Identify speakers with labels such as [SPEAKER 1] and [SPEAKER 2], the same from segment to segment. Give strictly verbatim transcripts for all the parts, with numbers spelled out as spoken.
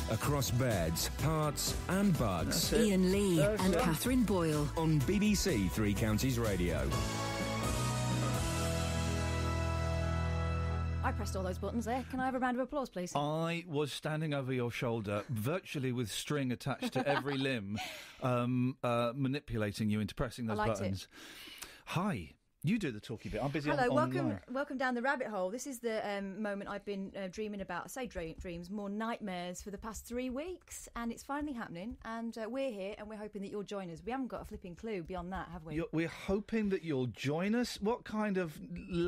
[SPEAKER 1] across beds, hearts and bugs.
[SPEAKER 2] Iain Lee
[SPEAKER 3] That's
[SPEAKER 2] and
[SPEAKER 3] it.
[SPEAKER 2] Katherine Boyle.
[SPEAKER 1] On B B C Three Counties Radio.
[SPEAKER 3] I pressed all those buttons there. Can I have a round of applause, please?
[SPEAKER 4] I was standing over your shoulder, virtually with string attached to every limb, um, uh, manipulating you into pressing those
[SPEAKER 3] I liked
[SPEAKER 4] buttons.
[SPEAKER 3] it.
[SPEAKER 4] Hi. You do the talky bit. I'm busy
[SPEAKER 3] Hello,
[SPEAKER 4] on,
[SPEAKER 3] welcome
[SPEAKER 4] online.
[SPEAKER 3] welcome down the rabbit hole. This is the um, moment I've been uh, dreaming about. I say dream, dreams, more nightmares for the past three weeks, and it's finally happening, and uh, we're here, and we're hoping that you'll join us. We haven't got a flipping clue beyond that, have we?
[SPEAKER 4] You're, we're hoping that you'll join us. What kind of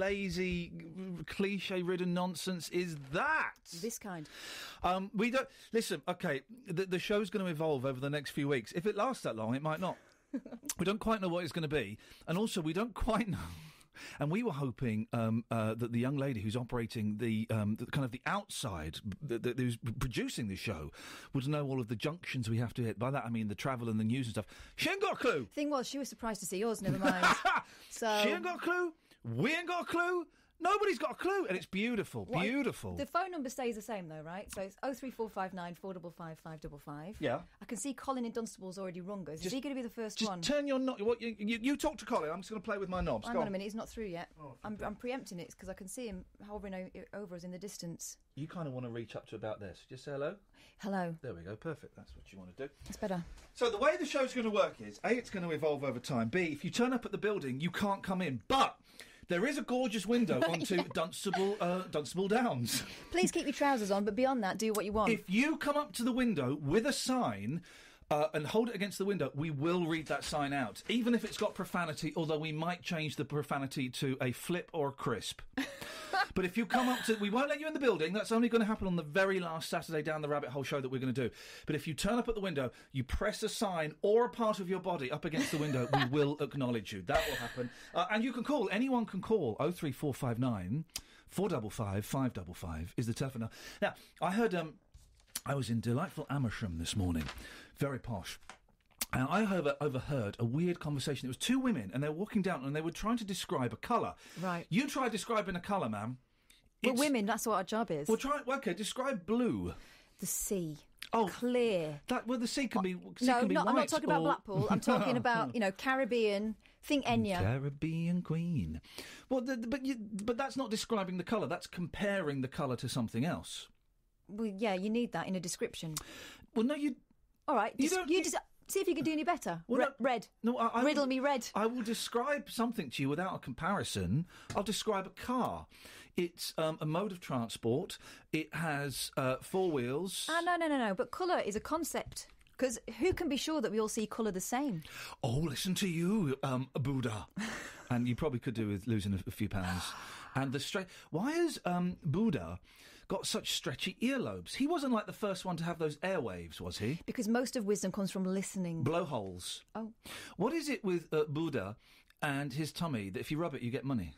[SPEAKER 4] lazy, cliche-ridden nonsense is that?
[SPEAKER 3] This kind.
[SPEAKER 4] Um, we don't... Listen, OK, the, the show's going to evolve over the next few weeks. If it lasts that long, it might not. We don't quite know what it's going to be. And also, we don't quite know... And we were hoping um, uh, that the young lady who's operating the, um, the kind of the outside, that th- who's producing the show, would know all of the junctions we have to hit. By that I mean the travel and the news and stuff. She ain't got a clue.
[SPEAKER 3] Thing was, she was surprised to see yours. Never mind. So
[SPEAKER 4] she ain't got a clue. We ain't got a clue. Nobody's got a clue, and it's beautiful,
[SPEAKER 3] What-
[SPEAKER 4] beautiful.
[SPEAKER 3] The phone number stays the same, though, right? So it's oh three four five nine four five five five five five.
[SPEAKER 4] Yeah.
[SPEAKER 3] I can see Colin in Dunstable's already rung us. Is
[SPEAKER 4] Just-
[SPEAKER 3] he going to be the first
[SPEAKER 4] Just
[SPEAKER 3] one?
[SPEAKER 4] turn your knob. What you, you, you talk to Colin. I'm just going to play with my knobs.
[SPEAKER 3] Hang
[SPEAKER 4] Go
[SPEAKER 3] on
[SPEAKER 4] on
[SPEAKER 3] a minute, he's not through yet.
[SPEAKER 4] Oh,
[SPEAKER 3] I'm, I'm preempting it because I can see him hovering o- over us in the distance.
[SPEAKER 4] You kind of want to reach up to about this. Just say hello.
[SPEAKER 3] Hello.
[SPEAKER 4] There we go. Perfect. That's what you want to do.
[SPEAKER 3] It's better.
[SPEAKER 4] So the way the show's going to work is, A, it's going to evolve over time. B, if you turn up at the building, you can't come in. But there is a gorgeous window onto
[SPEAKER 3] Yeah.
[SPEAKER 4] Dunstable, uh, Dunstable Downs.
[SPEAKER 3] Please keep your trousers on, but beyond that, do what you want.
[SPEAKER 4] If you come up to the window with a sign uh, and hold it against the window, we will read that sign out, even if it's got profanity, although we might change the profanity to a flip or a crisp. But if you come up to... We won't let you in the building. That's only going to happen on the very last Saturday Down the Rabbit Hole show that we're going to do. But if you turn up at the window, you press a sign or a part of your body up against the window, we will acknowledge you. That will happen. Uh, and you can call. Anyone can call. oh three four five nine four five five five five five is the telephone number. Now, I heard... Um, I was in delightful Amersham this morning. Very posh. And I over- overheard a weird conversation. It was two women, and they were walking down, and they were trying to describe a colour.
[SPEAKER 3] Right.
[SPEAKER 4] You try describing a colour, ma'am.
[SPEAKER 3] We're
[SPEAKER 4] It's-
[SPEAKER 3] women, that's what our job is.
[SPEAKER 4] Well, try... Okay, describe blue.
[SPEAKER 3] The sea.
[SPEAKER 4] Oh.
[SPEAKER 3] Clear.
[SPEAKER 4] That well, the sea can be... Sea
[SPEAKER 3] No,
[SPEAKER 4] can be
[SPEAKER 3] not, I'm not
[SPEAKER 4] white
[SPEAKER 3] talking about
[SPEAKER 4] or-
[SPEAKER 3] Blackpool. I'm talking about, you know, Caribbean. Think Enya.
[SPEAKER 4] Caribbean Queen. Well, the, the- but you, but that's not describing the colour. That's comparing the colour to something else.
[SPEAKER 3] Well, yeah, you need that in a description.
[SPEAKER 4] Well, no, you...
[SPEAKER 3] All right,
[SPEAKER 4] You
[SPEAKER 3] dis-
[SPEAKER 4] don't-
[SPEAKER 3] you
[SPEAKER 4] you-
[SPEAKER 3] dis- see if you can do any better.
[SPEAKER 4] Well,
[SPEAKER 3] Re-
[SPEAKER 4] no-
[SPEAKER 3] red.
[SPEAKER 4] No, I, I
[SPEAKER 3] Riddle
[SPEAKER 4] will,
[SPEAKER 3] me red.
[SPEAKER 4] I will describe something to you without a comparison. I'll describe a car. It's um, a mode of transport. It has uh, four wheels.
[SPEAKER 3] Ah, no, no, no, no. But colour is a concept. Because who can be sure that we all see colour the same?
[SPEAKER 4] Oh, listen to you, um, Buddha. And you probably could do with losing a, a few pounds. And the stre- Why has um, Buddha got such stretchy earlobes? He wasn't like the first one to have those airwaves, was he?
[SPEAKER 3] Because most of wisdom comes from listening.
[SPEAKER 4] Blowholes.
[SPEAKER 3] Oh.
[SPEAKER 4] What is it with uh, Buddha and his tummy that if you rub it, you get money?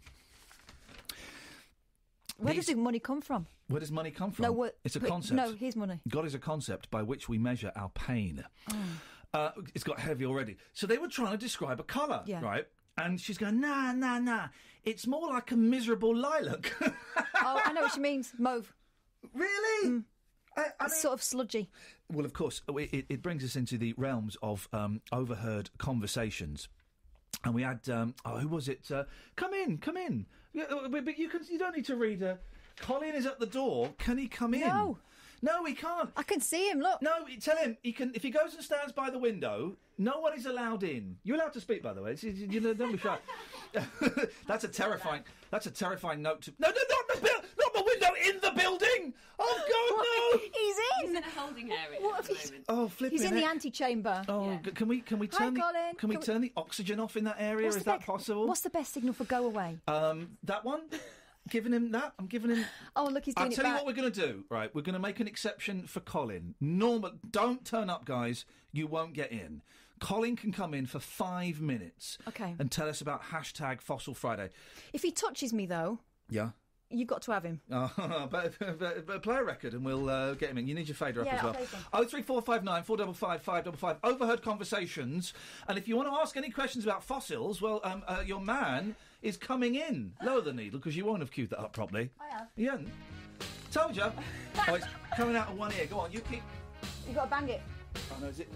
[SPEAKER 3] Where
[SPEAKER 4] These-
[SPEAKER 3] does the money come from?
[SPEAKER 4] Where does money come from?
[SPEAKER 3] No, what?
[SPEAKER 4] It's a
[SPEAKER 3] but-
[SPEAKER 4] concept.
[SPEAKER 3] No, here's money.
[SPEAKER 4] God is a concept by which we measure our pain.
[SPEAKER 3] Oh.
[SPEAKER 4] Uh, it's got heavy already. So they were trying to describe a colour,
[SPEAKER 3] Yeah.
[SPEAKER 4] right? And she's going, nah, nah, nah. It's more like a miserable lilac.
[SPEAKER 3] Oh, I know what she means. Mauve.
[SPEAKER 4] Really? I, I
[SPEAKER 3] It's
[SPEAKER 4] mean-
[SPEAKER 3] sort of sludgy.
[SPEAKER 4] Well, of course, it, it brings us into the realms of um, overheard conversations. And we had, um, oh, who was it? Uh, come in, come in. Yeah, uh, but but you can, you don't need to read. Uh, Colin is at the door. Can he come in?
[SPEAKER 3] No.
[SPEAKER 4] No, he can't.
[SPEAKER 3] I can see him, look.
[SPEAKER 4] No, tell him he can. If he goes and stands by the window, no one is allowed in. You're allowed to speak, by the way. It's- You you know, don't be shy. That's a terrifying. That's a terrifying note to. No, no, not the buil- not the window in the building. Oh God, no!
[SPEAKER 3] He's in.
[SPEAKER 5] He's in a holding area
[SPEAKER 3] What
[SPEAKER 5] at the
[SPEAKER 3] have you-
[SPEAKER 5] moment.
[SPEAKER 4] Oh, flipping
[SPEAKER 3] He's in the
[SPEAKER 4] heck.
[SPEAKER 3] antechamber.
[SPEAKER 4] Oh,
[SPEAKER 5] Yeah.
[SPEAKER 4] g- can we can we
[SPEAKER 3] Hi,
[SPEAKER 4] turn the
[SPEAKER 3] Colin.
[SPEAKER 4] can we
[SPEAKER 3] Can we-
[SPEAKER 4] turn the oxygen off in that area?
[SPEAKER 3] What's
[SPEAKER 4] Is
[SPEAKER 3] the
[SPEAKER 4] that
[SPEAKER 3] be-
[SPEAKER 4] possible?
[SPEAKER 3] What's the best signal for go away?
[SPEAKER 4] Um, that one. Giving him that. I'm giving him.
[SPEAKER 3] Oh, look, he's doing
[SPEAKER 4] I'll
[SPEAKER 3] it
[SPEAKER 4] tell you
[SPEAKER 3] back.
[SPEAKER 4] what we're going to do. Right, we're going to make an exception for Colin. Normal, don't turn up, guys. You won't get in. Colin can come in for five minutes.
[SPEAKER 3] Okay.
[SPEAKER 4] And tell us about hashtag Fossil Friday.
[SPEAKER 3] If he touches me, though,
[SPEAKER 4] Yeah.
[SPEAKER 3] you've got to have him.
[SPEAKER 4] Oh, but, but, but play a record and we'll uh, get him in. You need your fader up
[SPEAKER 3] Yeah,
[SPEAKER 4] as
[SPEAKER 3] I'll
[SPEAKER 4] well.
[SPEAKER 3] play some.
[SPEAKER 4] Oh three four five nine four five five five five five. Overheard conversations. And if you want to ask any questions about fossils, well, um, uh, your man is coming in. Lower the needle because you won't have queued that up properly.
[SPEAKER 3] I have.
[SPEAKER 4] You haven't? Told you. Oh, it's coming out of one ear. Go on, you keep...
[SPEAKER 3] You've got to bang it.
[SPEAKER 4] Oh, no, is it...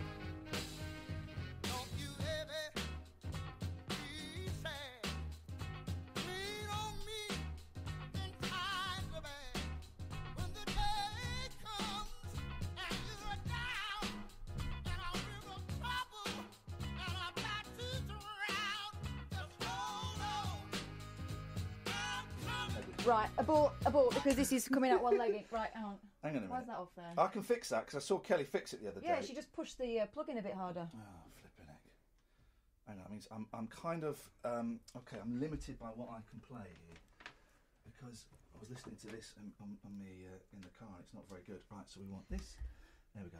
[SPEAKER 3] Right, abort, abort, because this is coming out one leg. Right, hang on.
[SPEAKER 4] Hang on a minute.
[SPEAKER 3] Why's that off there?
[SPEAKER 4] I can fix that, because I saw Kelly fix it the other
[SPEAKER 3] Yeah,
[SPEAKER 4] day.
[SPEAKER 3] she just pushed the uh, plug in a bit harder.
[SPEAKER 4] Oh, flipping heck. Hang on, that means I'm, I'm kind of... Um, OK, I'm limited by what I can play here, because I was listening to this on, on, on me uh, in the car, and it's not very good. Right, so we want this. There we go.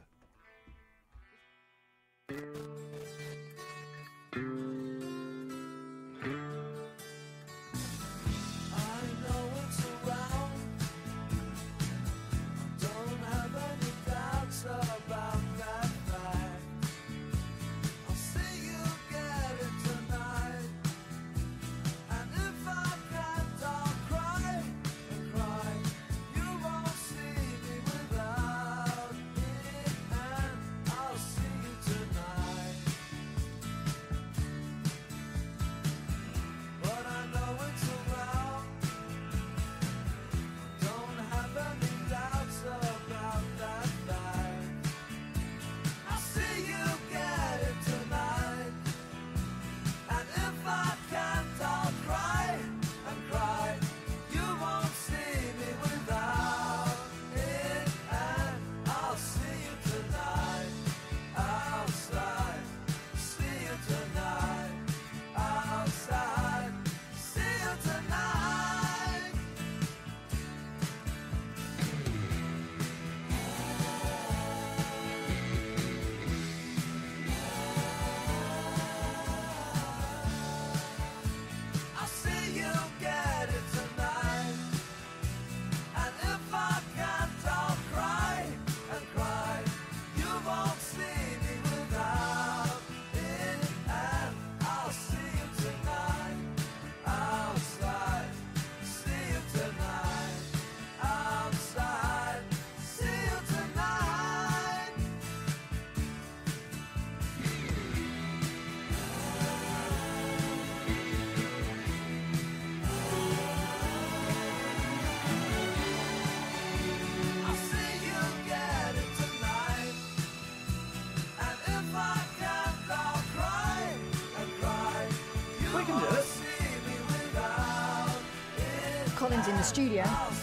[SPEAKER 3] Colin's in the studio.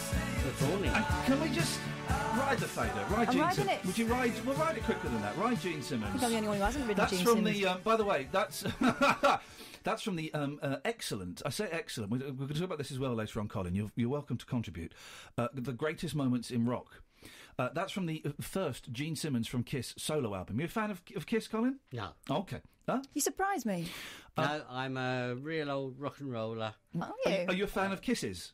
[SPEAKER 4] Uh, can we just ride the fader? Ride
[SPEAKER 3] I'm
[SPEAKER 4] Gene
[SPEAKER 3] riding
[SPEAKER 4] Sim-
[SPEAKER 3] it.
[SPEAKER 4] Would you ride? We'll ride it quicker than that. Ride Gene Simmons.
[SPEAKER 3] I think I'm the only one who hasn't ridden
[SPEAKER 4] That's
[SPEAKER 3] Gene
[SPEAKER 4] from
[SPEAKER 3] Simmons.
[SPEAKER 4] the. Um, by the way, that's that's from the um, uh, excellent. I say excellent. We're, we're going to talk about this as well later on, Colin. You're, you're welcome to contribute. Uh, the greatest moments in rock. Uh, that's from the first Gene Simmons from Kiss solo album. You a fan of, of Kiss, Colin?
[SPEAKER 2] No.
[SPEAKER 4] Okay. Huh?
[SPEAKER 3] You surprised me.
[SPEAKER 2] No, uh, I'm a real old rock and roller.
[SPEAKER 3] Are you?
[SPEAKER 4] Are, are you a fan of Kisses?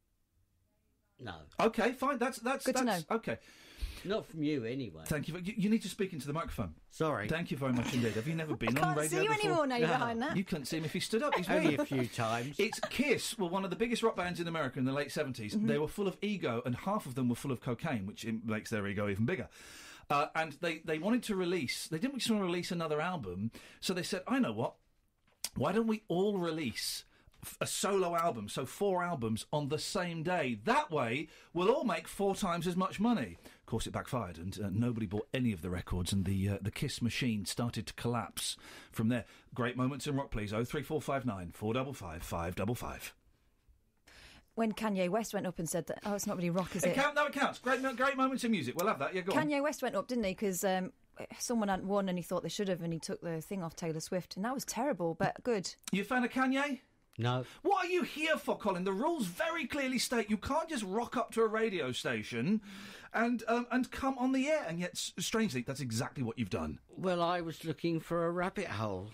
[SPEAKER 2] No.
[SPEAKER 4] Okay, fine. That's that's
[SPEAKER 3] Good to
[SPEAKER 4] that's
[SPEAKER 3] know.
[SPEAKER 4] Okay.
[SPEAKER 2] Not from you, anyway.
[SPEAKER 4] Thank you. You, you need to speak into the microphone.
[SPEAKER 2] Sorry.
[SPEAKER 4] Thank you very much indeed. Have you never been
[SPEAKER 3] I
[SPEAKER 4] on
[SPEAKER 3] can't
[SPEAKER 4] radio
[SPEAKER 3] see you
[SPEAKER 4] before?
[SPEAKER 3] anymore now you're
[SPEAKER 2] No.
[SPEAKER 3] behind that.
[SPEAKER 4] You couldn't see him if he stood up. He's
[SPEAKER 2] Only
[SPEAKER 4] really-
[SPEAKER 2] a few times.
[SPEAKER 4] It's Kiss were one of the biggest rock bands in America in the late seventies.
[SPEAKER 3] Mm-hmm.
[SPEAKER 4] They were full of ego, and half of them were full of cocaine, which im- makes their ego even bigger. Uh, and they, they wanted to release... They didn't just want to release another album, so they said, I know what, why don't we all release a solo album, so four albums on the same day? That way, we'll all make four times as much money. Of course, it backfired, and uh, nobody bought any of the records, and the uh, the Kiss machine started to collapse from there. Great moments in rock, please. oh three four five nine, four five five, five five five.
[SPEAKER 3] When Kanye West went up and said that, oh, it's not really rock, is
[SPEAKER 4] It
[SPEAKER 3] it?
[SPEAKER 4] count, no, it counts. Great, mo- great moments in music. We'll have that. Yeah, go on.
[SPEAKER 3] Kanye West went up, didn't he? Because um, someone hadn't won and he thought they should have, and he took the thing off Taylor Swift, and that was terrible, but good.
[SPEAKER 4] You a fan of Kanye?
[SPEAKER 2] No.
[SPEAKER 4] What are you here for, Colin? The rules very clearly state you can't just rock up to a radio station and um, and come on the air. And yet, s- strangely, that's exactly what you've done.
[SPEAKER 2] Well, I was looking for a rabbit hole.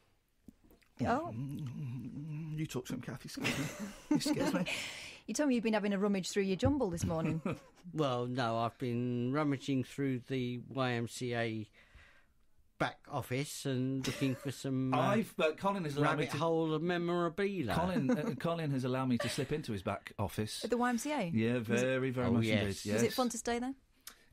[SPEAKER 3] Oh,
[SPEAKER 4] You talk to him, Kathy. Scares me. You scares me.
[SPEAKER 3] you told me you've been having a rummage through your jumble this morning.
[SPEAKER 2] Well, no, I've been rummaging through the Y M C A back office and looking for some uh,
[SPEAKER 4] I've uh, Colin has allowed me
[SPEAKER 2] rabbit
[SPEAKER 4] to.
[SPEAKER 2] hole of memorabilia.
[SPEAKER 4] Colin, uh, Colin has allowed me to slip into his back office.
[SPEAKER 3] At the Y M C A?
[SPEAKER 4] Yeah, very, very
[SPEAKER 2] Oh,
[SPEAKER 4] much
[SPEAKER 2] yes.
[SPEAKER 4] indeed. Yes.
[SPEAKER 3] Was it fun to stay there?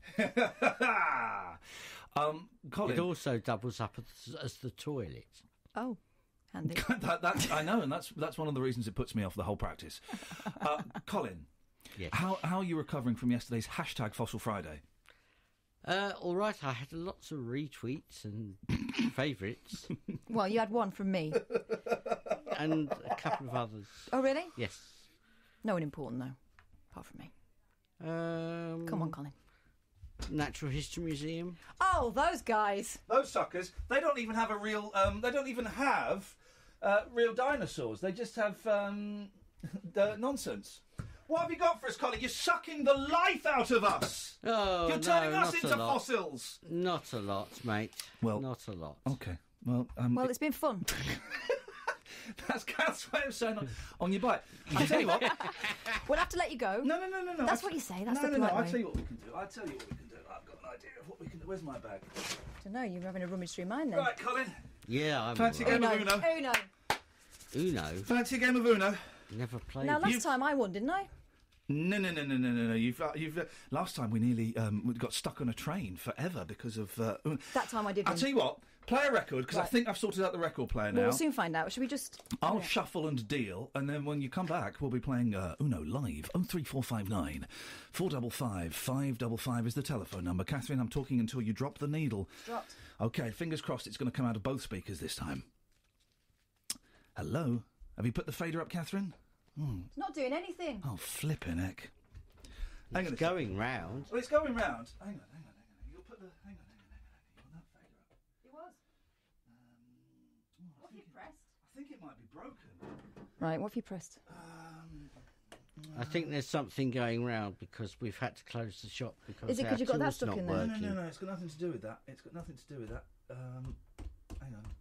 [SPEAKER 4] um, Colin,
[SPEAKER 2] It also doubles up as, as the toilet.
[SPEAKER 3] Oh, handy.
[SPEAKER 4] that, that, I know, and that's that's one of the reasons it puts me off the whole practice. Uh, Colin,
[SPEAKER 2] Yes.
[SPEAKER 4] how how are you recovering from yesterday's hashtag Fossil Friday?
[SPEAKER 2] Uh, all right, I had lots of retweets and favourites
[SPEAKER 3] Well, you had one from me.
[SPEAKER 2] and a couple of others.
[SPEAKER 3] Oh, really?
[SPEAKER 2] Yes.
[SPEAKER 3] No one important, though, apart from me.
[SPEAKER 2] Um,
[SPEAKER 3] Come on, Colin.
[SPEAKER 2] Natural History Museum.
[SPEAKER 3] Oh, those guys.
[SPEAKER 4] Those suckers, they don't even have a real. Um, they don't even have uh, real dinosaurs. They just have um, the nonsense. What have you got for us, Colin? You're sucking the life out of us.
[SPEAKER 2] Oh,
[SPEAKER 4] You're turning
[SPEAKER 2] no,
[SPEAKER 4] us
[SPEAKER 2] not
[SPEAKER 4] into
[SPEAKER 2] a lot.
[SPEAKER 4] fossils.
[SPEAKER 2] Not a lot, mate.
[SPEAKER 4] Well-
[SPEAKER 2] not a lot.
[SPEAKER 4] Okay. Well, um,
[SPEAKER 3] Well, it's been fun.
[SPEAKER 4] that's Kath's way of saying on, on your bike. I tell you what.
[SPEAKER 3] We'll have to let you go.
[SPEAKER 4] No, no, no, no, no.
[SPEAKER 3] That's
[SPEAKER 4] I-
[SPEAKER 3] what you say, that's
[SPEAKER 4] no,
[SPEAKER 3] the
[SPEAKER 4] no, no.
[SPEAKER 3] polite
[SPEAKER 4] I'll
[SPEAKER 3] way.
[SPEAKER 4] tell you what we can do. I'll tell you what we can do. I've got an idea of what we can do. Where's my bag?
[SPEAKER 3] I don't know, you're having a rummage through mine then.
[SPEAKER 4] Right, Colin.
[SPEAKER 2] Yeah, I'm
[SPEAKER 4] Fancy
[SPEAKER 2] all right.
[SPEAKER 4] game of Uno.
[SPEAKER 3] Uno.
[SPEAKER 2] Uno.
[SPEAKER 4] Fancy a game of Uno.
[SPEAKER 2] Never played.
[SPEAKER 3] Now,
[SPEAKER 2] it.
[SPEAKER 3] last
[SPEAKER 4] You've-
[SPEAKER 3] time I won, didn't I?
[SPEAKER 4] No, no, no, no, no, no, no. You've, uh, you've. Uh, last time we nearly um, we got stuck on a train forever because of. Uh, Uno.
[SPEAKER 3] That time I did
[SPEAKER 4] I'll
[SPEAKER 3] win.
[SPEAKER 4] tell you what. Play a record because I
[SPEAKER 3] Right.
[SPEAKER 4] think I've sorted out the record player
[SPEAKER 3] Well,
[SPEAKER 4] now.
[SPEAKER 3] we'll soon find out. Should we just...
[SPEAKER 4] I'll
[SPEAKER 3] Yeah.
[SPEAKER 4] shuffle and deal, and then when you come back, we'll be playing uh, Uno live. Oh three four five nine four five five five five five is the telephone number. Catherine, I'm talking until you drop the needle.
[SPEAKER 3] Dropped.
[SPEAKER 4] Okay, fingers crossed. It's going to come out of both speakers this time. Hello, have you put the fader up, Catherine?
[SPEAKER 3] It's not doing anything.
[SPEAKER 4] Oh, flipping heck! Hang on, a
[SPEAKER 2] It's
[SPEAKER 4] sec.
[SPEAKER 2] going round.
[SPEAKER 4] Oh, it's going round. Hang on, hang on, hang on. You'll put the. Hang on, hang on, hang on. You want that fader up?
[SPEAKER 3] It was.
[SPEAKER 4] Um,
[SPEAKER 3] What have you pressed?
[SPEAKER 4] I think it might be broken.
[SPEAKER 3] Right, what have you pressed?
[SPEAKER 4] Um,
[SPEAKER 2] I think there's something going round because we've had to close the shop because
[SPEAKER 3] Is it 'cause
[SPEAKER 2] our
[SPEAKER 3] you've got that
[SPEAKER 2] till's
[SPEAKER 3] stuck
[SPEAKER 2] not
[SPEAKER 3] in there?
[SPEAKER 4] no,
[SPEAKER 2] working.
[SPEAKER 4] no, no, no. It's got nothing to do with that. It's got nothing to do with that. Um, hang on.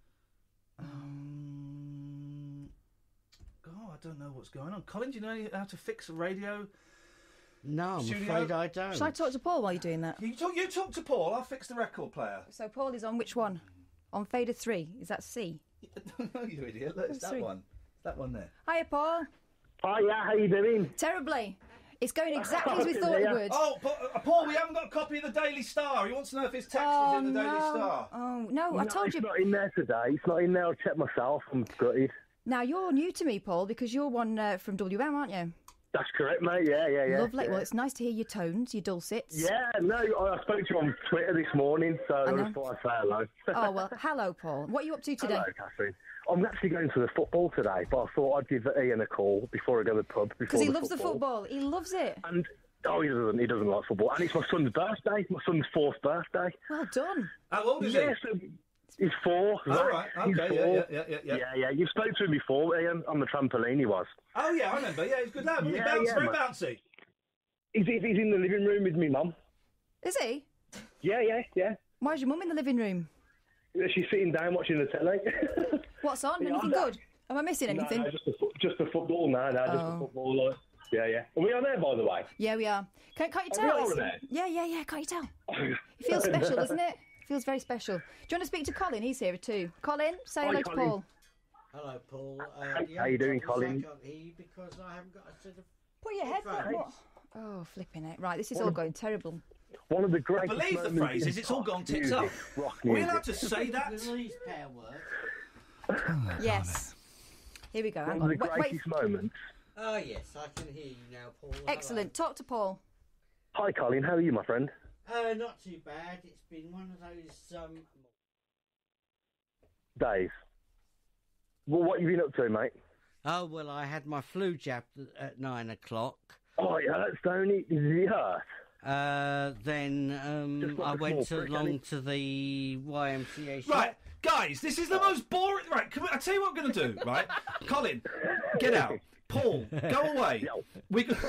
[SPEAKER 4] Um, oh, I don't know what's going on. Colin, do you know how to fix a radio?
[SPEAKER 2] No, I'm
[SPEAKER 4] Studio?
[SPEAKER 2] afraid I don't.
[SPEAKER 3] Shall I talk to Paul while you're doing that?
[SPEAKER 4] You talk. You talk to Paul. I'll fix the record player.
[SPEAKER 3] So Paul is on which one? On fader three. Is that C?
[SPEAKER 4] No, you idiot. Look, it's that
[SPEAKER 3] Three.
[SPEAKER 4] one. It's that one there.
[SPEAKER 3] Hiya, Paul.
[SPEAKER 5] Hiya, how you doing?
[SPEAKER 3] Terribly. It's going exactly as we thought it
[SPEAKER 5] Yeah.
[SPEAKER 3] would.
[SPEAKER 4] Oh, Pa- uh, Paul, we haven't got a copy of the Daily Star. He wants to know if his text
[SPEAKER 3] Oh,
[SPEAKER 4] is in the
[SPEAKER 3] no.
[SPEAKER 4] Daily Star.
[SPEAKER 3] Oh, no, I
[SPEAKER 5] No,
[SPEAKER 3] told
[SPEAKER 5] it's
[SPEAKER 3] you.
[SPEAKER 5] not in there today. It's not in there. I checked myself. I'm gutted.
[SPEAKER 3] Now, you're new to me, Paul, because you're one uh, from W M, aren't you?
[SPEAKER 5] That's correct, mate. Yeah, yeah, yeah.
[SPEAKER 3] Lovely.
[SPEAKER 5] Yeah.
[SPEAKER 3] Well, it's nice to hear your tones, your dulcets.
[SPEAKER 5] Yeah, no, I spoke to you on Twitter this morning, so I,
[SPEAKER 3] know.
[SPEAKER 5] just thought I'd say hello.
[SPEAKER 3] Oh, well, hello, Paul. What are you up to today?
[SPEAKER 5] Hello, Catherine. I'm actually going to the football today, but I thought I'd give Ian a call before I go to the pub.
[SPEAKER 3] Because he loves the football. He loves it.
[SPEAKER 5] And oh, he doesn't. He doesn't like football. And it's my son's birthday. My son's fourth birthday.
[SPEAKER 3] Well done.
[SPEAKER 4] How old is
[SPEAKER 5] Yeah,
[SPEAKER 4] he?
[SPEAKER 5] so he's four.
[SPEAKER 4] All
[SPEAKER 5] Zach.
[SPEAKER 4] right.
[SPEAKER 5] He's
[SPEAKER 4] Okay. Yeah,
[SPEAKER 5] four.
[SPEAKER 4] yeah, yeah, yeah, yeah.
[SPEAKER 5] Yeah, yeah. You spoke to him before, Ian, on the trampoline. He was.
[SPEAKER 4] Oh yeah, I remember. Yeah, he's a good lad. Wasn't
[SPEAKER 5] Yeah,
[SPEAKER 4] he? Bouncy,
[SPEAKER 5] yeah,
[SPEAKER 4] very
[SPEAKER 5] mate.
[SPEAKER 4] bouncy.
[SPEAKER 5] He's, he's in the living room with me, mum.
[SPEAKER 3] Is he?
[SPEAKER 5] Yeah, yeah, yeah.
[SPEAKER 3] Why's your mum in the living room?
[SPEAKER 5] She's sitting down watching the telly.
[SPEAKER 3] What's on?
[SPEAKER 5] Yeah,
[SPEAKER 3] Anything
[SPEAKER 5] I'm-
[SPEAKER 3] good? Am I missing
[SPEAKER 5] No,
[SPEAKER 3] anything?
[SPEAKER 5] no, just the, fo- just the football. No, no, just
[SPEAKER 3] Oh.
[SPEAKER 5] the football. Like, yeah, yeah. Are we on there, by the way?
[SPEAKER 3] Yeah, we are. Can't, can't you
[SPEAKER 5] Are we
[SPEAKER 3] tell?
[SPEAKER 5] all
[SPEAKER 3] It's-
[SPEAKER 5] there?
[SPEAKER 3] Yeah, yeah, yeah. Can't you tell? It feels special, doesn't it? It feels very special. Do you want to speak to Colin? He's here too. Colin, say
[SPEAKER 5] Hi,
[SPEAKER 3] hello to
[SPEAKER 5] Colin.
[SPEAKER 3] Paul.
[SPEAKER 2] Hello, Paul. Uh,
[SPEAKER 5] How-
[SPEAKER 2] the
[SPEAKER 5] how
[SPEAKER 2] only
[SPEAKER 5] you doing,
[SPEAKER 2] problem is
[SPEAKER 5] Colin?
[SPEAKER 2] I can't hear you because I haven't got a set of.
[SPEAKER 3] Put your head
[SPEAKER 2] Right.
[SPEAKER 3] down. What? Oh, flipping it. Right, this is all going terrible.
[SPEAKER 5] One of the
[SPEAKER 4] I
[SPEAKER 5] greatest
[SPEAKER 4] believe the
[SPEAKER 5] moments
[SPEAKER 4] phrase
[SPEAKER 5] in
[SPEAKER 4] is it's all gone
[SPEAKER 5] rock
[SPEAKER 4] tits up.
[SPEAKER 5] music, rock
[SPEAKER 4] Are we
[SPEAKER 5] music.
[SPEAKER 4] allowed to say that?
[SPEAKER 2] The least pair work.
[SPEAKER 3] Yes. Here we go. Hang
[SPEAKER 5] One
[SPEAKER 3] on.
[SPEAKER 5] of the
[SPEAKER 3] Wait, wait.
[SPEAKER 5] greatest moments.
[SPEAKER 2] Oh yes, I can hear you now, Paul. Hello.
[SPEAKER 3] Excellent. Talk to Paul.
[SPEAKER 5] Hi, Colin. How are you, my friend?
[SPEAKER 2] Uh, not too bad. It's been one of those. Um,
[SPEAKER 5] Dave. Well, what have you been up to, mate?
[SPEAKER 2] oh well, I had my flu jab at nine o'clock.
[SPEAKER 5] Oh, it hurts, don't it? Does it hurt?
[SPEAKER 2] Uh, then um,
[SPEAKER 5] Just like
[SPEAKER 2] I
[SPEAKER 5] a
[SPEAKER 2] went
[SPEAKER 5] small prick,
[SPEAKER 2] along
[SPEAKER 5] ain't
[SPEAKER 2] to the Y M C A shop.
[SPEAKER 4] Right, guys, this is the most boring. Right, come on, I'll tell you what I'm going to do. Right, Colin, get out. Paul, go away.
[SPEAKER 5] No.
[SPEAKER 4] We. Go-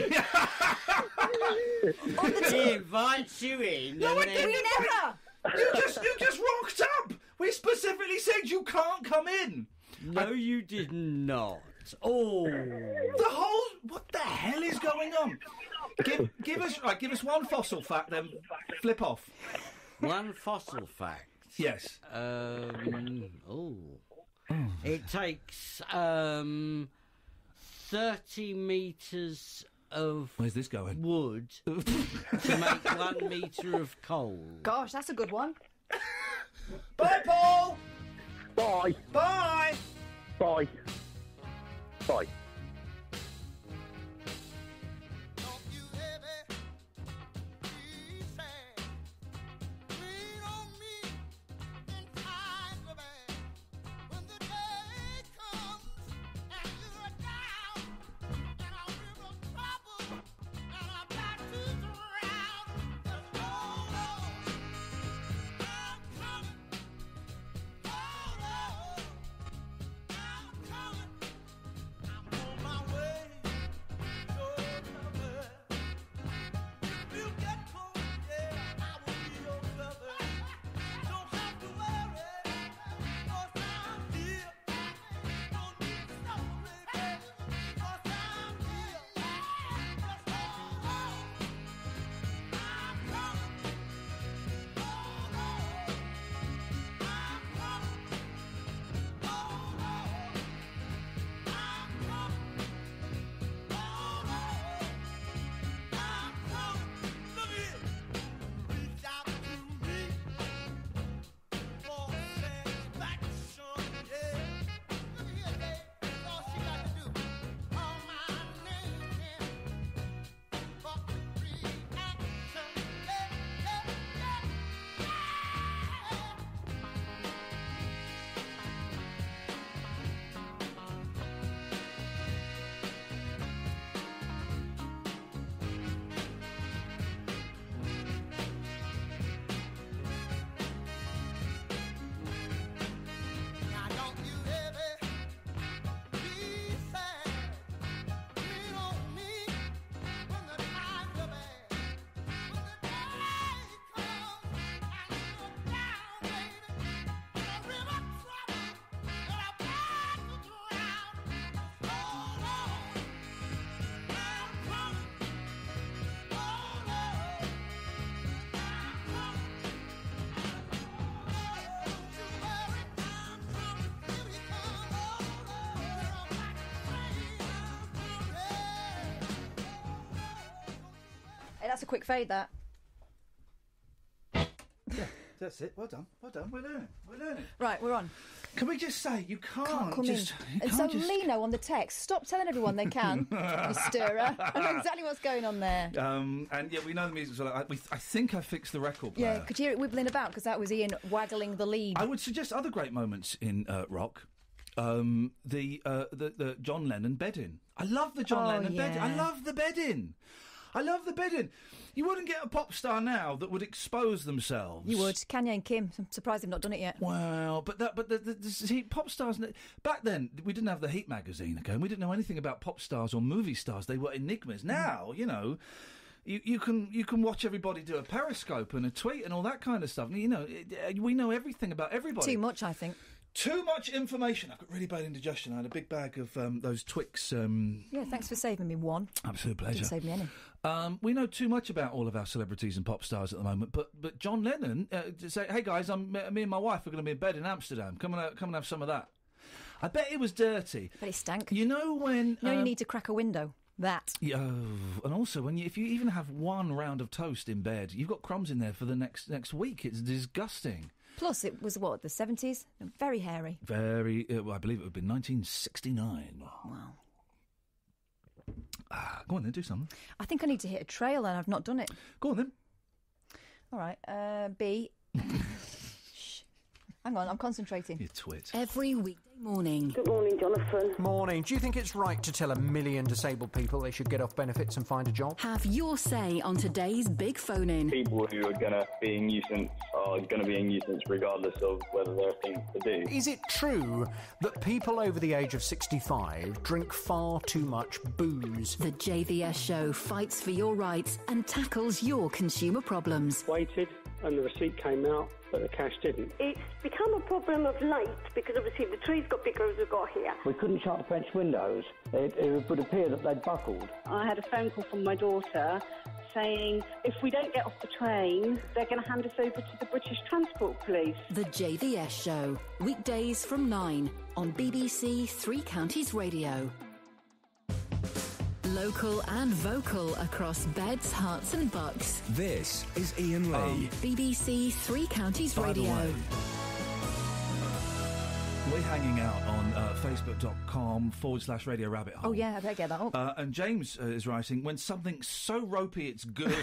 [SPEAKER 2] He invites you in.
[SPEAKER 4] No,
[SPEAKER 2] and
[SPEAKER 4] I
[SPEAKER 2] then-
[SPEAKER 4] didn't.
[SPEAKER 3] We never.
[SPEAKER 4] you just, you just rocked up. We specifically said you can't come in.
[SPEAKER 2] No, you did not. Oh,
[SPEAKER 4] The whole. What the hell is going on? Give, give us, right, give us one fossil fact, then flip off.
[SPEAKER 2] one fossil fact.
[SPEAKER 4] Yes.
[SPEAKER 2] Um, oh. It takes um, thirty metres of
[SPEAKER 4] Where's this going?
[SPEAKER 2] wood to make one metre of coal.
[SPEAKER 3] Gosh, that's a good one.
[SPEAKER 4] Bye, Paul!
[SPEAKER 5] Bye.
[SPEAKER 4] Bye!
[SPEAKER 5] Bye. Bye.
[SPEAKER 3] Hey, that's a quick fade, that.
[SPEAKER 4] Yeah, that's it. Well done. Well done. We're learning. We're learning.
[SPEAKER 3] Right, we're on.
[SPEAKER 4] Can we just say, you can't,
[SPEAKER 3] Can't come
[SPEAKER 4] just...
[SPEAKER 3] in.
[SPEAKER 4] You
[SPEAKER 3] And so
[SPEAKER 4] can't just...
[SPEAKER 3] Lino on the text, stop telling everyone they can, you stirrer. I know exactly what's going on there.
[SPEAKER 4] Um, and yeah, we know the music's all like, I, we, I think I fixed the record player.
[SPEAKER 3] Yeah, could you hear it wibbling about? Because that was Iain waggling the lead.
[SPEAKER 4] I would suggest other great moments in uh, rock. Um, the, uh, the the John Lennon bed-in. I love the John
[SPEAKER 3] Oh,
[SPEAKER 4] Lennon bed-in. I
[SPEAKER 3] yeah.
[SPEAKER 4] love the bed-in. I love the bed-in. You wouldn't get a pop star now that would expose themselves.
[SPEAKER 3] You would. Kanye and Kim. I'm surprised they've not done it yet.
[SPEAKER 4] Well, but that, but the, the, the, see, pop stars back then we didn't have the Heat magazine. Okay, and we didn't know anything about pop stars or movie stars. They were enigmas. Now, you know, you, you can you can watch everybody do a Periscope and a tweet and all that kind of stuff. You know, it, we know everything about everybody.
[SPEAKER 3] Too much, I think.
[SPEAKER 4] Too much information. I've got really bad indigestion. I had a big bag of um, those Twix. Um,
[SPEAKER 3] Yeah, thanks for saving me one.
[SPEAKER 4] absolute pleasure.
[SPEAKER 3] Didn't save me any.
[SPEAKER 4] Um, we know too much about all of our celebrities and pop stars at the moment, but but John Lennon uh, to say, "Hey guys, I'm me and my wife are going to be in bed in Amsterdam. Come and uh, come and have some of that." I bet it was dirty.
[SPEAKER 3] But it stank.
[SPEAKER 4] You know when?
[SPEAKER 3] You know
[SPEAKER 4] um,
[SPEAKER 3] you need to crack a window. That.
[SPEAKER 4] yeah, oh, and also when you, if you even have one round of toast in bed, you've got crumbs in there for the next next week. It's disgusting.
[SPEAKER 3] Plus, it was what, the seventies? Very hairy.
[SPEAKER 4] Very. Uh, well, I believe it would have been nineteen sixty-nine.
[SPEAKER 3] Wow.
[SPEAKER 4] Ah, go on then, do something.
[SPEAKER 3] I think I need to hit a trail and I've not done it.
[SPEAKER 4] Go on then.
[SPEAKER 3] All right. Uh, B. Shh. Hang on, I'm concentrating.
[SPEAKER 4] You twit.
[SPEAKER 6] Every weekday morning.
[SPEAKER 7] Good morning, Jonathan.
[SPEAKER 8] Morning. Do you think it's right to tell a million disabled people they should get off benefits and find a job?
[SPEAKER 6] Have your say on today's big phone-in.
[SPEAKER 9] People who are going to be a nuisance are going to be a nuisance regardless of whether there are things to do.
[SPEAKER 8] Is it true that people over the age of sixty-five drink far too much booze?
[SPEAKER 6] The J V S show fights for your rights and tackles your consumer problems.
[SPEAKER 10] Waited and the receipt came out, but the cash didn't.
[SPEAKER 7] It's become a problem of late because obviously the trees got bigger as we've got here.
[SPEAKER 11] We couldn't shut the French windows. It, it would appear that they'd buckled.
[SPEAKER 12] I had a phone call from my daughter
[SPEAKER 7] saying if we don't get off the train, they're going to hand us over to the British Transport Police.
[SPEAKER 6] The J V S Show, weekdays from nine on B B C Three Counties Radio. Local and vocal across beds, hearts and bucks.
[SPEAKER 1] This is Iain Lee.
[SPEAKER 6] On B B C Three Counties
[SPEAKER 4] By the
[SPEAKER 6] Radio.
[SPEAKER 4] way, we're hanging out on uh, facebook.com forward slash radio rabbit hole.
[SPEAKER 3] Oh, yeah, I better get that up.
[SPEAKER 4] Uh, and James uh, is writing, when something's so ropey it's good.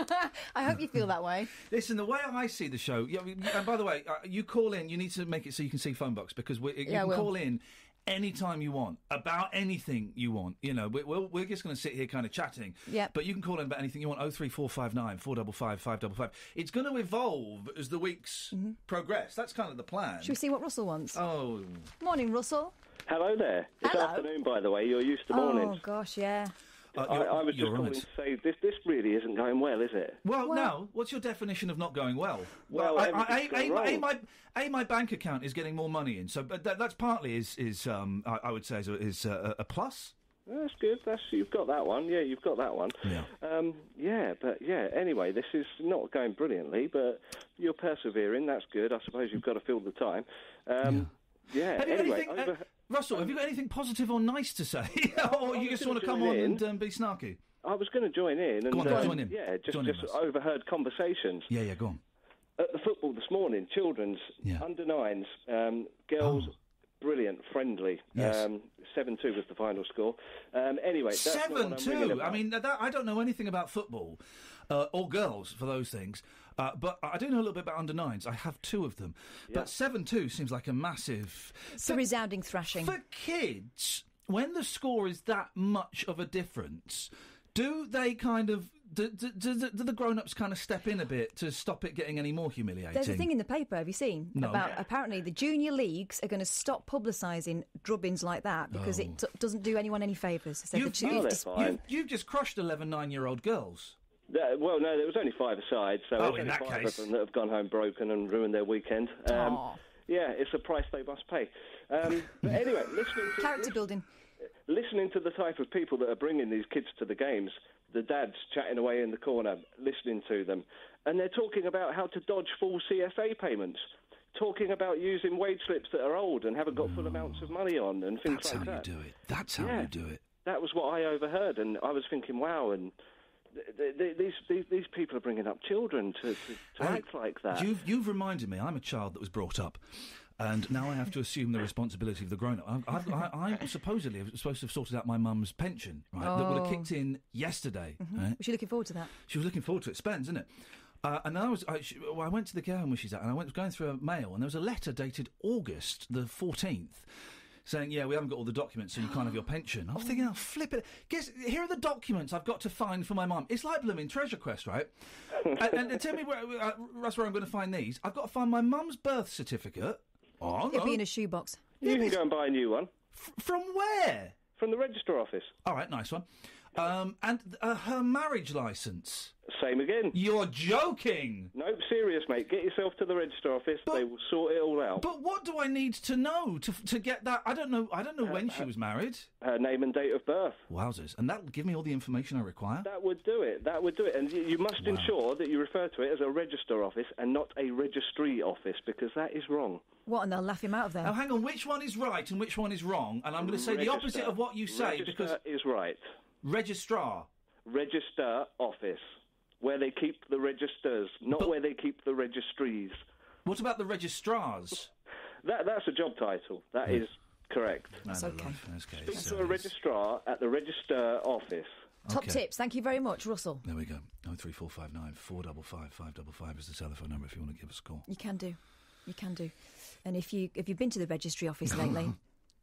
[SPEAKER 3] I hope you feel that way.
[SPEAKER 4] Listen, the way I see the show, yeah, and by the way, uh, you call in, you need to make it so you can see phone box, because we, you
[SPEAKER 3] Yeah, I
[SPEAKER 4] can
[SPEAKER 3] will.
[SPEAKER 4] call in anytime you want, about anything you want. You know, we, we're, we're just going to sit here kind of chatting.
[SPEAKER 3] Yep.
[SPEAKER 4] But you can call in about anything you want, oh three four five nine, four five five, five five five. It's going to evolve as the weeks
[SPEAKER 3] Mm-hmm.
[SPEAKER 4] progress. That's kind of the plan.
[SPEAKER 3] Should we see what Russell wants?
[SPEAKER 4] Oh.
[SPEAKER 3] Morning, Russell.
[SPEAKER 10] Hello there. It's
[SPEAKER 3] Hello.
[SPEAKER 10] afternoon, by the way. You're used to mornings.
[SPEAKER 3] Oh, gosh, yeah.
[SPEAKER 4] Uh,
[SPEAKER 10] I,
[SPEAKER 4] you're-
[SPEAKER 10] I was
[SPEAKER 4] you're
[SPEAKER 10] just calling
[SPEAKER 4] right.
[SPEAKER 10] to say this. This really isn't going well, is it?
[SPEAKER 4] Well,
[SPEAKER 3] Well-
[SPEAKER 4] no. What's your definition of not going well?
[SPEAKER 10] Well,
[SPEAKER 4] I, I,
[SPEAKER 10] everything's
[SPEAKER 4] I,
[SPEAKER 10] gone
[SPEAKER 4] I,
[SPEAKER 10] wrong.
[SPEAKER 4] my, a, my bank account is getting more money in, so but that, that's partly is is um, I, I would say is, a, is a, a plus.
[SPEAKER 10] That's good. That's you've got that one. Yeah, you've got that one.
[SPEAKER 4] Yeah.
[SPEAKER 10] Um, yeah, but yeah. Anyway, this is not going brilliantly, but you're persevering. That's good. I suppose you've got to fill the time. Um, yeah.
[SPEAKER 4] Have you
[SPEAKER 10] Anyway,
[SPEAKER 4] got anything,
[SPEAKER 10] over,
[SPEAKER 4] uh, Russell? Have you got anything positive or nice to say, or
[SPEAKER 10] I
[SPEAKER 4] you
[SPEAKER 10] was
[SPEAKER 4] just
[SPEAKER 10] gonna
[SPEAKER 4] want to come
[SPEAKER 10] join
[SPEAKER 4] on
[SPEAKER 10] in.
[SPEAKER 4] and um, be snarky?
[SPEAKER 10] I was going to join in and
[SPEAKER 4] Go on then,
[SPEAKER 10] um,
[SPEAKER 4] join in.
[SPEAKER 10] yeah, just
[SPEAKER 4] Join in,
[SPEAKER 10] just
[SPEAKER 4] Russ.
[SPEAKER 10] overheard conversations
[SPEAKER 4] Yeah, yeah. Go on.
[SPEAKER 10] at the football this morning. Children's
[SPEAKER 4] Yeah.
[SPEAKER 10] under nines, um, girls.
[SPEAKER 4] Oh.
[SPEAKER 10] Brilliant, friendly.
[SPEAKER 4] Yes.
[SPEAKER 10] Um, seven two was the final score. Um, anyway, that's not what
[SPEAKER 4] Seven
[SPEAKER 10] I'm ringing
[SPEAKER 4] two.
[SPEAKER 10] about.
[SPEAKER 4] I mean, that, I don't know anything about football uh, or girls for those things, uh, but I do know a little bit about under nines. I have two of them,
[SPEAKER 10] Yeah.
[SPEAKER 4] but seven two seems like a massive.
[SPEAKER 3] It's a resounding thrashing.
[SPEAKER 4] For kids, when the score is that much of a difference, do they kind of do, do, do, the- do the grown-ups kind of step in a bit to stop it getting any more humiliating?
[SPEAKER 3] There's a thing in the paper, have you seen?
[SPEAKER 4] No.
[SPEAKER 3] About apparently the junior leagues are going to stop publicising drubbings like that because
[SPEAKER 4] Oh.
[SPEAKER 3] it t- doesn't do anyone any favours. So
[SPEAKER 4] You've,
[SPEAKER 3] the two-
[SPEAKER 10] No,
[SPEAKER 4] you've,
[SPEAKER 10] they're
[SPEAKER 3] just-
[SPEAKER 10] fine.
[SPEAKER 4] you've, you've just crushed eleven nine-year-old girls.
[SPEAKER 10] Yeah, well, no, there was only five aside, so
[SPEAKER 4] Oh,
[SPEAKER 10] there's
[SPEAKER 4] in
[SPEAKER 10] only
[SPEAKER 4] that
[SPEAKER 10] five
[SPEAKER 4] case.
[SPEAKER 10] of them that have gone home broken and ruined their weekend. Um,
[SPEAKER 3] Aw.
[SPEAKER 10] yeah, it's a price they must pay. Um, but anyway, listening to,
[SPEAKER 3] character building.
[SPEAKER 10] listening to the type of people that are bringing these kids to the games, the dads chatting away in the corner, listening to them, and they're talking about how to dodge full C S A payments, talking about using wage slips that are old and haven't got full amounts of money on and things
[SPEAKER 4] That's
[SPEAKER 10] like
[SPEAKER 4] how
[SPEAKER 10] that.
[SPEAKER 4] you do it. That's how
[SPEAKER 10] Yeah.
[SPEAKER 4] you do it.
[SPEAKER 10] That was what I overheard, and I was thinking, wow, and th- th- these, these these people are bringing up children to, to, to
[SPEAKER 4] Hey,
[SPEAKER 10] act like that.
[SPEAKER 4] You've, you've reminded me, I'm a child that was brought up, and now I have to assume the responsibility of the grown-up. I've, I've, I, I supposedly was supposed to have sorted out my mum's pension, right, that would have
[SPEAKER 3] Oh.
[SPEAKER 4] kicked in yesterday. Right?
[SPEAKER 3] Was you looking forward to that?
[SPEAKER 4] She was looking forward to it. Spends, isn't it? Uh, and I was, I, she, well, I went to the care home where she's at, and I went going through a mail, and there was a letter dated August the fourteenth, saying, "Yeah, we haven't got all the documents, so you can't have your pension." I was thinking, "Oh, flip it! Guess here are the documents I've got to find for my mum." It's like blooming Treasure Quest, right? and, and tell me, where, uh, Russ, where I'm going to find these. I've got to find my mum's birth certificate. Oh,
[SPEAKER 3] It'll
[SPEAKER 4] no.
[SPEAKER 3] be in a shoebox.
[SPEAKER 10] You can go and buy a new one
[SPEAKER 4] F- from where?
[SPEAKER 10] from the register office.
[SPEAKER 4] All right, nice one. Um, and uh, her marriage licence.
[SPEAKER 10] Same again.
[SPEAKER 4] You're joking.
[SPEAKER 10] Nope, serious, mate. Get yourself to the register office.
[SPEAKER 4] But-
[SPEAKER 10] they will sort it all out.
[SPEAKER 4] But what do I need to know to to get that? I don't know. I don't know when
[SPEAKER 10] Uh,
[SPEAKER 4] she was married.
[SPEAKER 10] Her name and date of birth.
[SPEAKER 4] Wowzers! And that'll give me all the information I require.
[SPEAKER 10] That would do it. That would do it. And you, you must
[SPEAKER 4] Wow.
[SPEAKER 10] ensure that you refer to it as a register office and not a registry office, because that is wrong.
[SPEAKER 3] What? And they'll laugh him out of there.
[SPEAKER 4] Now, hang on. Which one is right and which one is wrong? And I'm going to say the
[SPEAKER 10] Register.
[SPEAKER 4] opposite of what you say
[SPEAKER 10] Register
[SPEAKER 4] because
[SPEAKER 10] is right.
[SPEAKER 4] registrar.
[SPEAKER 10] Register office, where they keep the registers, not
[SPEAKER 4] But-
[SPEAKER 10] where they keep the registries.
[SPEAKER 4] What about the registrars?
[SPEAKER 10] That that's a job title. That is correct.
[SPEAKER 3] That's
[SPEAKER 4] No,
[SPEAKER 3] okay.
[SPEAKER 4] love. Okay,
[SPEAKER 10] Speak
[SPEAKER 4] so
[SPEAKER 10] to a
[SPEAKER 4] it's-
[SPEAKER 10] registrar at the register office.
[SPEAKER 3] Top
[SPEAKER 4] okay.
[SPEAKER 3] tips. Thank you very much, Russell.
[SPEAKER 4] There we go. Oh three four five nine four five five five five five is the telephone number if you want to give us a call.
[SPEAKER 3] You can do. You can do. And if you if you've been to the registry office lately,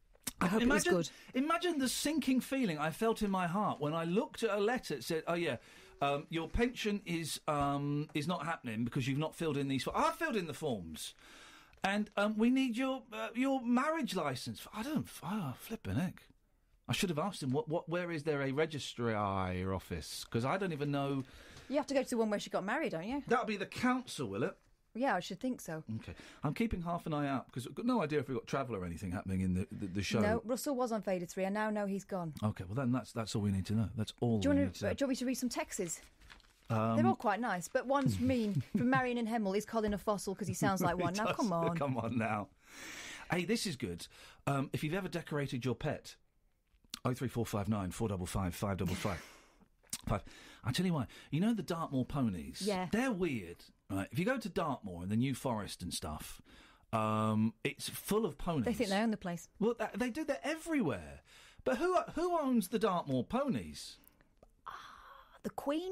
[SPEAKER 3] I hope
[SPEAKER 4] imagine,
[SPEAKER 3] it was good.
[SPEAKER 4] Imagine the sinking feeling I felt in my heart when I looked at a letter that said, "Oh yeah, um, your pension is um, is not happening because you've not filled in these." Fo-. I filled in the forms, and um, we need your uh, your marriage license. I don't. Oh, flipping heck! I should have asked him what what where is there a registrar office because I don't even know.
[SPEAKER 3] You have to go to the one where she got married, don't you?
[SPEAKER 4] That'll be the council, will it?
[SPEAKER 3] Yeah, I should think so.
[SPEAKER 4] Okay, I'm keeping half an eye out because I've got no idea if we've got travel or anything happening in the the, the show.
[SPEAKER 3] No, Russell was on Fader three. I now know he's gone.
[SPEAKER 4] Okay, well then that's that's all we need to know. That's all
[SPEAKER 3] Do you,
[SPEAKER 4] we
[SPEAKER 3] want
[SPEAKER 4] need
[SPEAKER 3] to,
[SPEAKER 4] to know.
[SPEAKER 3] do you want me to read some texts?
[SPEAKER 4] Um,
[SPEAKER 3] They're all quite nice, but one's mean. From Marion and Hemel, is Colin a fossil because he sounds like one?
[SPEAKER 4] He
[SPEAKER 3] Now,
[SPEAKER 4] does.
[SPEAKER 3] come on.
[SPEAKER 4] Come on now. Hey, this is good. Um, if you've ever decorated your pet, oh three four five nine four five five five five five. Five. I'll tell you why. You know the Dartmoor ponies?
[SPEAKER 3] Yeah.
[SPEAKER 4] They're weird, right? If you go to Dartmoor and the New Forest and stuff, um, it's full of ponies.
[SPEAKER 3] They think they own the place.
[SPEAKER 4] Well, th- they do that everywhere. But who who owns the Dartmoor ponies?
[SPEAKER 3] The Queen?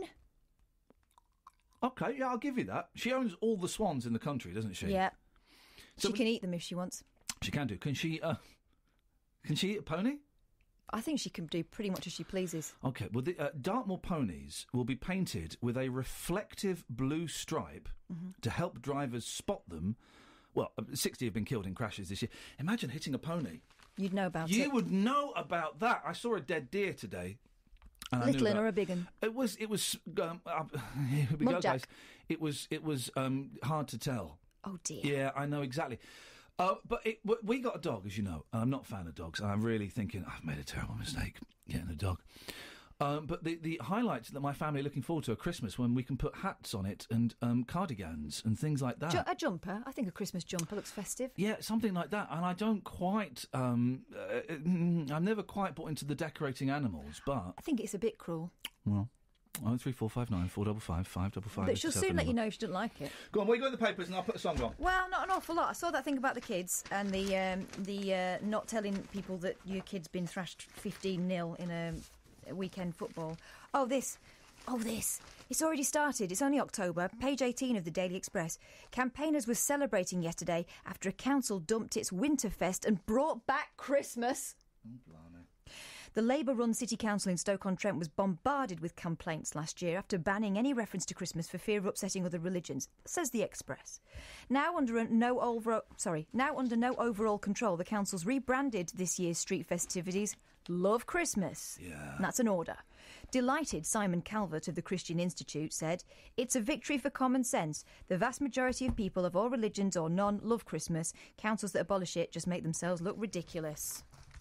[SPEAKER 4] Okay, yeah, I'll give you that. She owns all the swans in the country, doesn't she?
[SPEAKER 3] Yeah.
[SPEAKER 4] So
[SPEAKER 3] she can eat them if she wants.
[SPEAKER 4] She can do. Can she? Uh, can she eat a pony?
[SPEAKER 3] I think she can do pretty much as she pleases.
[SPEAKER 4] Okay. Well, the uh, Dartmoor ponies will be painted with a reflective blue stripe
[SPEAKER 3] Mm-hmm.
[SPEAKER 4] to help drivers spot them. Well, uh, sixty have been killed in crashes this year. Imagine hitting a pony.
[SPEAKER 3] You'd know about
[SPEAKER 4] You
[SPEAKER 3] it.
[SPEAKER 4] would know about that. I saw a dead deer today. And I knew
[SPEAKER 3] Little un
[SPEAKER 4] that.
[SPEAKER 3] or a big un?
[SPEAKER 4] It was. It was. Um, uh, here we go,
[SPEAKER 3] Mudjack.
[SPEAKER 4] guys. It was. It was um, hard to tell.
[SPEAKER 3] Oh dear.
[SPEAKER 4] Yeah, I know exactly. Uh, but it, w- we got a dog, as you know. I'm not a fan of dogs. I'm really thinking I've made a terrible mistake getting a dog. Um, but the, the highlights that my family are looking forward to are Christmas, when we can put hats on it and um, cardigans and things like that.
[SPEAKER 3] Ju- a jumper. I think a Christmas jumper looks festive.
[SPEAKER 4] Yeah, something like that. And I don't quite... Um, uh, mm, I've never quite bought into the decorating animals, but...
[SPEAKER 3] I think it's a bit cruel.
[SPEAKER 4] Well, oh three four five nine four five five five five five.
[SPEAKER 3] But she'll soon let you know if she doesn't like it.
[SPEAKER 4] Go on, what you got in the papers, and I'll put a song on.
[SPEAKER 3] Well, not an awful lot. I saw that thing about the kids and the um, the uh, not telling people that your kid's been thrashed fifteen nil in a, a weekend football. Oh, this. Oh, this. It's already started. It's only October. Page eighteen of the Daily Express. Campaigners were celebrating yesterday after a council dumped its Winterfest and brought back Christmas.
[SPEAKER 4] Oh, blimey.
[SPEAKER 3] The Labour-run City Council in Stoke-on-Trent was bombarded with complaints last year after banning any reference to Christmas for fear of upsetting other religions, says the Express. Now under a no over, sorry, now under no overall control, the council's rebranded this year's street festivities Love Christmas.
[SPEAKER 4] Yeah.
[SPEAKER 3] And that's an order. Delighted, Simon Calvert of the Christian Institute said, "It's a victory for common sense. The vast majority of people of all religions or none love Christmas. Councils that abolish it just make themselves look ridiculous."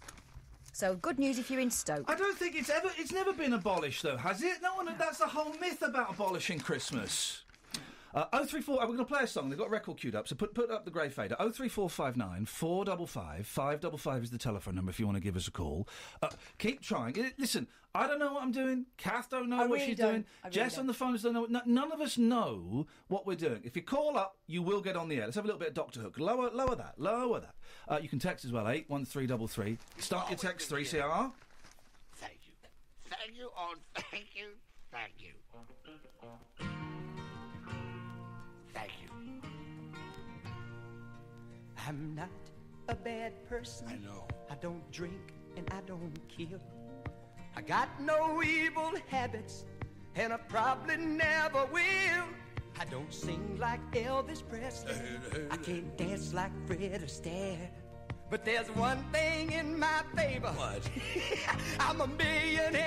[SPEAKER 3] So, good news if you're in Stoke.
[SPEAKER 4] I don't think it's ever... It's never been abolished, though, has it? No one... That's the whole myth about abolishing Christmas. Uh, oh three four... Uh, we're going to play a song. They've got a record queued up, so put put up the grey fader. oh three four five nine four five five five five five is the telephone number if you want to give us a call. Uh, keep trying. Uh, listen, I don't know what I'm doing. Kath don't know
[SPEAKER 3] I
[SPEAKER 4] what
[SPEAKER 3] really
[SPEAKER 4] she's
[SPEAKER 3] don't.
[SPEAKER 4] doing.
[SPEAKER 3] I really
[SPEAKER 4] Jess
[SPEAKER 3] don't.
[SPEAKER 4] on the phones don't know. No, none of us know what we're doing. If you call up, you will get on the air. Let's have a little bit of Doctor Hook. Lower lower that. Lower that. Uh, you can text as well, eight one three three three. Start your text, three C R.
[SPEAKER 11] Thank you. Thank you, oh, thank you. Thank you. Thank you.
[SPEAKER 12] I'm not a bad person.
[SPEAKER 11] I know.
[SPEAKER 12] I don't drink and I don't kill. I got no evil habits, and I probably never will. I don't sing like Elvis Presley. I can't dance like Fred Astaire. But there's one thing in my favor.
[SPEAKER 11] What?
[SPEAKER 12] I'm a millionaire.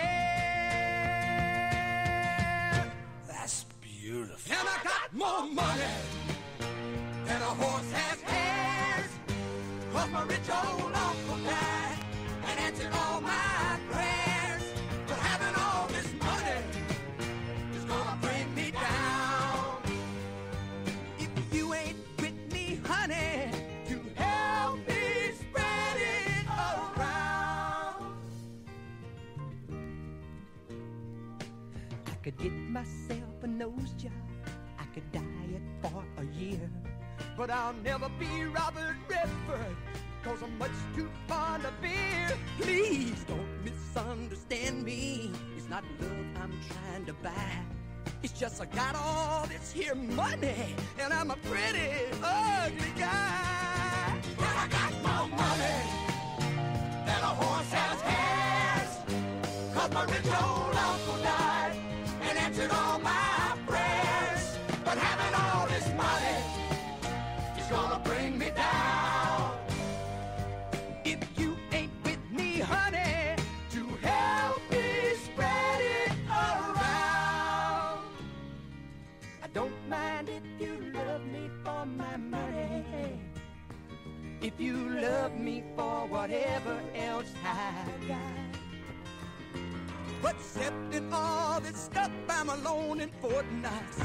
[SPEAKER 11] That's beautiful.
[SPEAKER 12] And I got more money than a horse has hairs. 'Cause my rich old uncle died and answered all my prayers. But having all this money is gonna bring me down. If you ain't with me, honey, to help me spread it around. I could get myself a nose job. I could diet for a year. But I'll never be Robert Redford, 'cause I'm much too fond of beer. Please don't misunderstand me. It's not love I'm trying to buy. It's just I got all this here money, and I'm a pretty ugly guy. But I got more money than a horse has hairs. 'Cause my rich old uncle died and answered all my prayers. But having all this money is gonna bring me down. If you ain't with me, honey, to help me spread it around. I don't mind if you love me for my money. If you love me for whatever else I got. But accepting all this stuff, I'm alone in Fort Knox.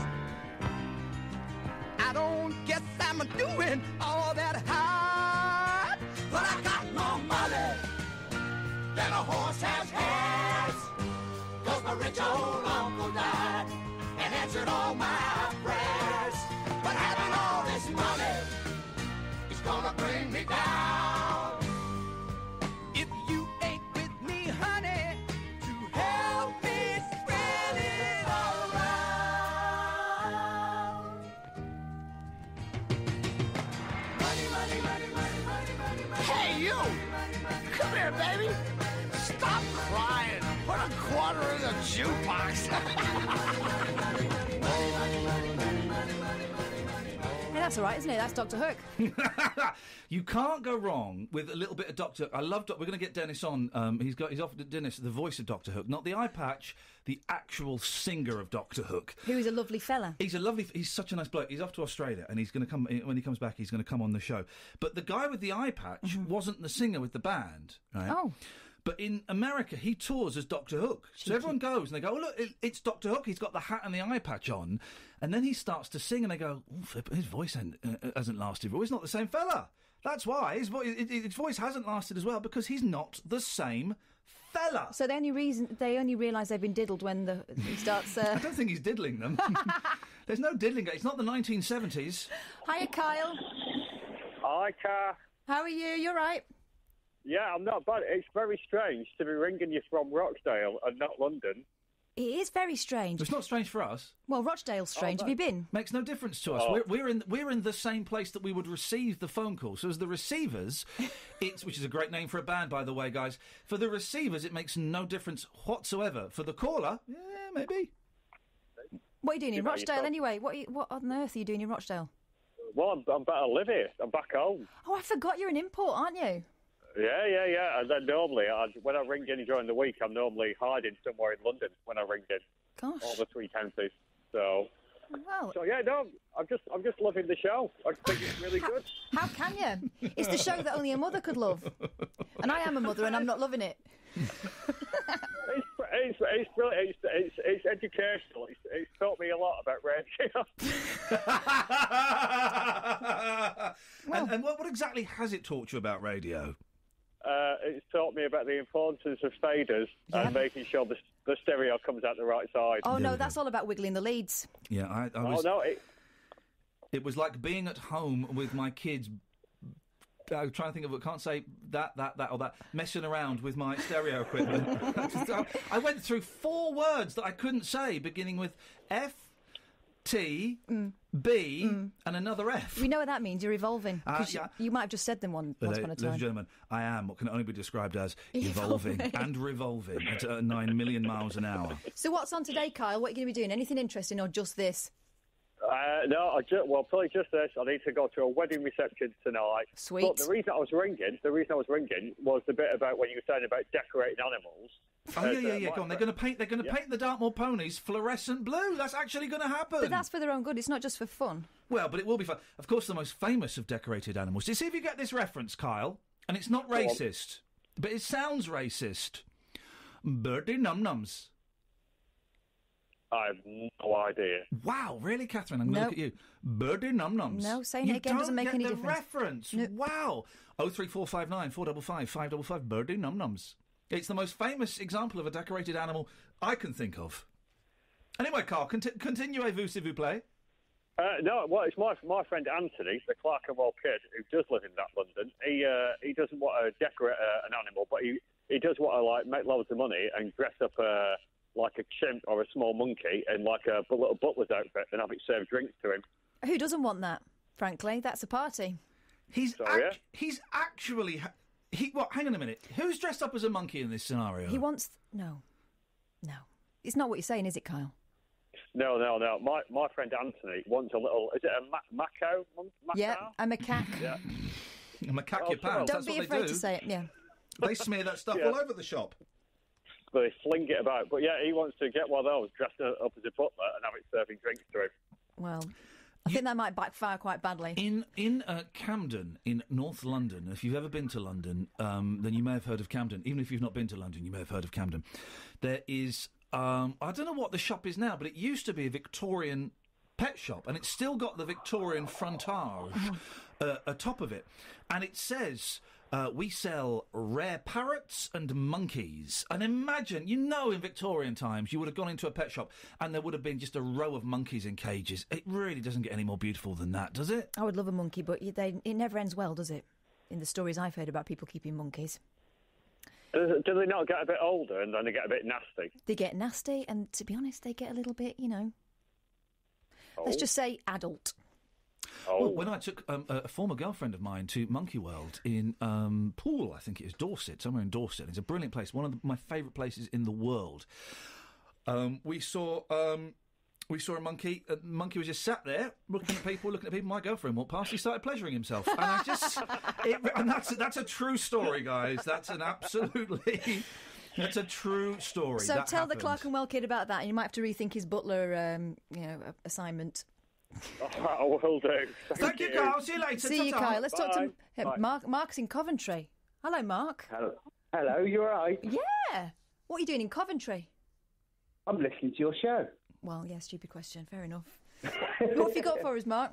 [SPEAKER 12] I don't guess I'm doing all that hard, but I got more money than a horse has hands. Cause my rich old uncle died and answered all my prayers. But having all this money is gonna bring me down. If you ain't with me, honey, to help me spread it all around. Money, money, money, money, money, money, money.
[SPEAKER 11] Hey, you! Come here, baby! Stop crying! Put a quarter in the jukebox!
[SPEAKER 3] Hey, that's all right, isn't it? That's Doctor Hook.
[SPEAKER 4] You can't go wrong with a little bit of Doctor. I love. Doc- We're going to get Dennis on. Um, he's got. He's offered to Dennis the voice of Doctor Hook, not the eye patch, the actual singer of Doctor Hook.
[SPEAKER 3] Who is a lovely fella.
[SPEAKER 4] He's a lovely. He's such a nice bloke. He's off to Australia, and he's going to come when he comes back. He's going to come on the show. But the guy with the eye patch mm-hmm. wasn't the singer with the band, right?
[SPEAKER 3] Oh.
[SPEAKER 4] But in America, he tours as Doctor Hook. Cheeky. So everyone goes and they go, oh, look, it, it's Doctor Hook. He's got the hat and the eye patch on. And then he starts to sing and they go, oh, flip, his voice hasn't, uh, hasn't lasted. Well, he's not the same fella. That's why. His, vo- his voice hasn't lasted as well because he's not the same fella.
[SPEAKER 3] So the only reason, they only realise they've been diddled when the he starts... Uh...
[SPEAKER 4] I don't think he's diddling them. There's no diddling. It's not the nineteen seventies.
[SPEAKER 3] Hiya, Kyle.
[SPEAKER 13] Hi, Car.
[SPEAKER 3] How are you? You all right?
[SPEAKER 13] Yeah, I'm not bad. It's very strange to be ringing you from Rochdale and not London.
[SPEAKER 3] It is very strange.
[SPEAKER 4] It's not strange for us.
[SPEAKER 3] Well, Rochdale's strange. Oh, Have you been?
[SPEAKER 4] Makes no difference to us. Oh. We're, we're in we're in the same place that we would receive the phone call. So as the receivers, it's which is a great name for a band, by the way, guys. For the receivers, it makes no difference whatsoever. For the caller, yeah, maybe.
[SPEAKER 3] What are you doing in Rochdale anyway? What are you, what on earth are you doing in Rochdale?
[SPEAKER 13] Well, I'm, I'm better live here. I'm back home.
[SPEAKER 3] Oh, I forgot you're an import, aren't you?
[SPEAKER 13] Yeah, yeah, yeah. And then normally, I, when I ring in during the week, I'm normally hiding somewhere in London when I ring in.
[SPEAKER 3] Gosh.
[SPEAKER 13] All the three tenses. So,
[SPEAKER 3] well,
[SPEAKER 13] so yeah, no, I'm just, I'm just loving the show. I think it's really
[SPEAKER 3] how,
[SPEAKER 13] good.
[SPEAKER 3] How can you? It's the show that only a mother could love, and I am a mother, and I'm not loving it.
[SPEAKER 13] it's, it's, it's brilliant. It's, it's, it's educational. It's, it's taught me a lot about radio.
[SPEAKER 4] well, and, and what, what exactly has it taught you about radio?
[SPEAKER 13] Uh, it's taught me about the importance of faders yeah. and making sure the, the stereo comes out the right side.
[SPEAKER 3] Oh, no, that's all about wiggling the leads.
[SPEAKER 4] Yeah, I, I was...
[SPEAKER 13] Oh, no, it...
[SPEAKER 4] It was like being at home with my kids... I was trying to think of it. Can't say that, that, that, or that. Messing around with my stereo equipment. I went through four words that I couldn't say, beginning with F, T, mm. B, mm. and another F.
[SPEAKER 3] We know what that means. You're evolving. Uh,
[SPEAKER 4] yeah.
[SPEAKER 3] you, you might have just said them one, once upon a time.
[SPEAKER 4] Ladies and gentlemen, I am what can only be described as evolving, evolving. and revolving at uh, nine million miles an hour.
[SPEAKER 3] So what's on today, Kyle? What are you going to be doing? Anything interesting or just this?
[SPEAKER 13] Uh, no, I just, well, probably just this. I need to go to a wedding reception tonight.
[SPEAKER 3] Sweet.
[SPEAKER 13] But the reason I was ringing, the reason I was ringing was the bit about when you were saying about decorating animals.
[SPEAKER 4] Oh, yeah, yeah, yeah, go on. They're going to paint, they're going to yeah. paint the Dartmoor ponies fluorescent blue. That's actually going to happen.
[SPEAKER 3] But that's for their own good. It's not just for fun.
[SPEAKER 4] Well, but it will be fun. Of course, the most famous of decorated animals. Do you see if you get this reference, Kyle? And it's not racist, but it sounds racist. Birdie num-nums.
[SPEAKER 13] I have no idea.
[SPEAKER 4] Wow, really, Catherine? I'm going to
[SPEAKER 3] nope.
[SPEAKER 4] look at you. Birdie num-nums.
[SPEAKER 3] No, saying it again doesn't make any difference.
[SPEAKER 4] You don't get the reference.
[SPEAKER 3] Nope.
[SPEAKER 4] Wow. oh three four five nine, four five five, five five five, birdie num-nums. It's the most famous example of a decorated animal I can think of. Anyway, Carl, conti- continue-vous, s'il vous plaît.
[SPEAKER 13] Uh, no, well, it's my my friend Anthony, the Clerkenwell kid, who does live in that London. He uh, he doesn't want to decorate uh, an animal, but he, he does want to, like, make loads of money and dress up uh, like a chimp or a small monkey in, like, a little butler's outfit and have it serve drinks to him.
[SPEAKER 3] Who doesn't want that, frankly? That's a party.
[SPEAKER 4] He's
[SPEAKER 13] so,
[SPEAKER 4] ac-
[SPEAKER 13] yeah.
[SPEAKER 4] He's actually... Ha- he what? Hang on a minute. Who's dressed up as a monkey in this scenario?
[SPEAKER 3] He wants... No. No. It's not what you're saying, is it, Kyle?
[SPEAKER 13] No, no, no. My my friend Anthony wants a little... Is it a ma- macaw? Macaw?
[SPEAKER 3] Yeah, a macaque.
[SPEAKER 13] Yeah.
[SPEAKER 4] A macaque
[SPEAKER 13] oh,
[SPEAKER 4] your pants.
[SPEAKER 3] Don't
[SPEAKER 4] That's
[SPEAKER 3] be
[SPEAKER 4] what
[SPEAKER 3] afraid
[SPEAKER 4] they do.
[SPEAKER 3] to say it, yeah.
[SPEAKER 4] They smear that stuff
[SPEAKER 13] yeah.
[SPEAKER 4] all over the shop.
[SPEAKER 13] But they fling it about. But yeah, he wants to get one of those, dressed up as a butler and have it serving drinks to him.
[SPEAKER 3] Well... I think that might backfire quite badly.
[SPEAKER 4] In in uh, Camden, in North London, if you've ever been to London, um, then you may have heard of Camden. Even if you've not been to London, you may have heard of Camden. There is, um, I don't know what the shop is now, but it used to be a Victorian pet shop, and it's still got the Victorian frontage uh, atop of it. And it says... Uh, we sell rare parrots and monkeys. And imagine, you know, in Victorian times, you would have gone into a pet shop and there would have been just a row of monkeys in cages. It really doesn't get any more beautiful than that, does it?
[SPEAKER 3] I would love a monkey, but you- they, it never ends well, does it? In the stories I've heard about people keeping monkeys.
[SPEAKER 13] Do do they not get a bit older and then they get a bit nasty?
[SPEAKER 3] They get nasty, and to be honest, they get a little bit, you know, let's
[SPEAKER 13] Oh.
[SPEAKER 3] just say adult.
[SPEAKER 13] Oh.
[SPEAKER 4] Well, when I took um, a, a former girlfriend of mine to Monkey World in um, Poole, I think it is, Dorset, somewhere in Dorset. It's a brilliant place, one of the, my favourite places in the world. Um, we saw um, we saw a monkey. A monkey was just sat there looking at people, looking at people. My girlfriend walked past. He started pleasuring himself, and I just it, and that's that's a true story, guys. That's an absolutely. That's a true story.
[SPEAKER 3] So
[SPEAKER 4] That
[SPEAKER 3] tell
[SPEAKER 4] happened.
[SPEAKER 3] the Clerkenwell kid about that, and you might have to rethink his butler, um, you know, a- assignment.
[SPEAKER 13] I will do. Thank,
[SPEAKER 4] Thank you, Kyle. See you later.
[SPEAKER 3] See you,
[SPEAKER 4] Ta-ta.
[SPEAKER 3] Kyle. Let's talk to
[SPEAKER 13] Bye.
[SPEAKER 3] uh,
[SPEAKER 13] Bye.
[SPEAKER 3] Mark. Mark's in Coventry. Hello, Mark.
[SPEAKER 14] Hello, hello. You all right?
[SPEAKER 3] Yeah. What are you doing in Coventry?
[SPEAKER 14] I'm listening to your show.
[SPEAKER 3] Well, yeah, stupid question. Fair enough. What have you got for us, Mark?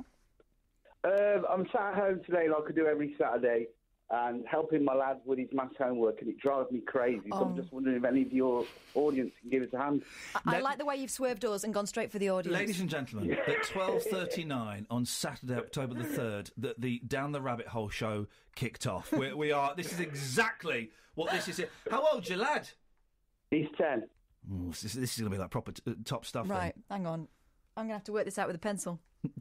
[SPEAKER 14] Um, I'm sat at home today, like I do every Saturday, and helping my lad with his maths homework, and it drives me crazy. So
[SPEAKER 3] Oh.
[SPEAKER 14] I'm just wondering if any of your audience can give us a hand.
[SPEAKER 3] I, I like the way you've swerved us and gone straight for the audience.
[SPEAKER 4] Ladies and gentlemen, at twelve thirty-nine on Saturday, October the third, the, the Down the Rabbit Hole show kicked off. We, we are. This is exactly what this is. How old's your lad?
[SPEAKER 14] He's ten.
[SPEAKER 4] Ooh, this, this is going to be like proper t- uh, top stuff. then.
[SPEAKER 3] Right, hang on. I'm going to have to work this out with a pencil.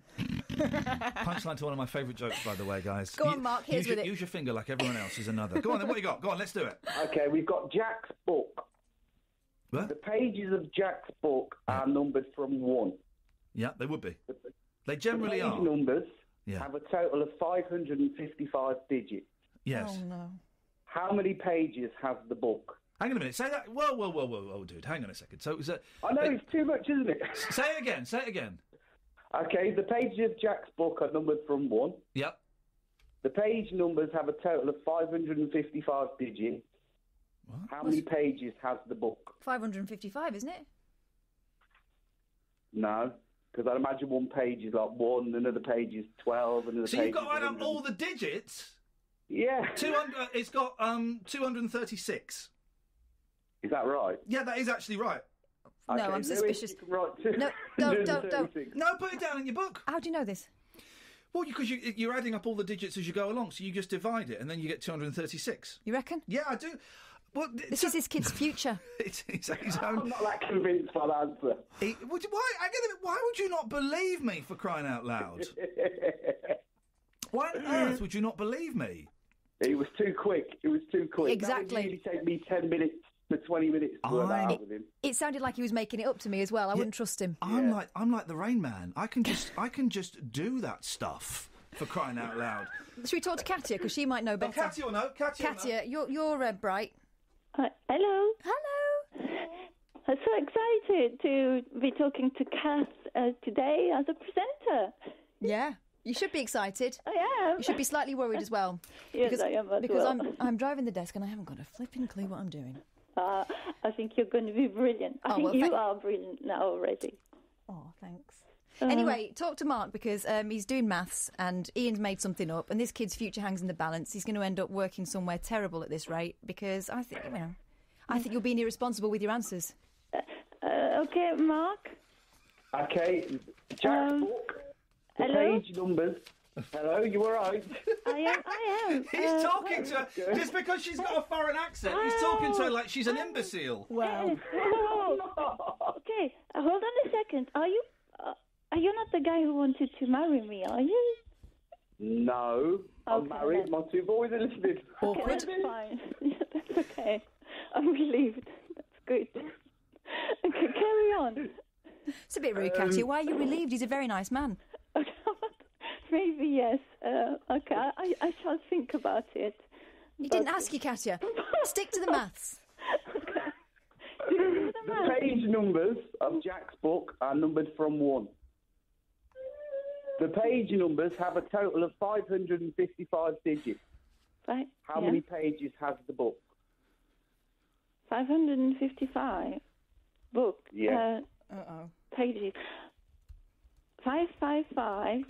[SPEAKER 4] Punchline to one of my favourite jokes, by the way, guys.
[SPEAKER 3] Go on, Mark, here's
[SPEAKER 4] use your,
[SPEAKER 3] with it.
[SPEAKER 4] Use your finger like everyone else is another. Go on, then. What you got? Go on, let's do it.
[SPEAKER 14] Okay, we've got Jack's book.
[SPEAKER 4] What?
[SPEAKER 14] The pages of Jack's book are numbered from one.
[SPEAKER 4] Yeah, they would be. They generally
[SPEAKER 14] the page
[SPEAKER 4] are.
[SPEAKER 14] numbers
[SPEAKER 4] Yeah.
[SPEAKER 14] have a total of five hundred fifty-five digits.
[SPEAKER 4] Yes.
[SPEAKER 3] Oh, no.
[SPEAKER 14] How many pages has the book?
[SPEAKER 4] Hang on a minute. Say that. Whoa, whoa, whoa, whoa, whoa, dude. Hang on a second. So it was a.
[SPEAKER 14] I know
[SPEAKER 4] it-
[SPEAKER 14] it's too much, isn't it?
[SPEAKER 4] Say it again. Say it again.
[SPEAKER 14] Okay, the pages of Jack's book are numbered from one.
[SPEAKER 4] Yep.
[SPEAKER 14] The page numbers have a total of five hundred fifty-five digits.
[SPEAKER 4] What?
[SPEAKER 14] How many pages has the book?
[SPEAKER 3] five hundred fifty-five, isn't it?
[SPEAKER 14] No, because I'd imagine one page is like one, another page is twelve, another
[SPEAKER 4] So
[SPEAKER 14] page
[SPEAKER 4] you've got to
[SPEAKER 14] is
[SPEAKER 4] add up
[SPEAKER 14] one hundred.
[SPEAKER 4] all the digits.
[SPEAKER 14] Yeah.
[SPEAKER 4] Two hundred. It's got um two hundred and thirty-six.
[SPEAKER 14] Is that right?
[SPEAKER 4] Yeah, that is actually right.
[SPEAKER 3] No,
[SPEAKER 14] Okay,
[SPEAKER 3] I'm
[SPEAKER 14] Lewis,
[SPEAKER 3] suspicious.
[SPEAKER 14] you can write two
[SPEAKER 3] No, don't, don't, don't.
[SPEAKER 14] thirty-six.
[SPEAKER 4] No, put it down in your book.
[SPEAKER 3] How do you know this?
[SPEAKER 4] Well, because you, you're adding up all the digits as you go along, so you just divide it, and then you get two hundred and thirty-six.
[SPEAKER 3] You reckon?
[SPEAKER 4] Yeah, I do. Well,
[SPEAKER 3] This is this kid's future.
[SPEAKER 4] It's, it's his own.
[SPEAKER 14] I'm not that convinced by the answer.
[SPEAKER 4] He, would you, why? I get it, why would you not believe me, for crying out loud? Why on earth would you not believe me?
[SPEAKER 14] It was too quick. It was too quick.
[SPEAKER 3] Exactly.
[SPEAKER 14] That would really take me ten minutes to twenty minutes to work that
[SPEAKER 4] I'm-
[SPEAKER 14] out with him.
[SPEAKER 3] It sounded like he was making it up to me as well. I wouldn't trust him.
[SPEAKER 4] I'm like I'm like the Rain Man. I can just I can just do that stuff, for crying out loud.
[SPEAKER 3] Should we talk to Katia because she might know better?
[SPEAKER 4] Katia will know. Katia, will know.
[SPEAKER 3] Katia, you're you're uh, bright.
[SPEAKER 7] Uh, hello.
[SPEAKER 3] Hello.
[SPEAKER 7] I'm so excited to be talking to Kath uh, today as a presenter.
[SPEAKER 3] Yeah, you should be excited.
[SPEAKER 7] I am.
[SPEAKER 3] You should be slightly worried as well.
[SPEAKER 7] Yes,
[SPEAKER 3] because,
[SPEAKER 7] I am as
[SPEAKER 3] Because
[SPEAKER 7] well.
[SPEAKER 3] I'm I'm driving the desk and I haven't got a flipping clue what I'm doing.
[SPEAKER 7] Uh, I think you're going to be brilliant. I
[SPEAKER 3] Oh,
[SPEAKER 7] think
[SPEAKER 3] well,
[SPEAKER 7] you
[SPEAKER 3] thank-
[SPEAKER 7] are brilliant now already.
[SPEAKER 3] Oh, thanks.
[SPEAKER 7] Uh,
[SPEAKER 3] Anyway, talk to Mark because um, he's doing maths and Ian's made something up, and this kid's future hangs in the balance. He's going to end up working somewhere terrible at this rate because I think you know, I think you're being irresponsible with your answers.
[SPEAKER 7] Uh, okay, Mark.
[SPEAKER 14] Okay, Jack's
[SPEAKER 7] Um,
[SPEAKER 14] book, the
[SPEAKER 7] hello?
[SPEAKER 14] page numbers. Hello, you all right?
[SPEAKER 7] I am. I am.
[SPEAKER 4] He's
[SPEAKER 7] Uh,
[SPEAKER 4] talking to her just because she's got a foreign accent. He's talking to her like she's an imbecile.
[SPEAKER 7] Yes. Oh. Okay, uh, hold on a second. Are you? Uh, are you not the guy who wanted to marry me? Are you?
[SPEAKER 14] No, I'm
[SPEAKER 7] Okay,
[SPEAKER 14] married.
[SPEAKER 7] then.
[SPEAKER 14] My two boys are listening.
[SPEAKER 7] Okay, that's fine. Yeah, that's okay. I'm relieved. That's good. Okay, carry on.
[SPEAKER 3] It's a bit rude, Katia. Why are you relieved? He's a very nice man.
[SPEAKER 7] Maybe yes. Uh, okay, I, I shall think about it.
[SPEAKER 3] He didn't ask you, Katia. Stick to the maths.
[SPEAKER 14] The page numbers of Jack's book are numbered from one. The page numbers have a total of five hundred fifty-five digits.
[SPEAKER 7] Right.
[SPEAKER 14] How
[SPEAKER 7] yeah.
[SPEAKER 14] many pages has the book?
[SPEAKER 7] five hundred fifty-five book.
[SPEAKER 14] Yeah.
[SPEAKER 7] Uh,
[SPEAKER 3] Uh-oh.
[SPEAKER 7] pages. five five five.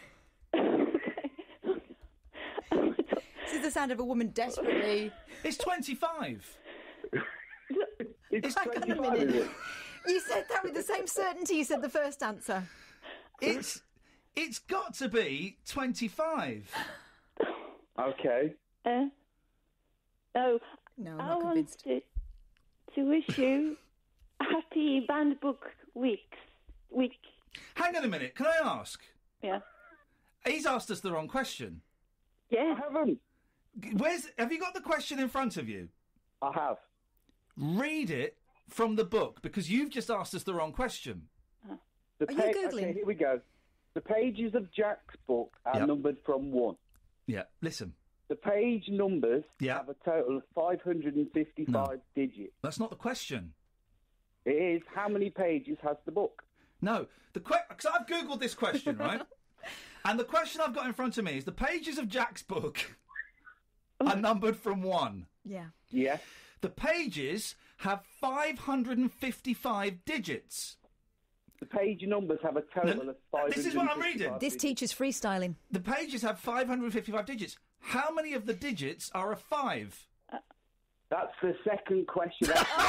[SPEAKER 3] This is the sound of a woman desperately.
[SPEAKER 4] It's twenty-five.
[SPEAKER 14] It's
[SPEAKER 3] Hang on a
[SPEAKER 14] twenty-five,
[SPEAKER 3] minute.
[SPEAKER 14] is it?
[SPEAKER 3] You said that with the same certainty you said the first answer.
[SPEAKER 4] It's it's got to be twenty-five.
[SPEAKER 14] Okay.
[SPEAKER 7] Uh, oh,
[SPEAKER 3] No, I'm
[SPEAKER 7] I
[SPEAKER 3] not
[SPEAKER 7] want
[SPEAKER 3] convinced.
[SPEAKER 7] to, to wish you a happy band book weeks. Week.
[SPEAKER 4] Hang on a minute. Can I ask?
[SPEAKER 7] Yeah.
[SPEAKER 4] He's asked us the wrong question.
[SPEAKER 7] Yeah.
[SPEAKER 14] I haven't.
[SPEAKER 4] Where's? Have you got the question in front of you?
[SPEAKER 14] I have.
[SPEAKER 4] Read it from the book because you've just asked us the wrong question.
[SPEAKER 14] The
[SPEAKER 3] Are you
[SPEAKER 14] pa-
[SPEAKER 3] Googling?
[SPEAKER 14] Okay, here we go. The pages of Jack's book are
[SPEAKER 4] Yep.
[SPEAKER 14] numbered from one.
[SPEAKER 4] Yeah. Listen.
[SPEAKER 14] The page numbers
[SPEAKER 4] Yeah.
[SPEAKER 14] have a total of five hundred fifty-five
[SPEAKER 4] No.
[SPEAKER 14] digits.
[SPEAKER 4] That's not the question.
[SPEAKER 14] It is how many pages has the book?
[SPEAKER 4] No. The because I've googled this question, right? And the question I've got in front of me is the pages of Jack's book are numbered from one.
[SPEAKER 3] Yeah.
[SPEAKER 14] Yeah.
[SPEAKER 4] The pages have five hundred fifty-five digits.
[SPEAKER 14] The page numbers have a total
[SPEAKER 4] No,
[SPEAKER 14] of five hundred fifty-five
[SPEAKER 4] this is what I'm reading.
[SPEAKER 3] This teacher's freestyling.
[SPEAKER 4] The pages have five hundred fifty-five digits. How many of the digits are a five?
[SPEAKER 14] That's the second question.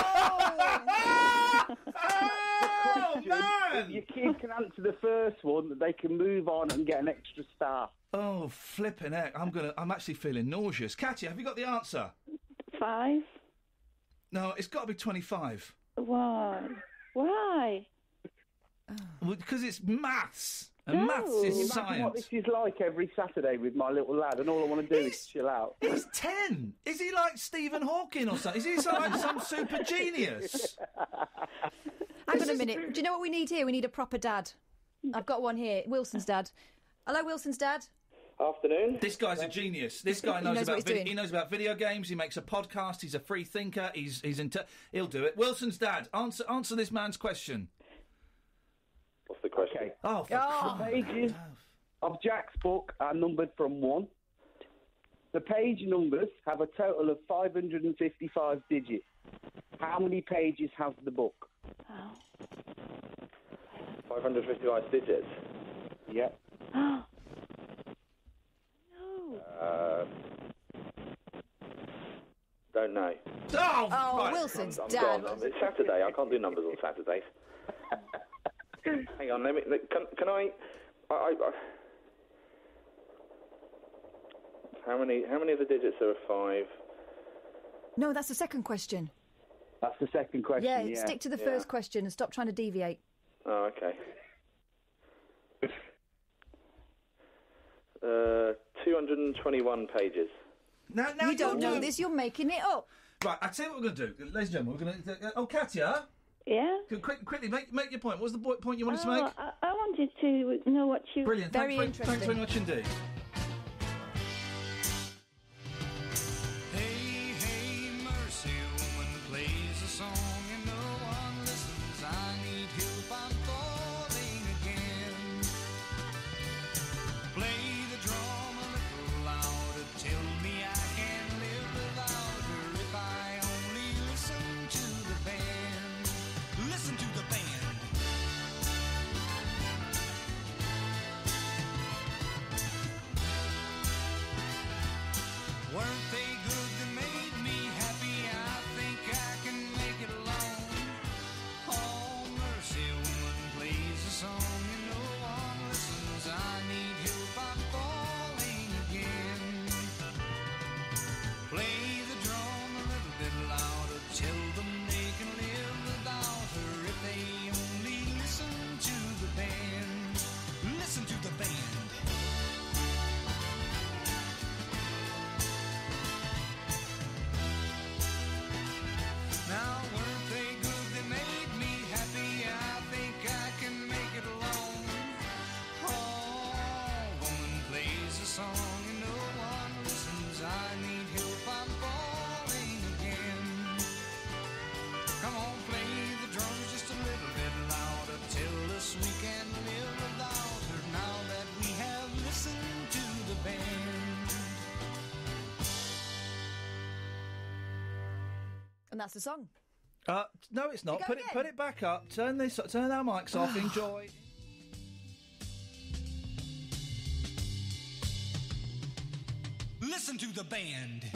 [SPEAKER 4] Oh,
[SPEAKER 14] Question,
[SPEAKER 4] man!
[SPEAKER 14] if your kid can answer the first one, they can move on and get an extra star.
[SPEAKER 4] Oh, flipping heck. I'm gonna I'm actually feeling nauseous. Katya, have you got the answer?
[SPEAKER 7] Five.
[SPEAKER 4] No, it's got to be twenty-five.
[SPEAKER 7] Why? Why?
[SPEAKER 4] Well, because it's maths. And
[SPEAKER 7] No.
[SPEAKER 4] maths
[SPEAKER 14] Can you
[SPEAKER 4] is
[SPEAKER 14] imagine what
[SPEAKER 4] science.
[SPEAKER 14] this is like every Saturday with my little lad, and all I want to do is chill out.
[SPEAKER 4] He's ten. Is he like Stephen Hawking or something? Is he some- like some super genius?
[SPEAKER 3] Hang on a minute. Do you know what we need here? We need a proper dad. I've got one here. Wilson's dad. Hello, Wilson's dad.
[SPEAKER 10] Afternoon.
[SPEAKER 4] This guy's a genius. This guy
[SPEAKER 3] He
[SPEAKER 4] knows,
[SPEAKER 3] knows what
[SPEAKER 4] about
[SPEAKER 3] he's
[SPEAKER 4] vid-
[SPEAKER 3] doing.
[SPEAKER 4] he knows about video games. He makes a podcast. He's a free thinker. He's he's into. He'll do it. Wilson's dad. Answer answer this man's question.
[SPEAKER 10] What's the question?
[SPEAKER 14] Okay.
[SPEAKER 4] Oh, for
[SPEAKER 3] Oh.
[SPEAKER 14] The pages of Jack's book are numbered from one. The page numbers have a total of five hundred fifty-five digits. How many pages has the book?
[SPEAKER 10] five hundred fifty-five digits.
[SPEAKER 14] Yeah.
[SPEAKER 7] No.
[SPEAKER 10] Uh, don't know.
[SPEAKER 4] Oh,
[SPEAKER 3] Oh,
[SPEAKER 4] right.
[SPEAKER 3] Wilson's
[SPEAKER 10] I'm
[SPEAKER 3] dad.
[SPEAKER 10] gone. It's Saturday. I can't do numbers on Saturdays. Hang on. Let me. Can, can I, I, I, I? How many? How many of the digits are a five?
[SPEAKER 3] No, that's the second question.
[SPEAKER 14] That's the second question.
[SPEAKER 3] Yeah,
[SPEAKER 14] Yeah.
[SPEAKER 3] stick to the
[SPEAKER 10] Yeah.
[SPEAKER 3] first question and stop trying to deviate.
[SPEAKER 10] Oh, okay. Uh, two hundred twenty-one pages.
[SPEAKER 4] Now, now
[SPEAKER 3] You don't
[SPEAKER 4] you're
[SPEAKER 3] know
[SPEAKER 4] doing-
[SPEAKER 3] this. You're making it up.
[SPEAKER 4] Right, I'll tell you what we're going to do. Ladies and gentlemen, we're going to... Uh, oh, Katya,
[SPEAKER 7] Yeah.
[SPEAKER 4] can- quick, quickly, make, make your point. What was the bo- point you wanted to
[SPEAKER 7] Oh,
[SPEAKER 4] make?
[SPEAKER 7] I, I wanted to know what you.
[SPEAKER 4] Brilliant.
[SPEAKER 3] Very
[SPEAKER 4] thanks, very- Thanks very much indeed.
[SPEAKER 11] Hey, hey, mercy, woman plays a song and no one listens. I need help, I'm falling again. Play the drum a little louder, tell me I can live without her if I only listen to the band. Listen to the band.
[SPEAKER 3] And that's the song.
[SPEAKER 4] Uh, no, it's not.
[SPEAKER 3] Go
[SPEAKER 4] Put it,
[SPEAKER 3] again.
[SPEAKER 4] put it back up. Turn this, turn our mics off. Enjoy.
[SPEAKER 11] Listen to the band.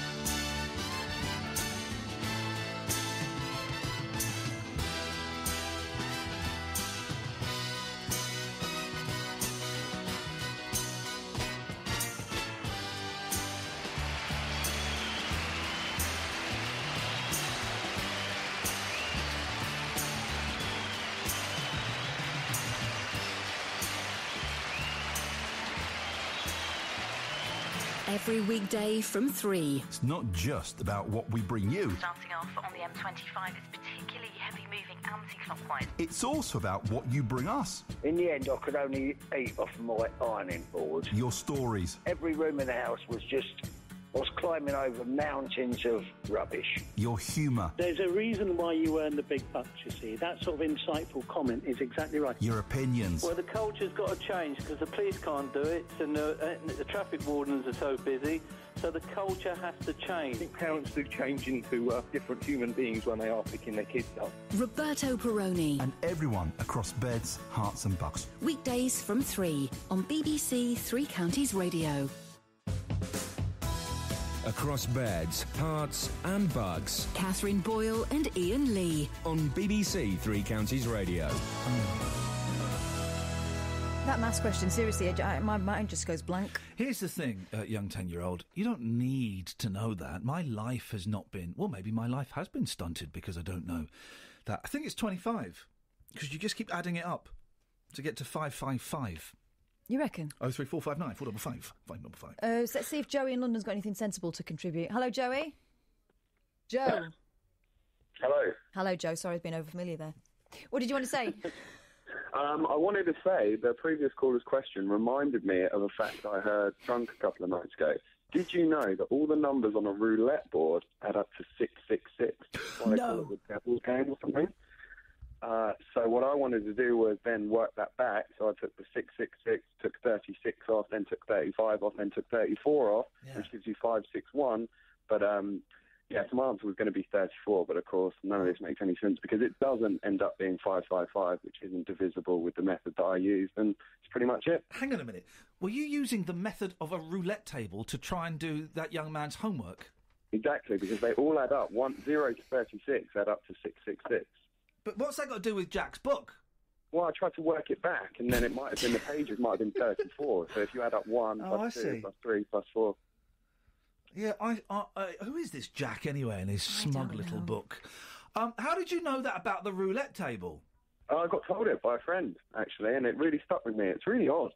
[SPEAKER 6] Every weekday from three.
[SPEAKER 15] It's not just about what we bring you.
[SPEAKER 16] Starting off on the M twenty-five, it's particularly heavy moving anti-clockwise.
[SPEAKER 15] It's also about what you bring us.
[SPEAKER 17] In the end, I could only eat off my ironing board.
[SPEAKER 15] Your stories.
[SPEAKER 17] Every room in the house was just... I was climbing over mountains of rubbish.
[SPEAKER 15] Your humour.
[SPEAKER 18] There's a reason why you earn the big bucks, you see. That sort of insightful comment is exactly right.
[SPEAKER 15] Your opinions.
[SPEAKER 19] Well, the culture's got to change because the police can't do it and the, and the traffic wardens are so busy, so the culture has to change.
[SPEAKER 20] I think parents do change into uh, different human beings when they are picking their kids up.
[SPEAKER 6] Roberto Perroni.
[SPEAKER 15] And everyone across beds, hearts and bucks.
[SPEAKER 6] Weekdays from three on B B C Three Counties Radio.
[SPEAKER 1] Across beds, hearts and bugs.
[SPEAKER 6] Katherine Boyle and Iain Lee.
[SPEAKER 1] On B B C Three Counties Radio.
[SPEAKER 3] That maths question, seriously, I, my mind just goes blank.
[SPEAKER 4] Here's the thing, uh, young ten-year-old. You don't need to know that. My life has not been... Well, maybe my life has been stunted because I don't know that. I think it's twenty-five, because you just keep adding it up to get to five five five.
[SPEAKER 3] You reckon?
[SPEAKER 4] Oh three four five nine four double five five double five.
[SPEAKER 3] Uh, so let's see if Joey in London's got anything sensible to contribute. Hello, Joey. Joe.
[SPEAKER 21] Hello.
[SPEAKER 3] Hello, Joe. Sorry, I've been over familiar there. What did you want to say?
[SPEAKER 21] Um, I wanted to say the previous caller's question reminded me of a fact I heard drunk a couple of nights ago. Did you know that all the numbers on a roulette board add up to six six six?
[SPEAKER 3] No.
[SPEAKER 21] The devil's game or something? Uh, so what I wanted to do was then work that back. So I took the six six six, took thirty-six off, then took thirty-five off, then took thirty-four off,
[SPEAKER 4] Yeah.
[SPEAKER 21] which gives you five six one. But um, yeah, so my answer was going to be thirty-four, but of course none of this makes any sense because it doesn't end up being five five five, which isn't divisible with the method that I used, and it's pretty much it.
[SPEAKER 4] Hang on a minute. Were you using the method of a roulette table to try and do that young man's homework?
[SPEAKER 21] Exactly, because they all add up. One zero to thirty-six add up to six six six.
[SPEAKER 4] But what's that got to do with Jack's book?
[SPEAKER 21] Well, I tried to work it back, and then it might have been the pages might have been thirty-four. So if you add up one
[SPEAKER 4] Oh,
[SPEAKER 21] plus
[SPEAKER 4] I
[SPEAKER 21] two
[SPEAKER 4] see.
[SPEAKER 21] plus three plus four.
[SPEAKER 4] Yeah, I, I, I. Who is this Jack anyway in his smug little book? Um, how did you know that about the roulette table?
[SPEAKER 21] Oh, I got told it by a friend actually, and it really stuck with me. It's really odd.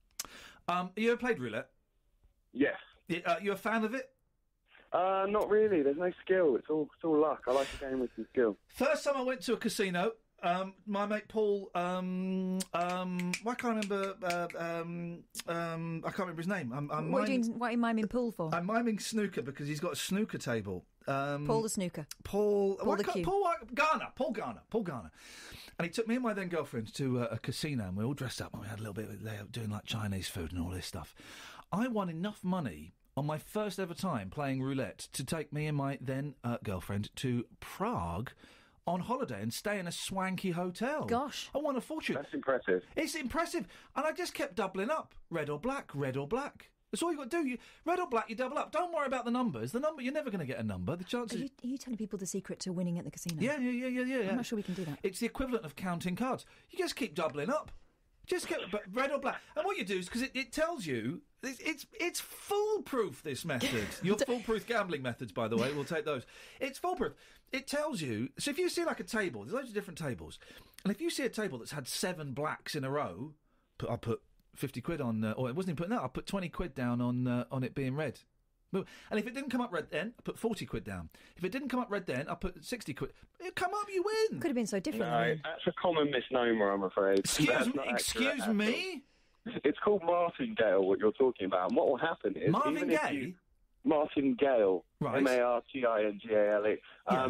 [SPEAKER 4] Um, you ever played roulette?
[SPEAKER 21] Yes.
[SPEAKER 4] Yeah, uh, you a fan of it?
[SPEAKER 21] Uh, not really. There's no skill. It's all it's all luck. I like a game with some skill.
[SPEAKER 4] First time I went to a casino, um, my mate Paul, um, um, why can't I remember? Uh, um, um, I can't remember his name. I'm, I'm
[SPEAKER 3] What are, you
[SPEAKER 4] miming,
[SPEAKER 3] doing, what are you miming pool for?
[SPEAKER 4] I'm miming snooker because he's got a snooker table. Um,
[SPEAKER 3] Paul the snooker.
[SPEAKER 4] Paul,
[SPEAKER 3] Paul
[SPEAKER 4] why
[SPEAKER 3] the
[SPEAKER 4] can't-
[SPEAKER 3] Q.
[SPEAKER 4] Paul why- Garner, Paul Garner, Paul Garner, and he took me and my then girlfriend to uh, a casino, and we all dressed up, and we had a little bit. They were doing like Chinese food and all this stuff. I won enough money on my first ever time playing roulette to take me and my then uh, girlfriend to Prague on holiday and stay in a swanky hotel.
[SPEAKER 3] Gosh.
[SPEAKER 4] I won a fortune.
[SPEAKER 21] That's impressive.
[SPEAKER 4] It's impressive. And I just kept doubling up. Red or black, red or black. That's all you got to do. You, red or black, you double up. Don't worry about the numbers. The number, you're never going to get a number. The
[SPEAKER 3] Are
[SPEAKER 4] chances...
[SPEAKER 3] you, are you telling people the secret to winning at the casino?
[SPEAKER 4] Yeah, yeah, yeah, yeah, yeah. yeah.
[SPEAKER 3] I'm not sure we can do that.
[SPEAKER 4] It's the equivalent of counting cards. You just keep doubling up. Just get but red or black. And what you do is, because it, it tells you, it's, it's it's foolproof, this method. Your foolproof gambling methods, by the way, we'll take those. It's foolproof. It tells you, so if you see like a table, there's loads of different tables, and if you see a table that's had seven blacks in a row, put, I'll put fifty quid on, uh, or it wasn't even putting that, I'll put twenty quid down on uh, on it being red. And if it didn't come up red then, I put forty quid down. If it didn't come up red then, I put sixty quid. It come up, you win.
[SPEAKER 3] Could have been so different.
[SPEAKER 21] No, that's a common misnomer, I'm afraid.
[SPEAKER 4] Excuse
[SPEAKER 21] That's
[SPEAKER 4] me.
[SPEAKER 21] not accurate
[SPEAKER 4] Excuse
[SPEAKER 21] at all.
[SPEAKER 4] me.
[SPEAKER 21] It's called martingale, what you're talking about. And what will happen is...
[SPEAKER 4] Marvin
[SPEAKER 21] even if
[SPEAKER 4] Gaye?
[SPEAKER 21] you- Martingale.
[SPEAKER 4] Right.
[SPEAKER 21] M A R T I N G A L E. Um,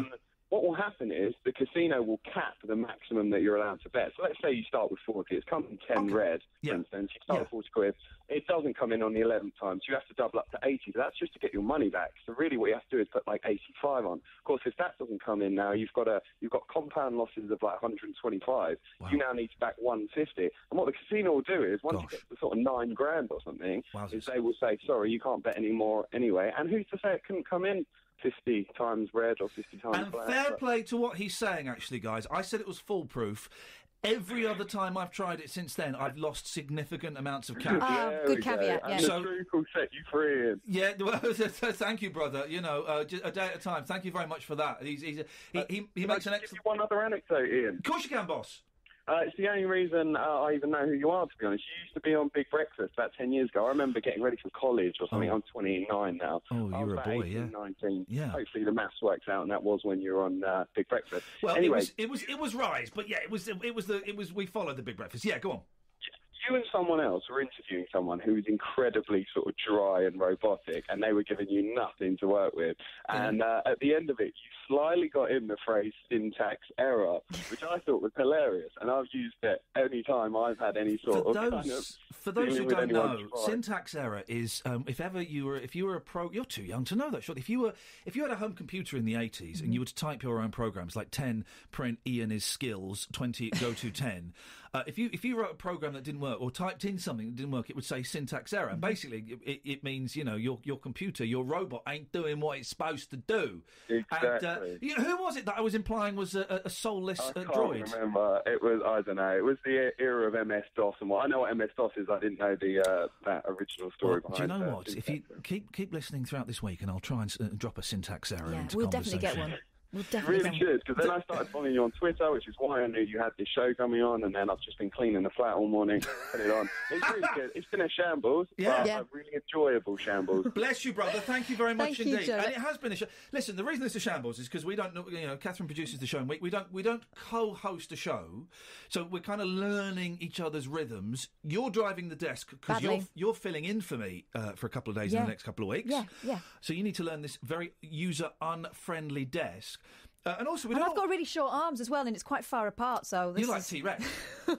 [SPEAKER 21] what will happen is the casino will cap the maximum that you're allowed to bet. So let's say you start with forty. It's come in ten red, for instance. You start with forty quid. It doesn't come in on the eleventh time, so you have to double up to eighty. But that's just to get your money back. So really what you have to do is put like eighty-five on. Of course, if that doesn't come in now, you've got a you've got compound losses of like one hundred twenty-five. Wow. You now need to back one hundred fifty. And what the casino will do is, once Gosh. you get to sort of nine grand or something, Wowzers. is they will say, sorry, you can't bet anymore anyway. And who's to say it couldn't come in fifty times red or fifty times
[SPEAKER 4] And
[SPEAKER 21] black?
[SPEAKER 4] fair play to what he's saying, actually, guys. I said it was foolproof. Every other time I've tried it since then, I've lost significant amounts of cash.
[SPEAKER 3] Ah, good caveat,
[SPEAKER 21] And
[SPEAKER 3] yeah.
[SPEAKER 21] the
[SPEAKER 4] So-
[SPEAKER 21] truth will set you free. Ian.
[SPEAKER 4] Yeah, well, thank you, brother. You know, uh, just a day at a time. Thank you very much for that. He's, he's a, he, he, he
[SPEAKER 21] Can
[SPEAKER 4] makes
[SPEAKER 21] I
[SPEAKER 4] an
[SPEAKER 21] give
[SPEAKER 4] excellent...
[SPEAKER 21] you one other anecdote, Ian?
[SPEAKER 4] Of course you can, boss.
[SPEAKER 21] Uh, it's the only reason uh, I even know who you are, to be honest. You used to be on Big Breakfast about ten years ago. I remember getting ready for college or something.
[SPEAKER 4] Oh.
[SPEAKER 21] I'm twenty-nine now.
[SPEAKER 4] Oh,
[SPEAKER 21] I
[SPEAKER 4] you
[SPEAKER 21] was
[SPEAKER 4] were a
[SPEAKER 21] about
[SPEAKER 4] boy,
[SPEAKER 21] eighteen,
[SPEAKER 4] yeah.
[SPEAKER 21] nineteen.
[SPEAKER 4] Yeah.
[SPEAKER 21] Hopefully the maths works out, and that was when you were on uh, Big Breakfast.
[SPEAKER 4] Well,
[SPEAKER 21] anyway,
[SPEAKER 4] it was it was it was Rise, but yeah, it was it was the it was we followed the Big Breakfast. Yeah, go on.
[SPEAKER 21] you and someone else were interviewing someone who was incredibly sort of dry and robotic, and they were giving you nothing to work with. And uh, at the end of it, you slyly got in the phrase syntax error, which I thought was hilarious. And I've used it any time I've had any sort
[SPEAKER 4] For
[SPEAKER 21] of
[SPEAKER 4] those,
[SPEAKER 21] kind of
[SPEAKER 4] for those
[SPEAKER 21] dealing
[SPEAKER 4] who
[SPEAKER 21] with
[SPEAKER 4] don't
[SPEAKER 21] anyone's
[SPEAKER 4] know,
[SPEAKER 21] vibe.
[SPEAKER 4] syntax error is um, if ever you were if you were a pro. You're too young to know that. Surely, if you were if you had a home computer in the eighties and you were to type your own programs like ten print Iain is skills, twenty go to ten. Uh, if you if you wrote a program that didn't work or typed in something that didn't work, it would say syntax error. And basically, it, it means you know your your computer, your robot ain't doing what it's supposed to do.
[SPEAKER 21] Exactly.
[SPEAKER 4] And, uh, you know, who was it that I was implying was a, a soulless
[SPEAKER 21] I
[SPEAKER 4] uh,
[SPEAKER 21] can't
[SPEAKER 4] droid?
[SPEAKER 21] remember. It was I don't know. It was the era of M S DOS and what I know what M S DOS is. I didn't know the uh, that original story
[SPEAKER 4] Well, do you
[SPEAKER 21] behind.
[SPEAKER 4] know
[SPEAKER 21] uh,
[SPEAKER 4] what? If you keep keep listening throughout this week, and I'll try and uh, drop a syntax error
[SPEAKER 3] Yeah,
[SPEAKER 4] into
[SPEAKER 3] we'll
[SPEAKER 4] conversation.
[SPEAKER 3] definitely get one. We'll
[SPEAKER 21] You
[SPEAKER 3] definitely
[SPEAKER 21] really
[SPEAKER 3] get one.
[SPEAKER 21] should, because then I started following you on Twitter, which is why I knew you had this show coming on, and then I've just been cleaning the flat all morning, put it on. It's really good. It's been a shambles,
[SPEAKER 4] Yeah.
[SPEAKER 21] but
[SPEAKER 4] Yeah.
[SPEAKER 21] a really enjoyable shambles.
[SPEAKER 4] Bless you, brother. Thank you very much
[SPEAKER 3] Thank you,
[SPEAKER 4] indeed.
[SPEAKER 3] Joe.
[SPEAKER 4] And it has been a show. Listen, the reason it's a shambles is because we don't know. You know, Catherine produces the show, and we, we don't we don't co-host a show, so we're kind of learning each other's rhythms. You're driving the desk because you're
[SPEAKER 3] Badly.
[SPEAKER 4] you're filling in for me uh, for a couple of days
[SPEAKER 3] Yeah.
[SPEAKER 4] in the next couple of weeks.
[SPEAKER 3] Yeah, yeah.
[SPEAKER 4] So you need to learn this very user unfriendly desk. Uh, and also, we
[SPEAKER 3] And
[SPEAKER 4] don't.
[SPEAKER 3] I've got really short arms as well, and it's quite far apart. So this
[SPEAKER 4] You like
[SPEAKER 3] is...
[SPEAKER 4] T Rex.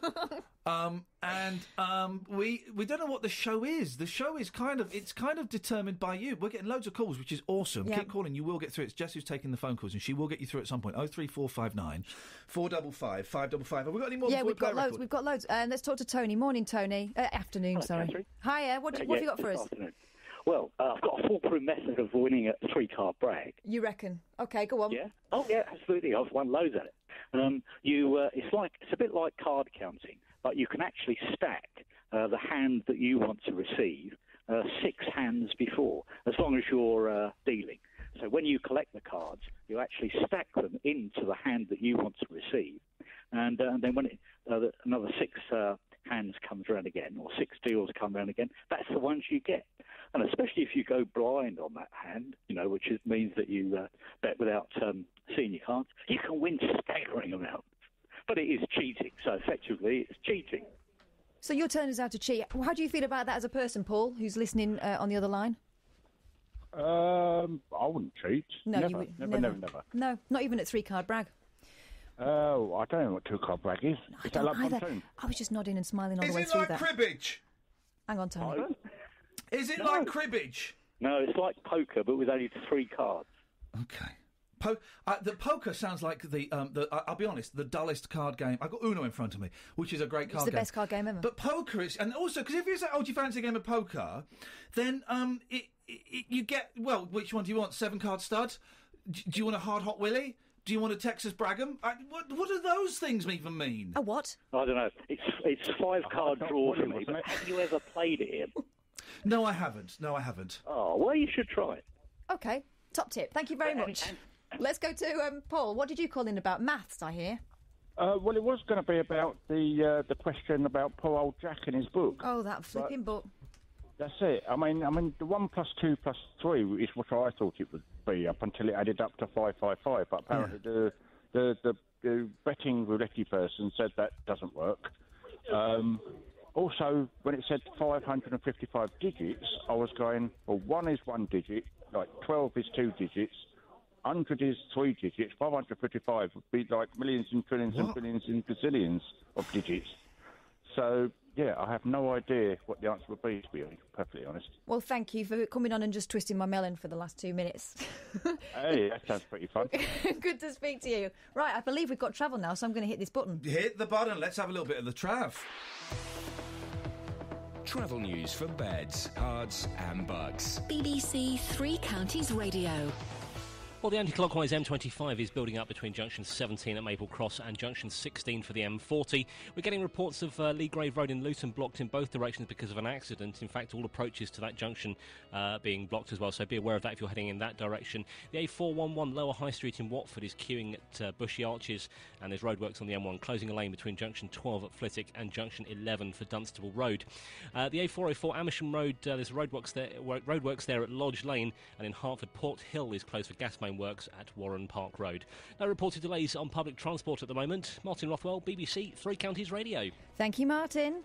[SPEAKER 4] um, and um, we we don't know what the show is. The show is kind of it's kind of determined by you. We're getting loads of calls, which is awesome.
[SPEAKER 3] Yeah.
[SPEAKER 4] Keep calling. You will get through. It's Jess who's taking the phone calls, and she will get you through at some point. Oh three four five nine four double five five double five. Have we got any more?
[SPEAKER 3] Yeah,
[SPEAKER 4] before we
[SPEAKER 3] we've
[SPEAKER 4] play
[SPEAKER 3] got
[SPEAKER 4] a
[SPEAKER 3] loads.
[SPEAKER 4] record?
[SPEAKER 3] We've got loads. Um, let's talk to Tony. Morning, Tony. Uh, afternoon,
[SPEAKER 18] Hello,
[SPEAKER 3] sorry.
[SPEAKER 18] Catherine.
[SPEAKER 3] Hiya. What, do-
[SPEAKER 18] Uh,
[SPEAKER 3] what
[SPEAKER 18] yeah,
[SPEAKER 3] have you got for
[SPEAKER 18] this
[SPEAKER 3] us?
[SPEAKER 18] afternoon. Well, uh, I've got a foolproof method of winning a three-card brag.
[SPEAKER 3] You reckon? Okay, go on.
[SPEAKER 18] Yeah. Oh, yeah, absolutely. I've won loads at it. Um, you, uh, it's like it's a bit like card counting, but you can actually stack uh, the hand that you want to receive uh, six hands before, as long as you're uh, dealing. So when you collect the cards, you actually stack them into the hand that you want to receive, and, uh, and then when it, uh, the- another six uh, hands comes around again, or six deals come around again, that's the ones you get. And especially if you go blind on that hand, you know, which is, means that you uh, bet without um, seeing your cards, you can win staggering amounts. But it is cheating, so effectively it's cheating.
[SPEAKER 3] So you're telling us how to cheat. How do you feel about that as a person, Paul, who's listening uh, on the other line?
[SPEAKER 2] Um, I wouldn't cheat.
[SPEAKER 3] No,
[SPEAKER 2] never,
[SPEAKER 3] you would
[SPEAKER 2] never, never, never.
[SPEAKER 3] No, not even at three-card brag.
[SPEAKER 2] Oh, I don't know what two-card brag is.
[SPEAKER 3] I
[SPEAKER 2] Is that
[SPEAKER 3] don't
[SPEAKER 2] like
[SPEAKER 3] either.
[SPEAKER 2] pontoon?
[SPEAKER 3] I was just nodding and smiling all
[SPEAKER 4] Is
[SPEAKER 3] the way
[SPEAKER 4] it
[SPEAKER 3] through
[SPEAKER 4] like
[SPEAKER 3] that.
[SPEAKER 4] cribbage?
[SPEAKER 3] Hang on, Tony.
[SPEAKER 4] Is it
[SPEAKER 18] No.
[SPEAKER 4] like cribbage?
[SPEAKER 18] No, it's like poker, but with only three cards.
[SPEAKER 4] Okay. Po- uh, the poker sounds like the. Um, the I- I'll be honest, the dullest card game. I've got Uno in front of me, which is a great
[SPEAKER 3] It's
[SPEAKER 4] card
[SPEAKER 3] the
[SPEAKER 4] game.
[SPEAKER 3] best card game ever.
[SPEAKER 4] But poker is, and also because if you say, "Oh, do you fancy a game of poker?" Then um, it, it, it, you get well. Which one do you want? Seven card stud? D- do you want a hard hot Willie? Do you want a Texas Brag'em? I, what what do those things even mean?
[SPEAKER 3] A what?
[SPEAKER 18] I don't know. It's it's five card draw for me. But have you ever played it, Ian?
[SPEAKER 4] No, I haven't. No, I haven't.
[SPEAKER 18] Oh, well, you should try it.
[SPEAKER 3] Okay, top tip. Thank you very much. Let's go to um, Paul. What did you call in about maths, I hear?
[SPEAKER 2] Uh, well, it was going to be about the uh, the question about poor old Jack and his book.
[SPEAKER 3] Oh, that flipping book.
[SPEAKER 2] That's it. I mean, I mean, the one plus two plus three is what I thought it would be up until it added up to five five five. But apparently, the, the the the betting roulette person said that doesn't work. Um, also, when it said five hundred and fifty-five digits, I was going, well, one is one digit, like twelve is two digits, one hundred is three digits, five hundred fifty-five would be like millions and trillions
[SPEAKER 4] What?
[SPEAKER 2] and billions and gazillions of digits. So, yeah, I have no idea what the answer would be, to be perfectly honest.
[SPEAKER 3] Well, thank you for coming on and just twisting my melon for the last two minutes.
[SPEAKER 2] Hey, that sounds pretty fun.
[SPEAKER 3] Good to speak to you. Right, I believe we've got travel now, so I'm going to hit this button.
[SPEAKER 4] Hit the button. Let's have a little bit of the trav.
[SPEAKER 1] Travel news for beds, cards and bugs.
[SPEAKER 6] B B C Three Counties Radio.
[SPEAKER 5] Well, the anti-clockwise M twenty-five is building up between junction seventeen at Maple Cross and junction sixteen for the M forty. We're getting reports of uh, Lee Grave Road in Luton blocked in both directions because of an accident. In fact, all approaches to that junction uh, being blocked as well, so be aware of that if you're heading in that direction. The A four eleven Lower High Street in Watford is queuing at uh, Bushy Arches, and there's roadworks on the M one, closing a lane between junction twelve at Flitwick and junction eleven for Dunstable Road. Uh, the A four oh four Amersham Road, uh, there's roadworks there, roadworks there at Lodge Lane, and in Hertford, Port Hill is closed for gas main works at Warren Park Road. No reported delays on public transport at the moment. Martin Rothwell, B B C Three Counties Radio.
[SPEAKER 3] Thank you, Martin.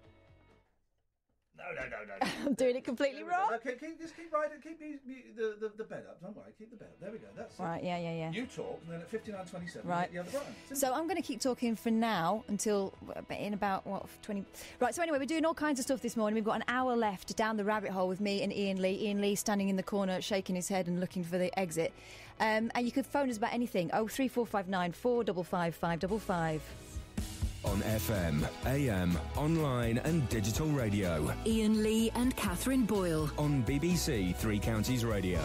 [SPEAKER 4] No, no, no, no.
[SPEAKER 3] I'm doing it completely wrong.
[SPEAKER 4] No, keep, keep, just keep riding, keep the, the, the, the bed up. Don't worry, keep the bed up. There we go. That's
[SPEAKER 3] Right,
[SPEAKER 4] it.
[SPEAKER 3] yeah, yeah, yeah.
[SPEAKER 4] You talk, and then at fifty-nine twenty-seven,
[SPEAKER 3] Right.
[SPEAKER 4] hit the other button. Simple.
[SPEAKER 3] So I'm going to keep talking for now until in about, what, twenty... Right, so anyway, we're doing all kinds of stuff this morning. We've got an hour left down the rabbit hole with me and Iain Lee. Iain Lee standing in the corner, shaking his head and looking for the exit. Um, and you can phone us about anything. Oh, three four five nine, four five five, five five five.
[SPEAKER 1] On F M, A M, online and digital radio.
[SPEAKER 6] Iain Lee and Katherine Boyle.
[SPEAKER 1] On B B C Three Counties Radio.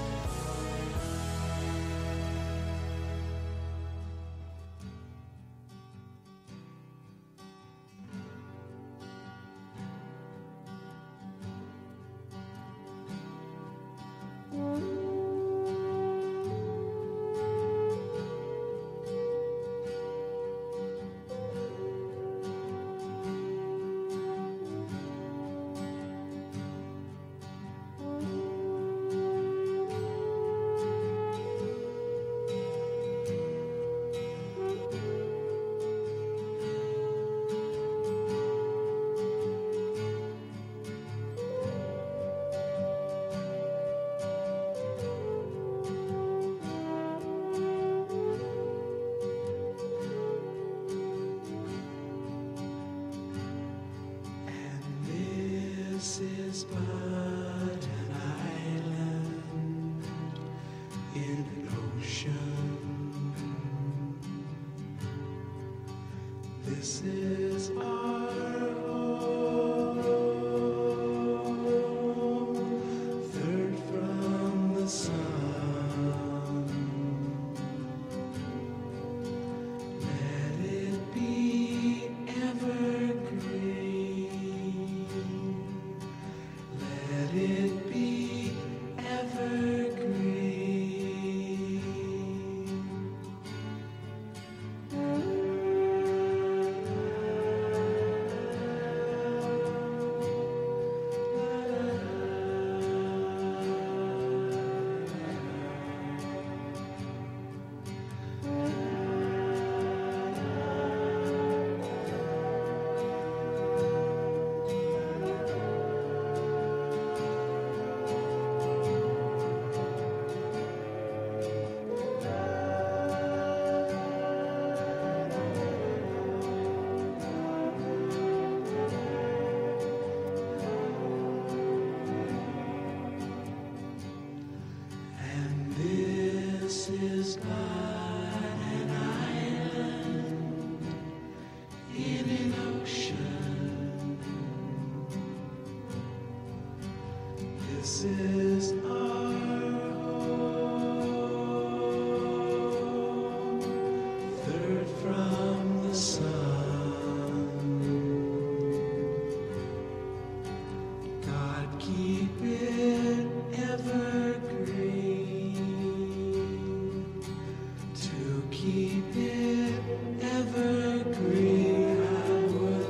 [SPEAKER 11] This is but an island in an ocean. This is our home, third from the sun. Let it be evergreen. Let it be evergreen. And this is but an island in an ocean. This is our home, third from the sun. God keep it evergreen. To keep it evergreen, I would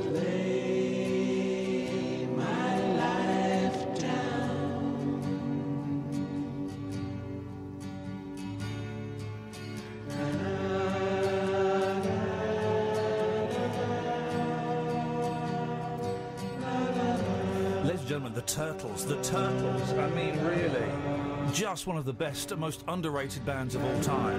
[SPEAKER 11] lay my life down.
[SPEAKER 4] Ladies and gentlemen, the Turtles. The Turtles. I mean, really. Just one of the best, most underrated bands of all time.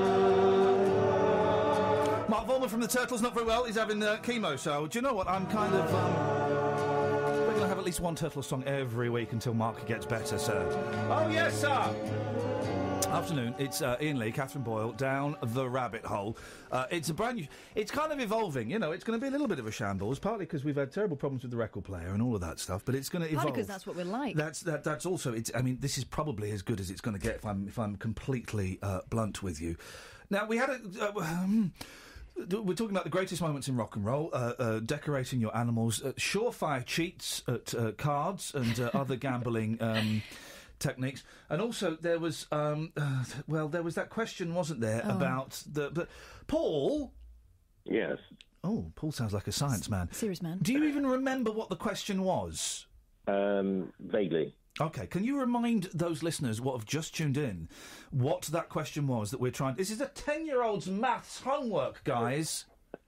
[SPEAKER 4] Mark Volman from the Turtles, not very well. He's having uh, chemo, so do you know what? I'm kind of... Um, we're going to have at least one Turtles song every week until Mark gets better, sir. Oh, yes, sir! Afternoon, it's uh, Iain Lee, Katherine Boyle, down the rabbit hole. Uh, it's a brand new... It's kind of evolving, you know, it's going to be a little bit of a shambles, partly because we've had terrible problems with the record player and all of that stuff, but it's going to evolve.
[SPEAKER 3] Partly because that's what we're like.
[SPEAKER 4] That's that, that's also... It's, I mean, this is probably as good as it's going to get if I'm, if I'm completely uh, blunt with you. Now, we had a... Uh, um, we're talking about the greatest moments in rock and roll, uh, uh, decorating your animals, uh, surefire cheats at uh, cards and uh, other gambling... Um, techniques, and also there was um uh, well there was that question, wasn't there,
[SPEAKER 3] oh.
[SPEAKER 4] about the, the Paul.
[SPEAKER 9] Yes.
[SPEAKER 4] Oh, Paul sounds like a science man.
[SPEAKER 3] Serious man.
[SPEAKER 4] Do you even remember what the question was?
[SPEAKER 9] Um vaguely.
[SPEAKER 4] Okay, can you remind those listeners what have just tuned in what that question was that we're trying... This is a ten-year-old's maths homework, guys.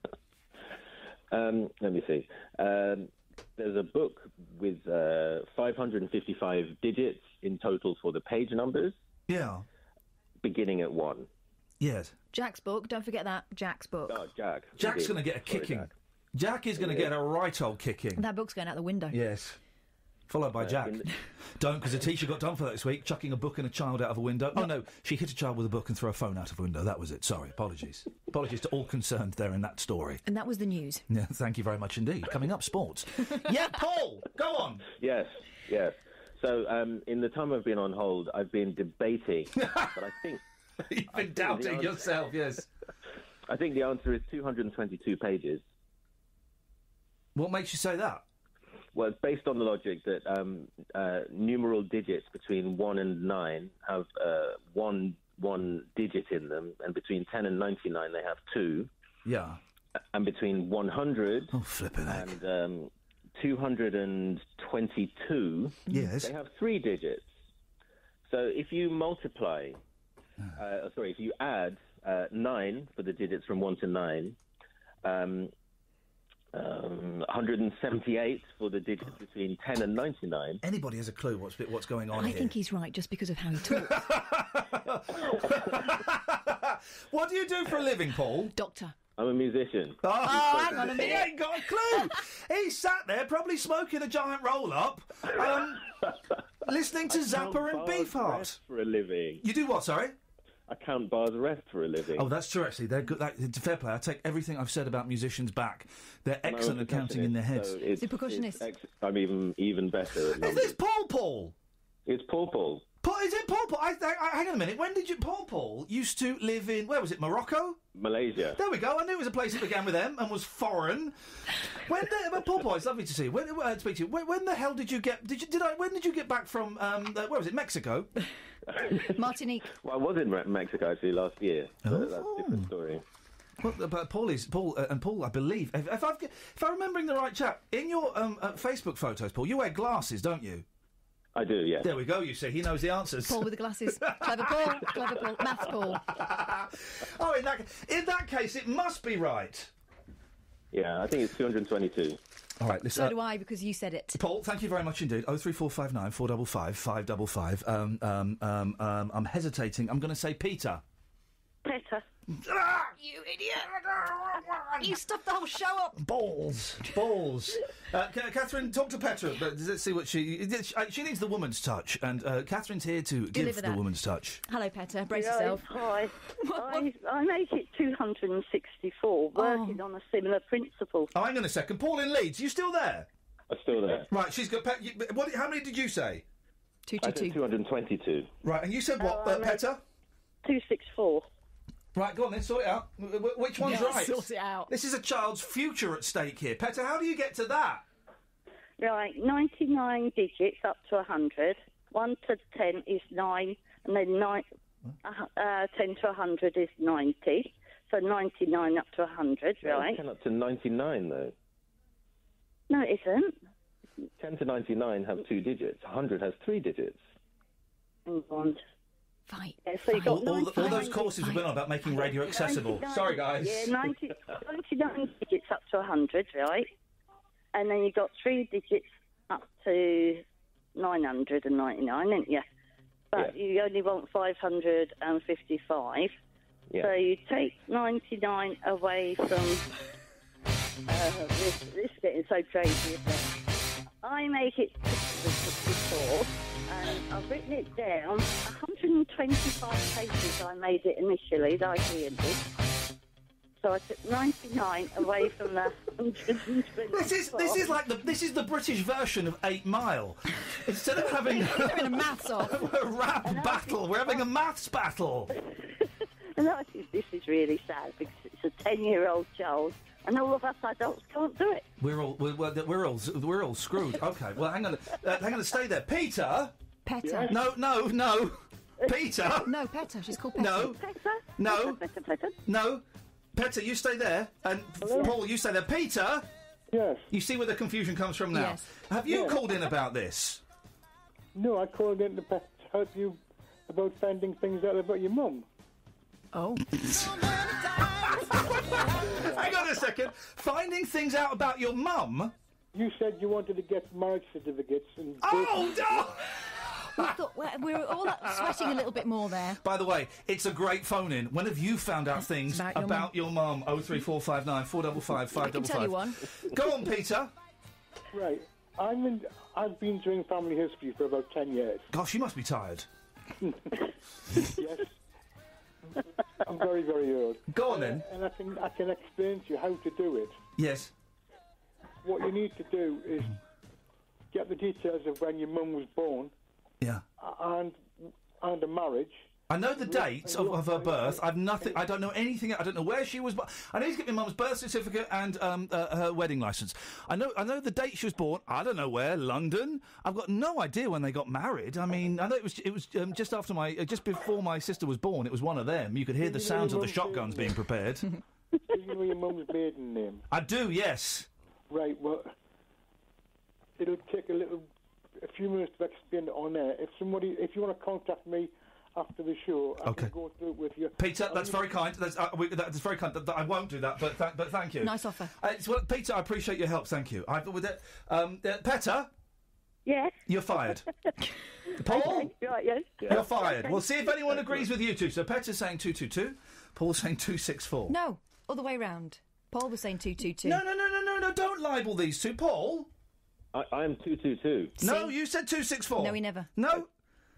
[SPEAKER 9] um let me see. um There's a book with uh, five hundred fifty-five digits in total for the page numbers.
[SPEAKER 4] Yeah.
[SPEAKER 9] Beginning at one.
[SPEAKER 4] Yes.
[SPEAKER 3] Jack's book, don't forget that. Jack's book.
[SPEAKER 9] Oh, Jack.
[SPEAKER 4] Jack's going to get a
[SPEAKER 9] Sorry,
[SPEAKER 4] kicking.
[SPEAKER 9] Jack.
[SPEAKER 4] Jack is going to
[SPEAKER 9] Yeah.
[SPEAKER 4] get a right old kicking.
[SPEAKER 3] That book's going out the window.
[SPEAKER 4] Yes. Followed by
[SPEAKER 9] Uh,
[SPEAKER 4] Jack.
[SPEAKER 9] in the-
[SPEAKER 4] Don't, because a teacher got done for that this week, chucking a book and a child out of a window. Oh, no, she hit a child with a book and threw a phone out of a window. That was it. Sorry, apologies. Apologies to all concerned there in that story.
[SPEAKER 3] And that was the news.
[SPEAKER 4] Yeah, thank you very much indeed. Coming up, sports. Yeah, Paul, go on.
[SPEAKER 9] Yes, yes. So um, in the time I've been on hold, I've been debating, but I think...
[SPEAKER 4] You've been doubting yourself, yes.
[SPEAKER 9] I think the answer is two hundred twenty-two pages.
[SPEAKER 4] What makes you say that?
[SPEAKER 9] Well, it's based on the logic that um, uh, numeral digits between one and nine have uh, one one digit in them, and between ten and ninety-nine they have two.
[SPEAKER 4] Yeah.
[SPEAKER 9] And between one hundred
[SPEAKER 4] oh, flippin' heck.
[SPEAKER 9] and um, two hundred twenty-two,
[SPEAKER 4] yes,
[SPEAKER 9] they have three digits. So if you multiply, uh, sorry, if you add uh, nine for the digits from one to nine, um, um, one hundred seventy-eight for the digits between ten and ninety-nine.
[SPEAKER 4] Anybody has a clue what's what's going on
[SPEAKER 3] I
[SPEAKER 4] here?
[SPEAKER 3] think he's right just because of how he talks.
[SPEAKER 4] What do you do for a living, Paul?
[SPEAKER 3] Doctor.
[SPEAKER 9] I'm a musician.
[SPEAKER 4] Oh,
[SPEAKER 3] Oh, hang on a
[SPEAKER 4] He
[SPEAKER 3] minute.
[SPEAKER 4] ain't got a clue. He sat there, probably smoking a giant roll-up, um, listening to
[SPEAKER 9] I count
[SPEAKER 4] Zappa and
[SPEAKER 9] bars
[SPEAKER 4] Beefheart.
[SPEAKER 9] rest for a living.
[SPEAKER 4] You do what, sorry?
[SPEAKER 9] I count bars rest for a living.
[SPEAKER 4] Oh, that's true, actually. They're good. That, it's fair play. I take everything I've said about musicians back. They're
[SPEAKER 9] I'm a
[SPEAKER 4] excellent at counting in their heads.
[SPEAKER 9] so it's-
[SPEAKER 3] He's a percussionist.
[SPEAKER 9] it's ex- I'm even even better at
[SPEAKER 4] Is
[SPEAKER 9] numbers.
[SPEAKER 4] this Paul Paul?
[SPEAKER 9] It's Paul Paul.
[SPEAKER 4] Paul, is it Paul Paul? I, I, I, hang on a minute. When did you... Paul Paul used to live in... Where was it? Morocco?
[SPEAKER 9] Malaysia.
[SPEAKER 4] There we go. I knew it was a place that began with M and was foreign. When the, but Paul Paul, it's lovely to see you. When, uh, speak to you. When, when the hell did you get... Did you? Did I? When did you get back from... Um, uh, where was it? Mexico?
[SPEAKER 3] Martinique.
[SPEAKER 9] Well, I was in Me- Mexico actually last year. So
[SPEAKER 4] Oh.
[SPEAKER 9] that's a different story.
[SPEAKER 4] Well, uh, but Paul is Paul uh, and Paul. I believe, if, if, I've, if I'm remembering the right chap, in your um, uh, Facebook photos, Paul, you wear glasses, don't you?
[SPEAKER 9] I do, yeah.
[SPEAKER 4] There we go. You see, he knows the answers.
[SPEAKER 3] Paul with the glasses. Clever Paul. Clever Paul. Maths Paul.
[SPEAKER 4] Oh, in that in that case, it must be right.
[SPEAKER 9] Yeah, I think it's two hundred twenty-two.
[SPEAKER 4] All right, listen.
[SPEAKER 3] So do I, because you said it.
[SPEAKER 4] Paul, thank you very much indeed. Oh three four five nine four double five five double five. Um, um, um, um, I'm hesitating. I'm going to say Peter.
[SPEAKER 7] Peter.
[SPEAKER 4] Ah!
[SPEAKER 3] You idiot. You stuffed the whole show up.
[SPEAKER 4] Balls, balls. Uh, C- Catherine, talk to Petra. But let's see what she. She needs the woman's touch, and uh, Catherine's here to give
[SPEAKER 3] Deliver
[SPEAKER 4] the
[SPEAKER 3] that.
[SPEAKER 4] woman's touch.
[SPEAKER 3] Hello, Peter. Brace
[SPEAKER 7] Right,
[SPEAKER 3] yourself.
[SPEAKER 7] Hi. I, I make it two hundred sixty-four, working on a similar principle.
[SPEAKER 4] Oh, hang on a second. Paul in Leeds, you still there?
[SPEAKER 9] I'm still there.
[SPEAKER 4] Right, she's got. Pe- you, what? How many did you say?
[SPEAKER 3] Two,
[SPEAKER 9] I said two hundred twenty-two.
[SPEAKER 4] Right, and you said what,
[SPEAKER 7] Oh, I
[SPEAKER 4] uh,
[SPEAKER 7] make-
[SPEAKER 4] Petra?
[SPEAKER 7] two sixty-four.
[SPEAKER 4] Right, go on then, sort it out. W- w- which one's
[SPEAKER 3] Yeah,
[SPEAKER 4] right?
[SPEAKER 3] sort it out.
[SPEAKER 4] This is a child's future at stake here. Petra, how do you get to that?
[SPEAKER 7] Right, ninety-nine digits up to one hundred. one to ten is nine, and then nine, uh, uh, ten to one hundred is ninety. So ninety-nine up to one hundred, right?
[SPEAKER 9] ten up to ninety-nine, though.
[SPEAKER 7] No, it isn't.
[SPEAKER 9] ten to ninety-nine have two digits. one hundred has three digits.
[SPEAKER 7] Hang on.
[SPEAKER 3] Fight.
[SPEAKER 7] Yeah, so you got
[SPEAKER 4] All, all, the- all those
[SPEAKER 7] ninety-nine
[SPEAKER 4] courses have been on about making radio accessible.
[SPEAKER 7] ninety-nine
[SPEAKER 4] Sorry, guys.
[SPEAKER 7] Yeah, ninety, ninety-nine digits up to one hundred, right? And then you got three digits up to nine hundred ninety-nine, didn't you? but you only want five hundred fifty-five.
[SPEAKER 9] Yeah.
[SPEAKER 7] So you take ninety-nine away from... Uh, this, this is getting so crazy, isn't it? I make it sixty-four, and I've written it down. one hundred twenty-five pages I made it initially, like Iain did. So I took ninety-nine away from the one hundred twenty-five.
[SPEAKER 4] This is this is like the this is the British version of Eight Mile. Instead of having
[SPEAKER 3] You're having a maths off.
[SPEAKER 4] a rap battle, we're having a maths battle.
[SPEAKER 7] And I think this is really sad because it's a ten-year-old child, and all of us adults can't do it.
[SPEAKER 4] We're all we're, we're, we're all we're all screwed. Okay, well, hang on, uh, hang on, stay there, Peter.
[SPEAKER 3] Petter.
[SPEAKER 4] No, no, no, Peter.
[SPEAKER 3] No, Petter. She's called Petter.
[SPEAKER 4] No, no,
[SPEAKER 7] Petter, Petter.
[SPEAKER 4] no, Petter. You stay there, and Paul, you stay there. Peter.
[SPEAKER 8] Yes.
[SPEAKER 4] You see where the confusion comes from now.
[SPEAKER 8] Yes.
[SPEAKER 4] Have you
[SPEAKER 8] Yes.
[SPEAKER 4] called in about this?
[SPEAKER 8] No, I called in to pe- help you about finding things out about your mum.
[SPEAKER 3] Oh.
[SPEAKER 4] Hang on a second. Finding things out about your mum?
[SPEAKER 8] You said you wanted to get marriage certificates and...
[SPEAKER 4] Oh, no!
[SPEAKER 3] We thought we're, we're all sweating a little bit more there.
[SPEAKER 4] By the way, it's a great phone-in. When have you found out things
[SPEAKER 3] About your
[SPEAKER 4] about your mum? Oh three four five nine four five five five
[SPEAKER 3] I can
[SPEAKER 4] five
[SPEAKER 3] tell you
[SPEAKER 4] five.
[SPEAKER 3] one.
[SPEAKER 4] Go on, Peter.
[SPEAKER 8] Right. I'm in, I've been doing family history for about ten years.
[SPEAKER 4] Gosh, you must be tired.
[SPEAKER 8] Yes. I'm very, very old.
[SPEAKER 4] Go on, then.
[SPEAKER 8] And I can, I can explain to you how to do it.
[SPEAKER 4] Yes.
[SPEAKER 8] What you need to do is get the details of when your mum was born.
[SPEAKER 4] Yeah.
[SPEAKER 8] And, and a marriage.
[SPEAKER 4] I know the dates of, of her birth. I've nothing. I don't know anything. I don't know where she was born. I need to get my mum's birth certificate and um, uh, her wedding license. I know. I know the date she was born. I don't know where. London. I've got no idea when they got married. I mean, I know it was. It was um, just after my, uh, just before my sister was born. It was one of them. You could hear the sounds of the shotguns being prepared.
[SPEAKER 8] Do you know your mum's maiden name?
[SPEAKER 4] I do. Yes.
[SPEAKER 8] Right. Well, it'll take a little, a few minutes to explain it on air. If somebody, if you want to contact me after the show, I
[SPEAKER 4] Okay.
[SPEAKER 8] can go through it with you.
[SPEAKER 4] Peter, that's very kind. That's, uh, we, that's very kind. Th- th- I won't do that, but th- but thank you.
[SPEAKER 3] Nice offer.
[SPEAKER 4] Uh, it's, well, Peter, I appreciate your help. Thank you. I, with it, um, uh, Petter,
[SPEAKER 7] Yes.
[SPEAKER 4] you're fired. Paul,
[SPEAKER 7] Okay, right, yes.
[SPEAKER 4] you're fired.
[SPEAKER 7] Okay.
[SPEAKER 4] We'll see if anyone agrees with you two. So Petter's saying two two two, Paul's saying two six four.
[SPEAKER 3] No, other way round. Paul was saying two two two.
[SPEAKER 4] No, no, no, no, no, no! Don't libel these two, Paul.
[SPEAKER 9] I, I am two two two.
[SPEAKER 4] No, you said two six four.
[SPEAKER 3] No, he never.
[SPEAKER 4] No,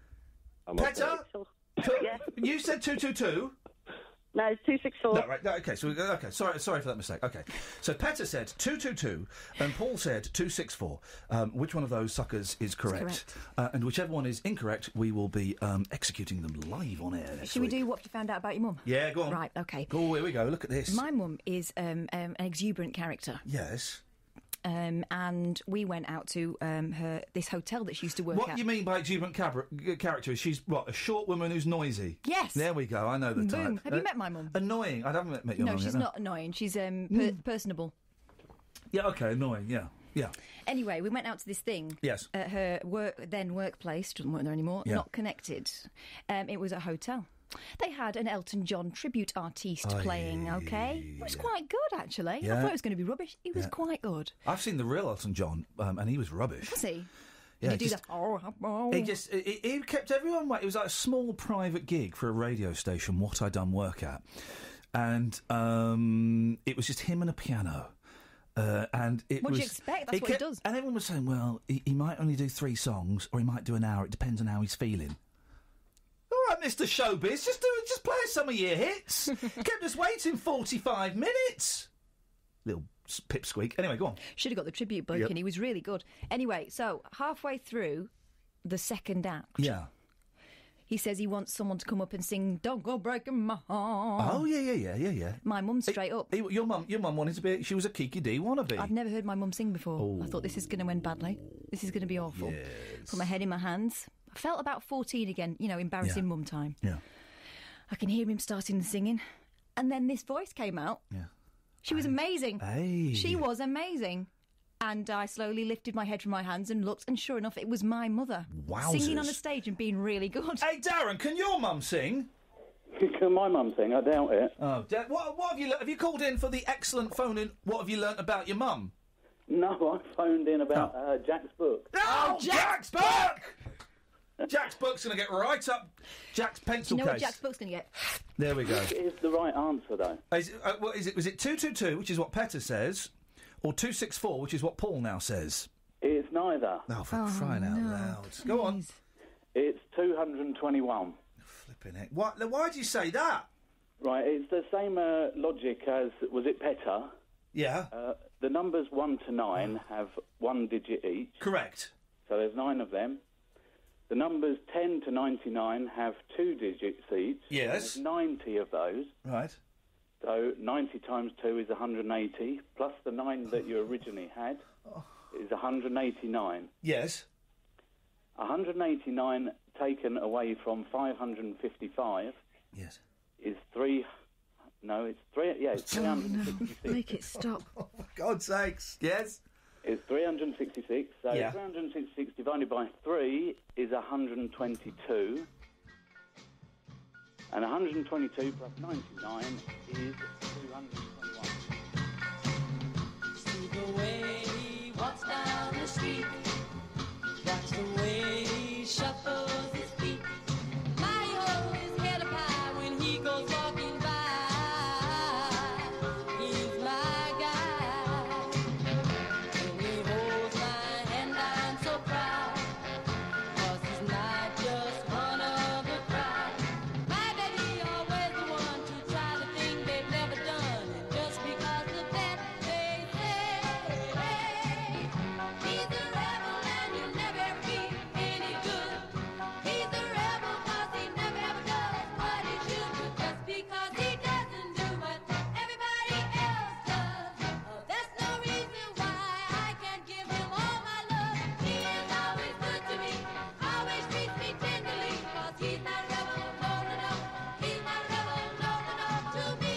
[SPEAKER 9] I'm
[SPEAKER 4] Petter.
[SPEAKER 9] okay.
[SPEAKER 7] Yes.
[SPEAKER 4] You said two two two.
[SPEAKER 7] No, two six four.
[SPEAKER 4] No, right. No, okay. So we- okay. Sorry, sorry for that mistake. Okay. So Petter said two two two, and Paul said two six four. Um, which one of those suckers is correct?
[SPEAKER 3] correct.
[SPEAKER 4] Uh, and whichever one is incorrect, we will be um, executing them live on air. Next
[SPEAKER 3] Should we
[SPEAKER 4] week.
[SPEAKER 3] do what you found out about your mum?
[SPEAKER 4] Yeah, go on.
[SPEAKER 3] Right, okay.
[SPEAKER 4] Oh, here we go. Look at this.
[SPEAKER 3] My mum is um, um, an exuberant character.
[SPEAKER 4] Yes.
[SPEAKER 3] Um, and we went out to um, her this hotel that she used to work
[SPEAKER 4] What
[SPEAKER 3] at.
[SPEAKER 4] you mean by exuberant cabra- g- character? Is she's what, a short woman who's noisy?
[SPEAKER 3] Yes.
[SPEAKER 4] There we go. I know the
[SPEAKER 3] Boom.
[SPEAKER 4] type.
[SPEAKER 3] Have you
[SPEAKER 4] Uh,
[SPEAKER 3] met my mum?
[SPEAKER 4] Annoying. I haven't met, met your
[SPEAKER 3] No,
[SPEAKER 4] mum
[SPEAKER 3] she's
[SPEAKER 4] yet,
[SPEAKER 3] not annoying. She's um, per- personable.
[SPEAKER 4] Yeah. Okay. Annoying. Yeah. Yeah.
[SPEAKER 3] Anyway, we went out to this thing.
[SPEAKER 4] Yes.
[SPEAKER 3] At her work, then workplace, doesn't work there anymore.
[SPEAKER 4] Yeah.
[SPEAKER 3] Not connected. Um, it was a hotel. They had an Elton John tribute artiste
[SPEAKER 4] Aye,
[SPEAKER 3] playing. Okay, it was quite good actually. I
[SPEAKER 4] Yeah.
[SPEAKER 3] thought it was going to be rubbish. It was
[SPEAKER 4] Yeah.
[SPEAKER 3] quite good.
[SPEAKER 4] I've seen the real Elton John, um, and he was rubbish.
[SPEAKER 3] Was he?
[SPEAKER 4] Yeah,
[SPEAKER 3] Did he do
[SPEAKER 4] just-
[SPEAKER 3] that? Oh, oh.
[SPEAKER 4] He just he, he kept everyone waiting. It was like a small private gig for a radio station. What I done work at, and um, it was just him and a piano. Uh, and it
[SPEAKER 3] What do
[SPEAKER 4] was,
[SPEAKER 3] you expect? That's what he
[SPEAKER 4] kept-
[SPEAKER 3] does.
[SPEAKER 4] And everyone was saying, well, he, he might only do three songs, or he might do an hour. It depends on how he's feeling. All right, Mister Showbiz, just do just play some of your hits. Kept us waiting forty-five minutes. Little s- pipsqueak. Anyway, go on.
[SPEAKER 3] Should have got the tribute book,
[SPEAKER 4] Yep.
[SPEAKER 3] and he was really good. Anyway, so halfway through the second act,
[SPEAKER 4] Yeah.
[SPEAKER 3] he says he wants someone to come up and sing "Don't Go Breaking My Heart."
[SPEAKER 4] Oh yeah, yeah, yeah, yeah, yeah.
[SPEAKER 3] My mum straight up.
[SPEAKER 4] Hey, your mum, your mum wanted to be. She was a Kiki D wannabe.
[SPEAKER 3] I've never heard my mum sing before. I thought this is going to end badly. This is going to be awful. Put my head in my hands. I felt about fourteen again, you know, embarrassing
[SPEAKER 4] Yeah.
[SPEAKER 3] mum time.
[SPEAKER 4] Yeah.
[SPEAKER 3] I can hear him starting the singing. And then this voice came out.
[SPEAKER 4] Yeah.
[SPEAKER 3] She was amazing.
[SPEAKER 4] Hey.
[SPEAKER 3] She was amazing. And I slowly lifted my head from my hands and looked, and sure enough, it was my mother.
[SPEAKER 4] Wowzers.
[SPEAKER 3] Singing on the stage and being really good.
[SPEAKER 4] Hey, Darren, can your mum sing?
[SPEAKER 13] Can my mum sing? I doubt it.
[SPEAKER 4] Oh, Da- what, what have you le- have you called in for the excellent phone in? What have you learnt about your mum?
[SPEAKER 13] No, I phoned in about uh, Jack's book.
[SPEAKER 4] Oh, Jack's book! Jack's book's going to get right up Jack's pencil
[SPEAKER 3] Do you know
[SPEAKER 4] case.
[SPEAKER 3] what Jack's book's going to get?
[SPEAKER 4] There we go.
[SPEAKER 19] It is the right answer, though.
[SPEAKER 4] Is it, uh, well, is it, was it two two two, which is what Petter says, or two six four, which is what Paul now says?
[SPEAKER 19] It's neither.
[SPEAKER 4] Oh, for crying out loud. Go on.
[SPEAKER 19] It's two hundred twenty-one.
[SPEAKER 4] Flipping it. Why, why do you say that?
[SPEAKER 19] Right, it's the same uh, logic as, was it Petter?
[SPEAKER 4] Yeah.
[SPEAKER 19] Uh, the numbers one to nine have one digit each.
[SPEAKER 4] Correct.
[SPEAKER 19] So there's nine of them. The numbers ten to ninety-nine have two digits each.
[SPEAKER 4] Yes.
[SPEAKER 19] There's ninety of those.
[SPEAKER 4] Right.
[SPEAKER 19] So ninety times two is one hundred eighty, plus the nine that you originally had is one hundred eighty-nine.
[SPEAKER 4] Yes.
[SPEAKER 19] one hundred eighty-nine taken away from five hundred fifty-five.
[SPEAKER 4] Yes.
[SPEAKER 19] Is three. No, it's three. Yeah, it's three hundred sixty-six.
[SPEAKER 3] Make it stop.
[SPEAKER 4] Oh, for God's sakes. Yes.
[SPEAKER 19] It's three hundred sixty-six. So
[SPEAKER 4] Yeah.
[SPEAKER 19] three hundred sixty-six divided by three is one hundred twenty-two. And one hundred twenty-two plus ninety-nine is two hundred twenty-one.
[SPEAKER 11] See the way he walks down the street. Watch the way he shuffles his feet. Mighty hold his head up high when he goes walking by. He's my guy. When he holds my hand, I'm so proud. 'Cause he's not just one of the crowd. My baby always the one to try the thing they've never done. And just because of that, they say, hey, he's a rebel and he'll never ever be any good. He's a rebel 'cause he never ever does what he should do. Just because he doesn't do what everybody else does. Oh, that's no reason why I can't give him all my love. He is always good to me, always treats me tenderly. 'Cause he's my rebel, no, no, no. He's my rebel, no, no, no, to me.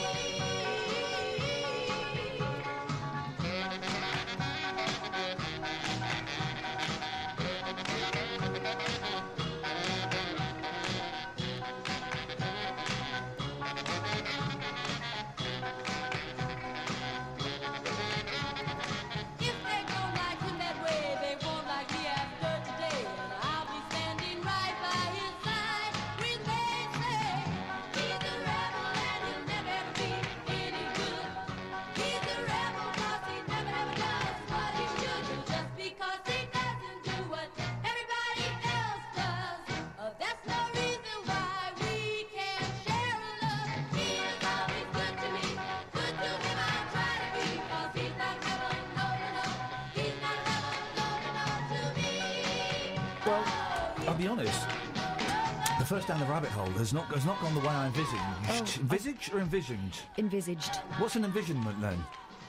[SPEAKER 11] If they don't like him that way, they won't like me after today. And I'll be standing right by his side when they say he's a rebel and he'll never ever be any good. He's a rebel 'cause he never ever does what he should do. Just because he doesn't do what everybody else does. Oh, that's no reason why we can't share a love. He is always good to me, good to him I try to be. 'Cause he's not rebel, no, no, no. He's not rebel, no, no, no, to me.
[SPEAKER 4] Well, I'll be honest. The first down the rabbit hole has not has not gone the way I envisaged. Envisaged or envisioned?
[SPEAKER 3] Envisaged.
[SPEAKER 4] What's an envisionment then?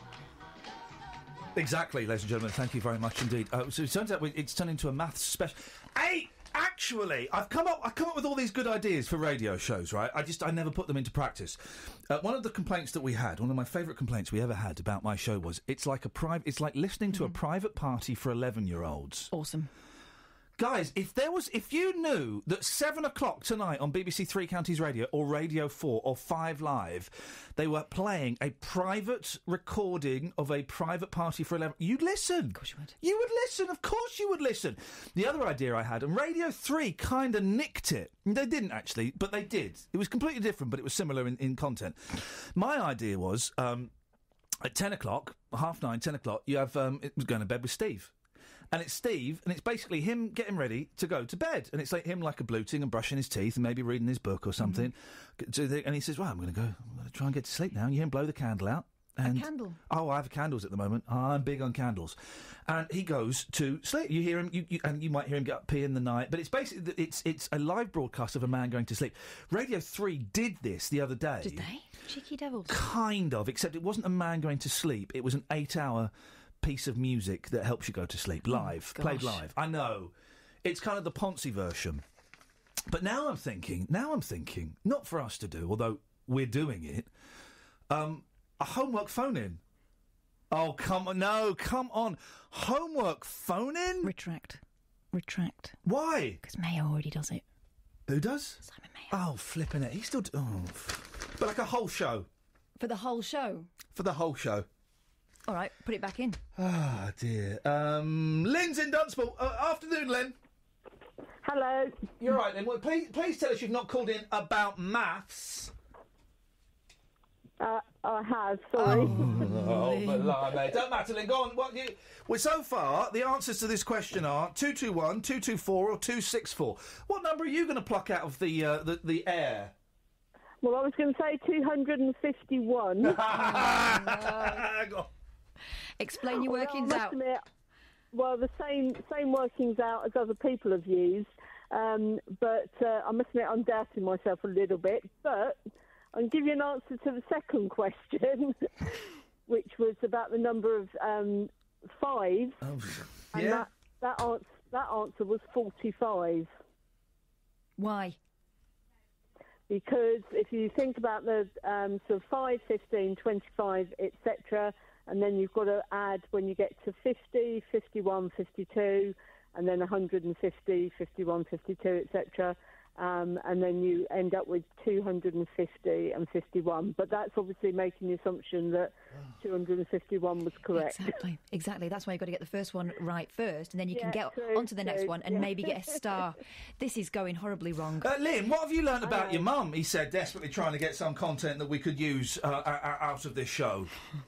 [SPEAKER 4] Exactly, ladies and gentlemen. Thank you very much indeed. Uh, so it turns out we, it's turned into a maths special. Hey, actually, I've come up. I've come up with all these good ideas for radio shows. Right? I just I never put them into practice. Uh, one of the complaints that we had, one of my favourite complaints we ever had about my show was it's like a private. It's like listening to a private party for eleven-year-olds.
[SPEAKER 3] Awesome.
[SPEAKER 4] Guys, if there was, if you knew that seven o'clock tonight on B B C Three Counties Radio or Radio Four or Five Live, they were playing a private recording of a private party for eleven, you'd listen. Of course you would. You would listen. Of course you would listen. The other idea I had, and Radio Three kind of nicked it. They didn't actually, but they did. It was completely different, but it was similar in, in content. My idea was um, at ten o'clock, half nine, ten o'clock, you have um, it was going to bed with Steve. And it's Steve, and it's basically him getting ready to go to bed. And it's like him like a bluting and brushing his teeth and maybe reading his book or something. Mm-hmm. And he says, well, I'm going to go I'm going to try and get to sleep now. And you hear him blow the candle out. And,
[SPEAKER 3] a candle?
[SPEAKER 4] Oh, I have candles at the moment. I'm big on candles. And he goes to sleep. You hear him, you, you, and you might hear him get up, pee in the night. But it's basically, it's it's a live broadcast of a man going to sleep. Radio three did this the other day.
[SPEAKER 3] Did they? Cheeky devils.
[SPEAKER 4] Kind of, except it wasn't a man going to sleep. It was an eight-hour piece of music that helps you go to sleep live,
[SPEAKER 3] oh,
[SPEAKER 4] played live. I know it's kind of the Ponzi version, but now I'm thinking now I'm thinking not for us to do, although we're doing it, um a homework phone in. Oh come on, no come on homework phone in.
[SPEAKER 3] Retract retract
[SPEAKER 4] Why?
[SPEAKER 3] Because Mayo already does it.
[SPEAKER 4] Who does?
[SPEAKER 3] Simon Mayo.
[SPEAKER 4] Oh, flipping it, he's still d- oh f- but like a whole show
[SPEAKER 3] For the whole show.
[SPEAKER 4] for the whole show.
[SPEAKER 3] All right, put it back in.
[SPEAKER 4] Ah, dear. Um, Lynn's in Dunstable. Uh, afternoon, Lynn.
[SPEAKER 12] Hello.
[SPEAKER 4] You're right, then. Well, please, please tell us you've not called in about maths.
[SPEAKER 12] Uh, I have, sorry.
[SPEAKER 4] Oh, blimey. Don't matter, Lynn. Go on. What you... Well, so far, the answers to this question are two two one, two two four or two six four. What number are you going to pluck out of the, uh, the, the air?
[SPEAKER 12] Well, I was going to say two hundred fifty-one.
[SPEAKER 3] Oh, no. Explain your
[SPEAKER 12] Well,
[SPEAKER 3] workings
[SPEAKER 12] I must
[SPEAKER 3] out.
[SPEAKER 12] admit, well, the same same workings out as other people have used, um, but uh, I must admit I'm doubting myself a little bit. But I'll give you an answer to the second question, which was about the number of um, five.
[SPEAKER 4] Oh,
[SPEAKER 12] and
[SPEAKER 4] yeah.
[SPEAKER 12] that that answer, that answer was forty-five.
[SPEAKER 3] Why?
[SPEAKER 12] Because if you think about the um, sort of five, fifteen, twenty-five, et cetera, and then you've got to add when you get to fifty, fifty-one, fifty-two, and then one hundred fifty, fifty-one, fifty-two, et cetera, um, and then you end up with two hundred fifty and fifty-one. But that's obviously making the assumption that two hundred fifty-one was correct.
[SPEAKER 3] Exactly, exactly. That's why you've got to get the first one right first, and then you
[SPEAKER 12] Yeah,
[SPEAKER 3] can get
[SPEAKER 12] true,
[SPEAKER 3] onto the next
[SPEAKER 12] true,
[SPEAKER 3] one and
[SPEAKER 12] yeah.
[SPEAKER 3] maybe get a star. This is going horribly wrong.
[SPEAKER 4] Uh, Lynn, what have you learned about
[SPEAKER 12] know.
[SPEAKER 4] your mum? He said, desperately trying to get some content that we could use uh, uh, uh, out of this show.